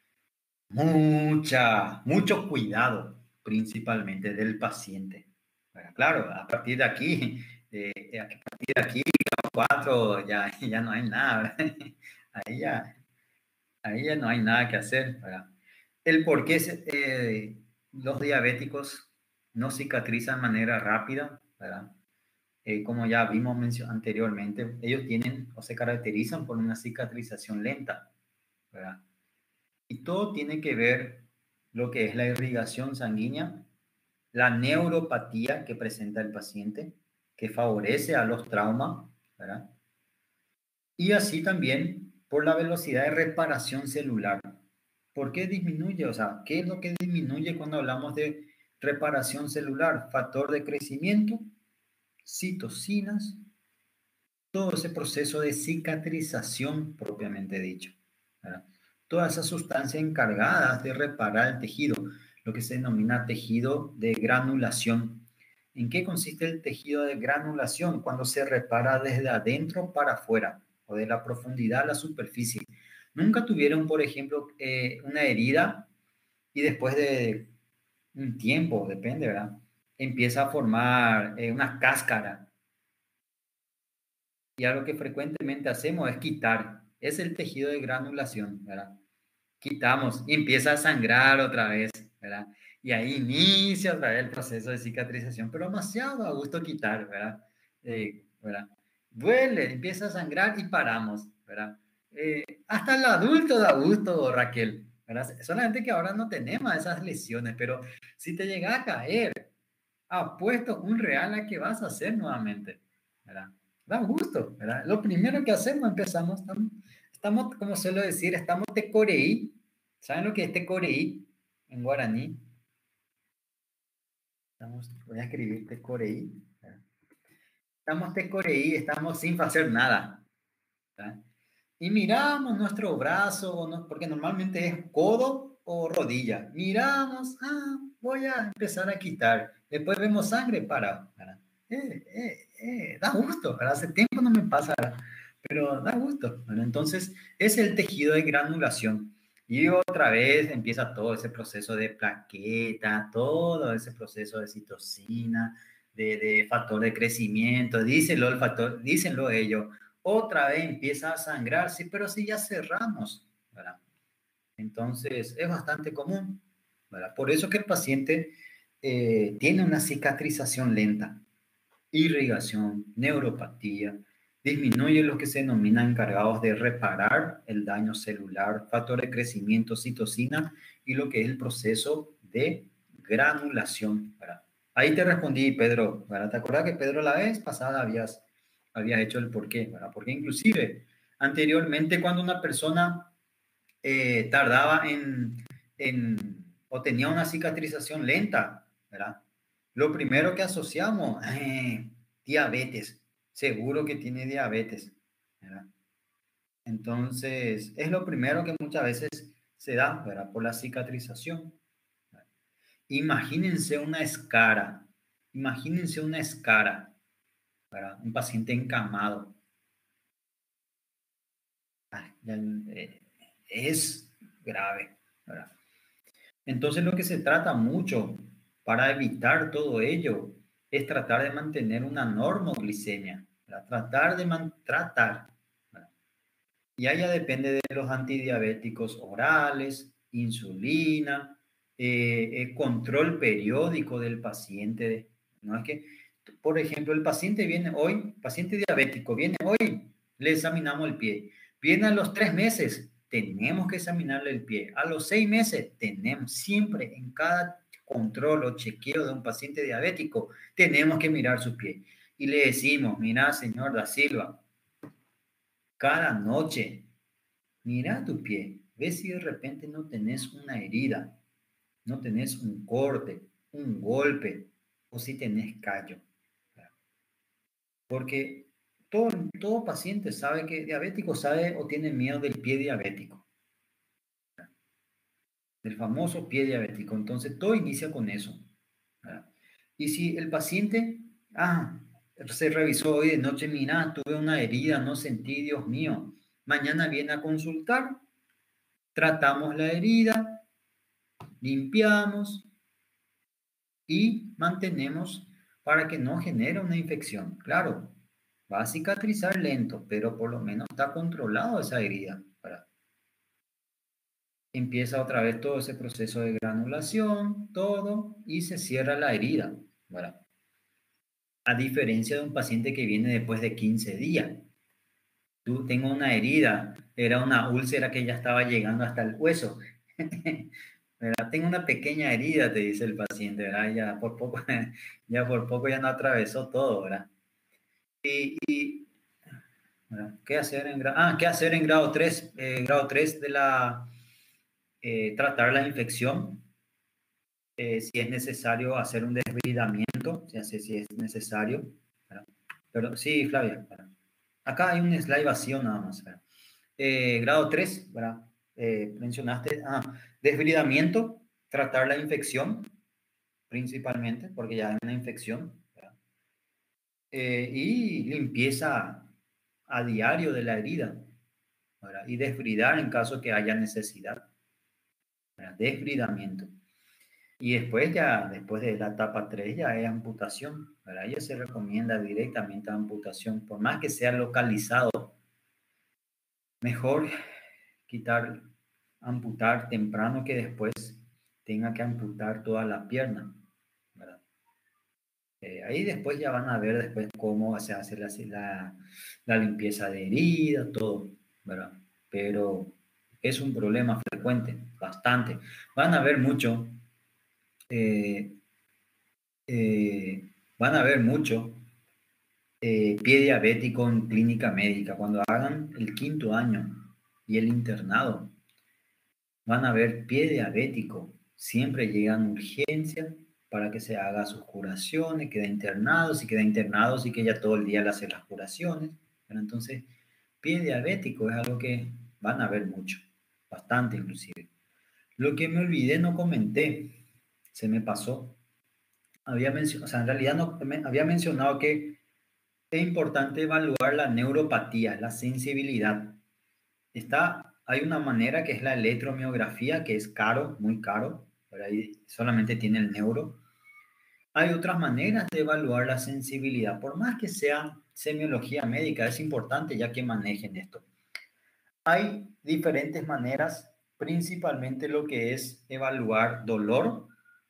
mucha, mucho cuidado, principalmente del paciente. ¿Verdad? Claro, a partir de aquí, eh, a partir de aquí, cuatro, ya, ya no hay nada, ¿verdad? Ahí ya, ahí ya no hay nada que hacer, ¿verdad? El por qué eh, los diabéticos no cicatrizan de manera rápida, ¿verdad? Eh, como ya vimos anteriormente, ellos tienen o se caracterizan por una cicatrización lenta, ¿verdad? Y todo tiene que ver lo que es la irrigación sanguínea la neuropatía que presenta el paciente, que favorece a los traumas, ¿verdad? Y así también por la velocidad de reparación celular. ¿Por qué disminuye? O sea, ¿qué es lo que disminuye cuando hablamos de reparación celular? Factor de crecimiento, citocinas, todo ese proceso de cicatrización propiamente dicho, ¿verdad? Todas esas sustancias encargadas de reparar el tejido, lo que se denomina tejido de granulación. ¿En qué consiste el tejido de granulación? Cuando se repara desde adentro para afuera o de la profundidad a la superficie. Nunca tuvieron, por ejemplo, eh, una herida y después de un tiempo, depende, ¿verdad? Empieza a formar eh, una cáscara. Y algo que frecuentemente hacemos es quitar. Es el tejido de granulación, ¿verdad? Quitamos y empieza a sangrar otra vez, ¿verdad? Y ahí inicia otra vez el proceso de cicatrización, pero demasiado a gusto quitar, ¿verdad? Eh, ¿verdad? Duele, empieza a sangrar y paramos, ¿verdad? Eh, hasta el adulto da gusto, Raquel, ¿verdad? Solamente que ahora no tenemos esas lesiones, pero si te llega a caer, apuesto un real a que vas a hacer nuevamente, ¿verdad? Da gusto, ¿verdad? Lo primero que hacemos, empezamos, estamos, estamos como suelo decir, estamos tecoreí. ¿Saben lo que es tecoreí en guaraní? Estamos, voy a escribir tecoreí. ¿Verdad? Estamos tecoreí, estamos sin hacer nada, ¿verdad? Y miramos nuestro brazo, no, porque normalmente es codo o rodilla. Miramos, ah, voy a empezar a quitar. Después vemos sangre para, ¿verdad? Eh, eh, eh, da gusto, ¿verdad? Hace tiempo no me pasa, ¿verdad? Pero da gusto, ¿verdad? Entonces, es el tejido de granulación. Y otra vez empieza todo ese proceso de plaqueta, todo ese proceso de citocina, de, de factor de crecimiento, díselo el factor, dícenlo ellos, otra vez empieza a sangrar, sí, pero si ya cerramos, ¿verdad? Entonces, es bastante común, ¿verdad? Por eso que el paciente eh, tiene una cicatrización lenta, irrigación, neuropatía, disminuye lo que se denominan encargados de reparar el daño celular, factor de crecimiento, citocina y lo que es el proceso de granulación, ¿verdad? Ahí te respondí, Pedro, ¿verdad? ¿Te acuerdas que Pedro la vez pasada habías, habías hecho el porqué, ¿verdad? Porque inclusive anteriormente cuando una persona eh, tardaba en, en, o tenía una cicatrización lenta, ¿verdad? Lo primero que asociamos, eh, diabetes, seguro que tiene diabetes, ¿verdad? Entonces, es lo primero que muchas veces se da, ¿verdad? Por la cicatrización. ¿Verdad? Imagínense una escara, imagínense una escara, ¿verdad? Un paciente encamado. Ah, ya, eh, es grave, ¿verdad? Entonces lo que se trata mucho para evitar todo ello es tratar de mantener una normoglicemia, ¿verdad? Tratar de man tratar. ¿Verdad? Y ahí ya depende de los antidiabéticos orales, insulina, eh, eh, control periódico del paciente. No es que, por ejemplo, el paciente viene hoy, paciente diabético, viene hoy, le examinamos el pie. Viene a los tres meses, tenemos que examinarle el pie. A los seis meses, tenemos siempre en cada control o chequeo de un paciente diabético, tenemos que mirar su pie. Y le decimos, mira, señor da Silva, cada noche, mira tu pie, ve si de repente no tenés una herida, no tenés un corte, un golpe, o si tenés callo. Porque todo, todo paciente sabe que diabético sabe o tiene miedo del pie diabético, del famoso pie diabético. Entonces, todo inicia con eso, ¿verdad? Y si el paciente, ah, se revisó hoy de noche, mira, tuve una herida, no sentí, Dios mío, mañana viene a consultar, tratamos la herida, limpiamos y mantenemos para que no genere una infección. Claro, va a cicatrizar lento, pero por lo menos está controlado esa herida, ¿verdad? Empieza otra vez todo ese proceso de granulación, todo, y se cierra la herida, ¿verdad? A diferencia de un paciente que viene después de quince días. Tú tengo una herida, era una úlcera que ya estaba llegando hasta el hueso. ¿verdad? Tengo una pequeña herida, te dice el paciente, ¿verdad? Ya por poco, ya por poco ya no atravesó todo, ¿verdad? Y, y ¿verdad? ¿Qué hacer en grado? Ah, ¿qué hacer en grado tres? Eh, grado tres de la, eh, tratar la infección, eh, si es necesario hacer un desbridamiento, si, hace, si es necesario, ¿verdad? Pero sí, Flavia, ¿verdad? Acá hay un slide vacío nada más, ¿verdad? Eh, grado tres, ¿verdad? Eh, mencionaste, ah, desbridamiento, tratar la infección, principalmente, porque ya hay una infección, ¿verdad? Eh, y limpieza a diario de la herida, ¿verdad? Y desbridar en caso que haya necesidad, ¿verdad? Desbridamiento. Y después ya, después de la etapa tres ya es amputación, ¿verdad? Ya se recomienda directamente amputación, por más que sea localizado, mejor quitar, amputar temprano que después tenga que amputar toda la pierna, ¿verdad? Eh, ahí después ya van a ver después cómo se hace la, la, la limpieza de herida, todo, ¿verdad? Pero es un problema frecuente, bastante. Van a ver mucho, eh, eh, van a ver mucho eh, pie diabético en clínica médica. Cuando hagan el quinto año y el internado, van a ver pie diabético. Siempre llegan urgencias para que se haga sus curaciones, queda internado, si queda internado, sí que ya todo el día le hace las curaciones. Pero entonces, pie diabético es algo que van a ver mucho, bastante inclusive. Lo que me olvidé, no comenté, se me pasó. Había mencionado, o sea, en realidad no, me, había mencionado que es importante evaluar la neuropatía, la sensibilidad. Está, hay una manera que es la electromiografía, que es caro, muy caro, por ahí solamente tiene el neuro. Hay otras maneras de evaluar la sensibilidad, por más que sea semiología médica, es importante ya que manejen esto. Hay diferentes maneras, principalmente lo que es evaluar dolor.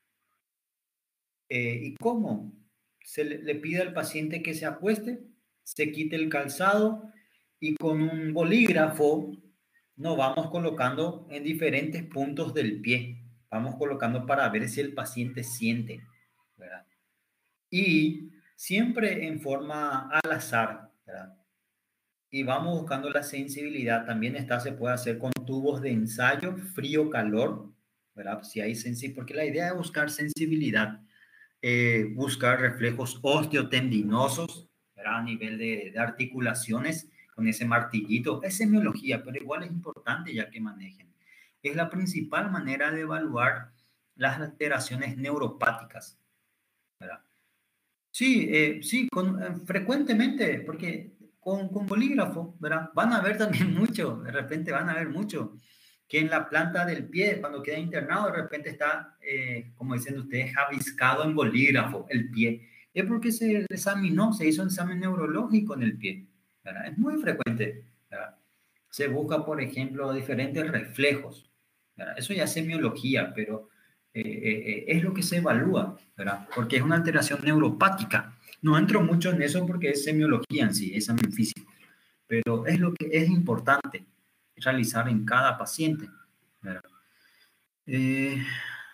Eh, ¿Y cómo? Se le, le pide al paciente que se acueste, se quite el calzado y con un bolígrafo nos vamos colocando en diferentes puntos del pie. Vamos colocando para ver si el paciente siente, ¿verdad? Y siempre en forma al azar, ¿verdad? Y vamos buscando la sensibilidad. También está, se puede hacer con tubos de ensayo, frío-calor, ¿verdad? Si hay sensibilidad, porque la idea es buscar sensibilidad. Eh, buscar reflejos osteotendinosos, ¿verdad? A nivel de, de articulaciones con ese martillito. Es semiología, pero igual es importante ya que manejen. Es la principal manera de evaluar las alteraciones neuropáticas, ¿verdad? Sí, eh, sí, con, eh, frecuentemente, porque con, con bolígrafo, ¿verdad? Van a ver también mucho, de repente van a ver mucho, que en la planta del pie, cuando queda internado, de repente está, eh, como dicen ustedes, aviscado en bolígrafo el pie. Es porque se examinó, se hizo un examen neurológico en el pie, ¿verdad? Es muy frecuente, ¿verdad? Se busca, por ejemplo, diferentes reflejos, ¿verdad? Eso ya es semiología, pero eh, eh, es lo que se evalúa, ¿verdad? Porque es una alteración neuropática. No entro mucho en eso porque es semiología en sí, es examen físico, pero es lo que es importante realizar en cada paciente, ¿verdad? Eh,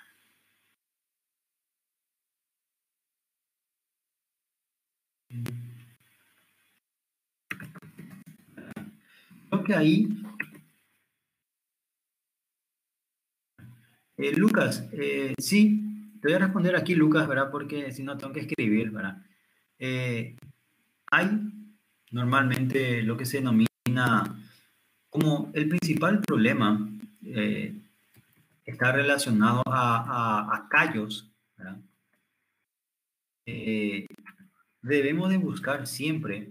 creo que ahí, eh, Lucas, eh, sí, te voy a responder aquí, Lucas, ¿verdad? Porque si no tengo que escribir, ¿verdad? Eh, hay normalmente lo que se denomina como el principal problema eh, está relacionado a, a, a callos, ¿verdad? Eh, debemos de buscar siempre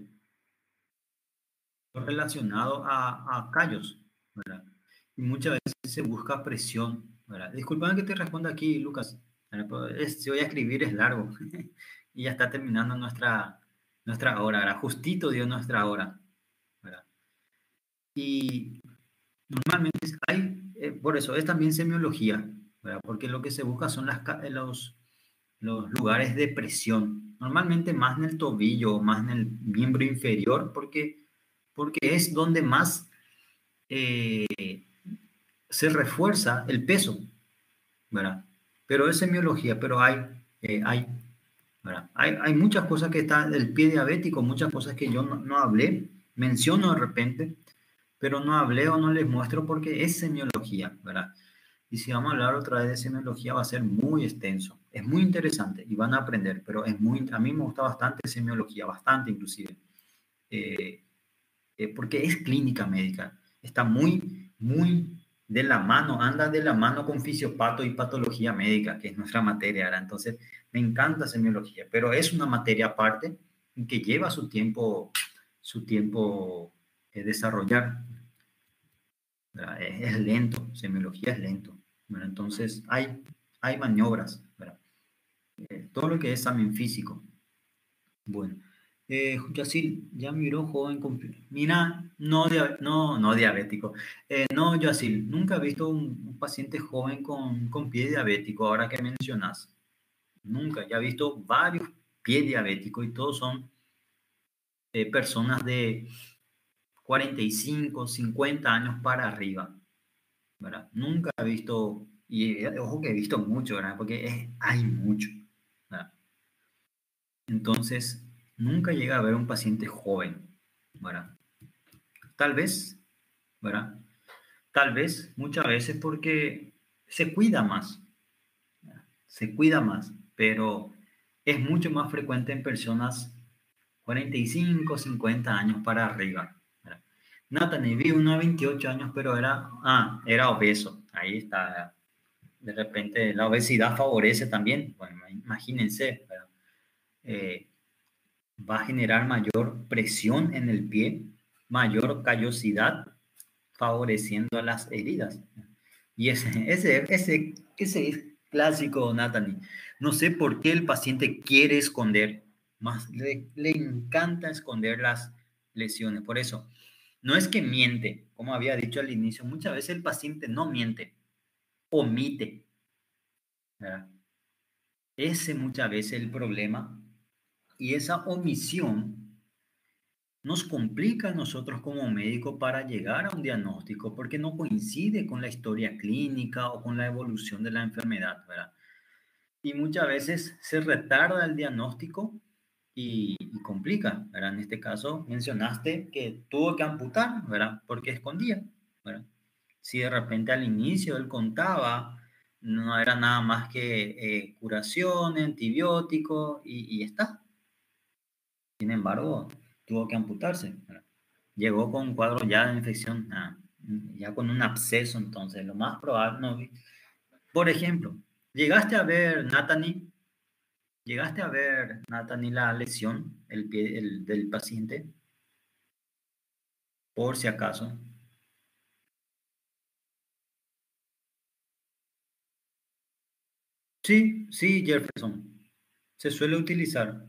lo relacionado a, a callos, ¿verdad? Y muchas veces se busca presión, ¿verdad? Disculpame que te responda aquí, Lucas, ¿verdad? Pero es- si voy a escribir es largo y ya está terminando nuestra, nuestra hora, ¿verdad? Justito dio nuestra hora, ¿verdad? Y normalmente hay, eh, por eso es también semiología, ¿verdad? Porque lo que se busca son las, los, los lugares de presión, normalmente más en el tobillo, más en el miembro inferior, porque, porque es donde más eh, se refuerza el peso, ¿verdad? Pero es semiología, pero hay, eh, hay, ¿verdad? Hay, hay muchas cosas que están del pie diabético, muchas cosas que yo no, no hablé, menciono de repente, pero no hablé o no les muestro porque es semiología, ¿verdad? Y si vamos a hablar otra vez de semiología va a ser muy extenso. Es muy interesante y van a aprender, pero es muy, a mí me gusta bastante semiología, bastante inclusive, eh, eh, porque es clínica médica. Está muy, muy de la mano, anda de la mano con fisiopato y patología médica, que es nuestra materia ahora. Entonces, me encanta semiología, pero es una materia aparte que lleva su tiempo, su tiempo eh, desarrollar. ¿Verdad? Es, es lento, semiología es lento. ¿Verdad? Entonces, hay, hay maniobras, ¿verdad? Eh, todo lo que es examen físico. Bueno, eh, Yacil, ya miró joven con... Mira, no, dia- no, no diabético. Eh, no, Yacil, nunca he visto un, un paciente joven con, con pie diabético, ahora que mencionas. Nunca, ya he visto varios pies diabéticos y todos son eh, personas de cuarenta y cinco, cincuenta años para arriba. ¿Verdad? Nunca he visto, y eh, ojo que he visto mucho, ¿verdad? Porque es- hay mucho, ¿verdad? Entonces, nunca llega a ver un paciente joven, ¿verdad? Tal vez, ¿verdad? Tal vez, muchas veces porque se cuida más, ¿verdad? Se cuida más, pero es mucho más frecuente en personas cuarenta y cinco, cincuenta años para arriba, ¿verdad? Nathan, vi uno de veintiocho años, pero era, ah, era obeso, ahí está. De repente la obesidad favorece también, bueno, imagínense, ¿verdad? Eh, va a generar mayor presión en el pie, mayor callosidad, favoreciendo las heridas. Y ese, ese, ese, ese es clásico, Natalie. No sé por qué el paciente quiere esconder, más le, le encanta esconder las lesiones. Por eso, no es que miente, como había dicho al inicio, muchas veces el paciente no miente, omite, ¿verdad? Ese muchas veces es el problema y esa omisión nos complica a nosotros como médicos para llegar a un diagnóstico porque no coincide con la historia clínica o con la evolución de la enfermedad, ¿verdad? Y muchas veces se retarda el diagnóstico y, y complica, ¿verdad? En este caso mencionaste que tuvo que amputar, ¿verdad? Porque escondía, ¿verdad? Si de repente al inicio él contaba, no era nada más que eh, curación, antibiótico y, y está. Sin embargo, tuvo que amputarse, ¿verdad? Llegó con un cuadro ya de infección, ah, ya con un absceso, entonces lo más probable, no, por ejemplo, llegaste a ver, Nathanie, llegaste a ver, Nathanie, la lesión el pie, el, del paciente, por si acaso. Sí, sí, Jefferson, se suele utilizar,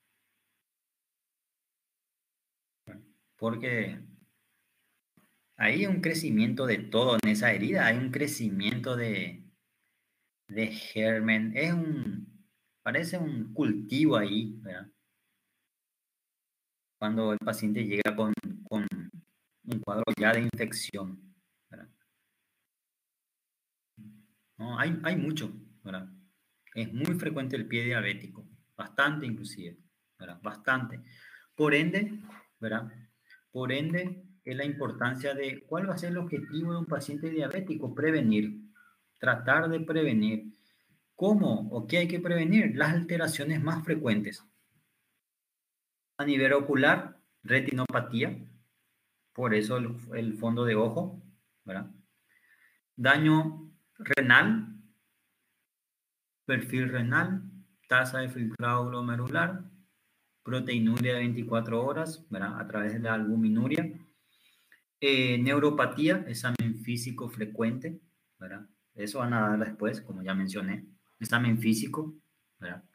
porque hay un crecimiento de todo en esa herida, hay un crecimiento de, de germen, es un, parece un cultivo ahí, ¿verdad? Cuando el paciente llega con, con un cuadro ya de infección, ¿verdad? No, hay, hay mucho, ¿verdad? Es muy frecuente el pie diabético, bastante inclusive, ¿verdad? Bastante. Por ende, ¿verdad? Por ende, es la importancia de cuál va a ser el objetivo de un paciente diabético, prevenir, tratar de prevenir. ¿Cómo o qué hay que prevenir? Las alteraciones más frecuentes. A nivel ocular, retinopatía, por eso el, el fondo de ojo, ¿verdad? Daño renal, perfil renal, tasa de filtrado glomerular, proteinuria de veinticuatro horas, ¿verdad? A través de la albuminuria. Eh, neuropatía, examen físico frecuente, ¿verdad? Eso van a dar después, como ya mencioné. Examen físico, ¿verdad?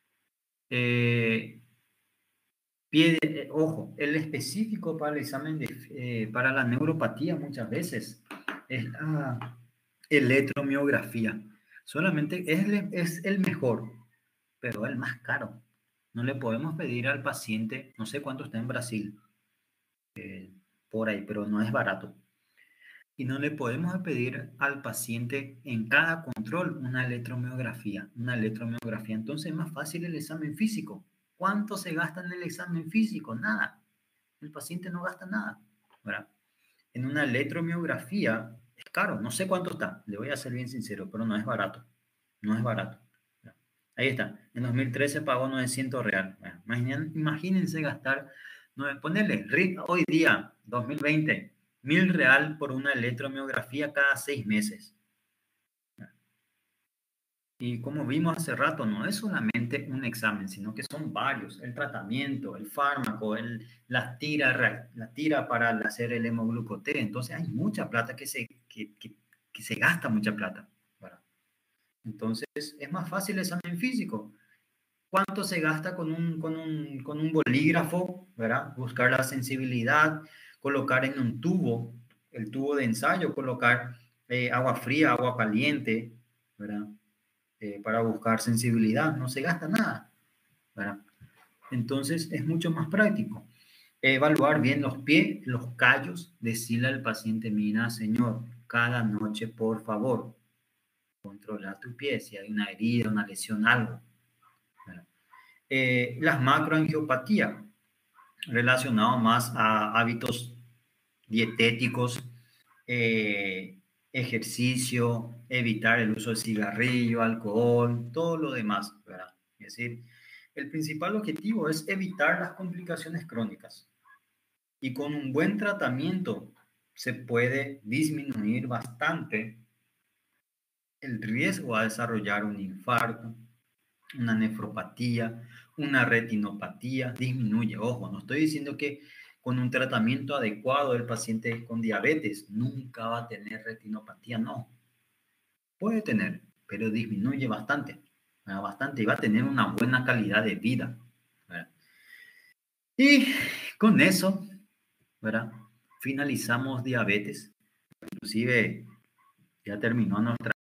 Eh, pie de, eh, ojo, el específico para el examen de, eh, para la neuropatía muchas veces es la electromiografía. Solamente es, es el mejor, pero el más caro. No le podemos pedir al paciente, no sé cuánto está en Brasil, eh, por ahí, pero no es barato. y no le podemos pedir al paciente en cada control una electromiografía, una electromiografía. Entonces es más fácil el examen físico. ¿Cuánto se gasta en el examen físico? Nada. El paciente no gasta nada, ¿verdad? En una electromiografía es caro, no sé cuánto está, le voy a ser bien sincero, pero no es barato, no es barato. Ahí está, en dos mil trece pagó novecientos real. Imaginen, imagínense gastar, no, ponerle hoy día, dos mil veinte, mil real por una electromiografía cada seis meses. Y como vimos hace rato, no es solamente un examen, sino que son varios. El tratamiento, el fármaco, el, la, tira, la tira para hacer el hemoglucoté. Entonces hay mucha plata que se, que, que, que se gasta, mucha plata. ¿Verdad? Entonces es más fácil el examen físico. ¿Cuánto se gasta con un, con un, con un bolígrafo? ¿Verdad? Buscar la sensibilidad, colocar en un tubo, el tubo de ensayo, colocar eh, agua fría, agua caliente, ¿verdad? Eh, para buscar sensibilidad, no se gasta nada, ¿verdad? Entonces es mucho más práctico. Evaluar bien los pies, los callos, decirle al paciente, mira, señor, cada noche, por favor, controla tu pie, si hay una herida, una lesión, algo. Eh, las macroangiopatías, relacionado más a hábitos dietéticos, eh, ejercicio, evitar el uso de cigarrillo, alcohol, todo lo demás, ¿verdad? Es decir, el principal objetivo es evitar las complicaciones crónicas y con un buen tratamiento se puede disminuir bastante el riesgo a desarrollar un infarto, una nefropatía, una retinopatía, disminuye. Ojo, no estoy diciendo que con un tratamiento adecuado el paciente con diabetes nunca va a tener retinopatía, no. Puede tener, pero disminuye bastante, ¿verdad? Bastante y va a tener una buena calidad de vida, ¿verdad? Y con eso, ¿verdad? Finalizamos diabetes. Inclusive ya terminó nuestra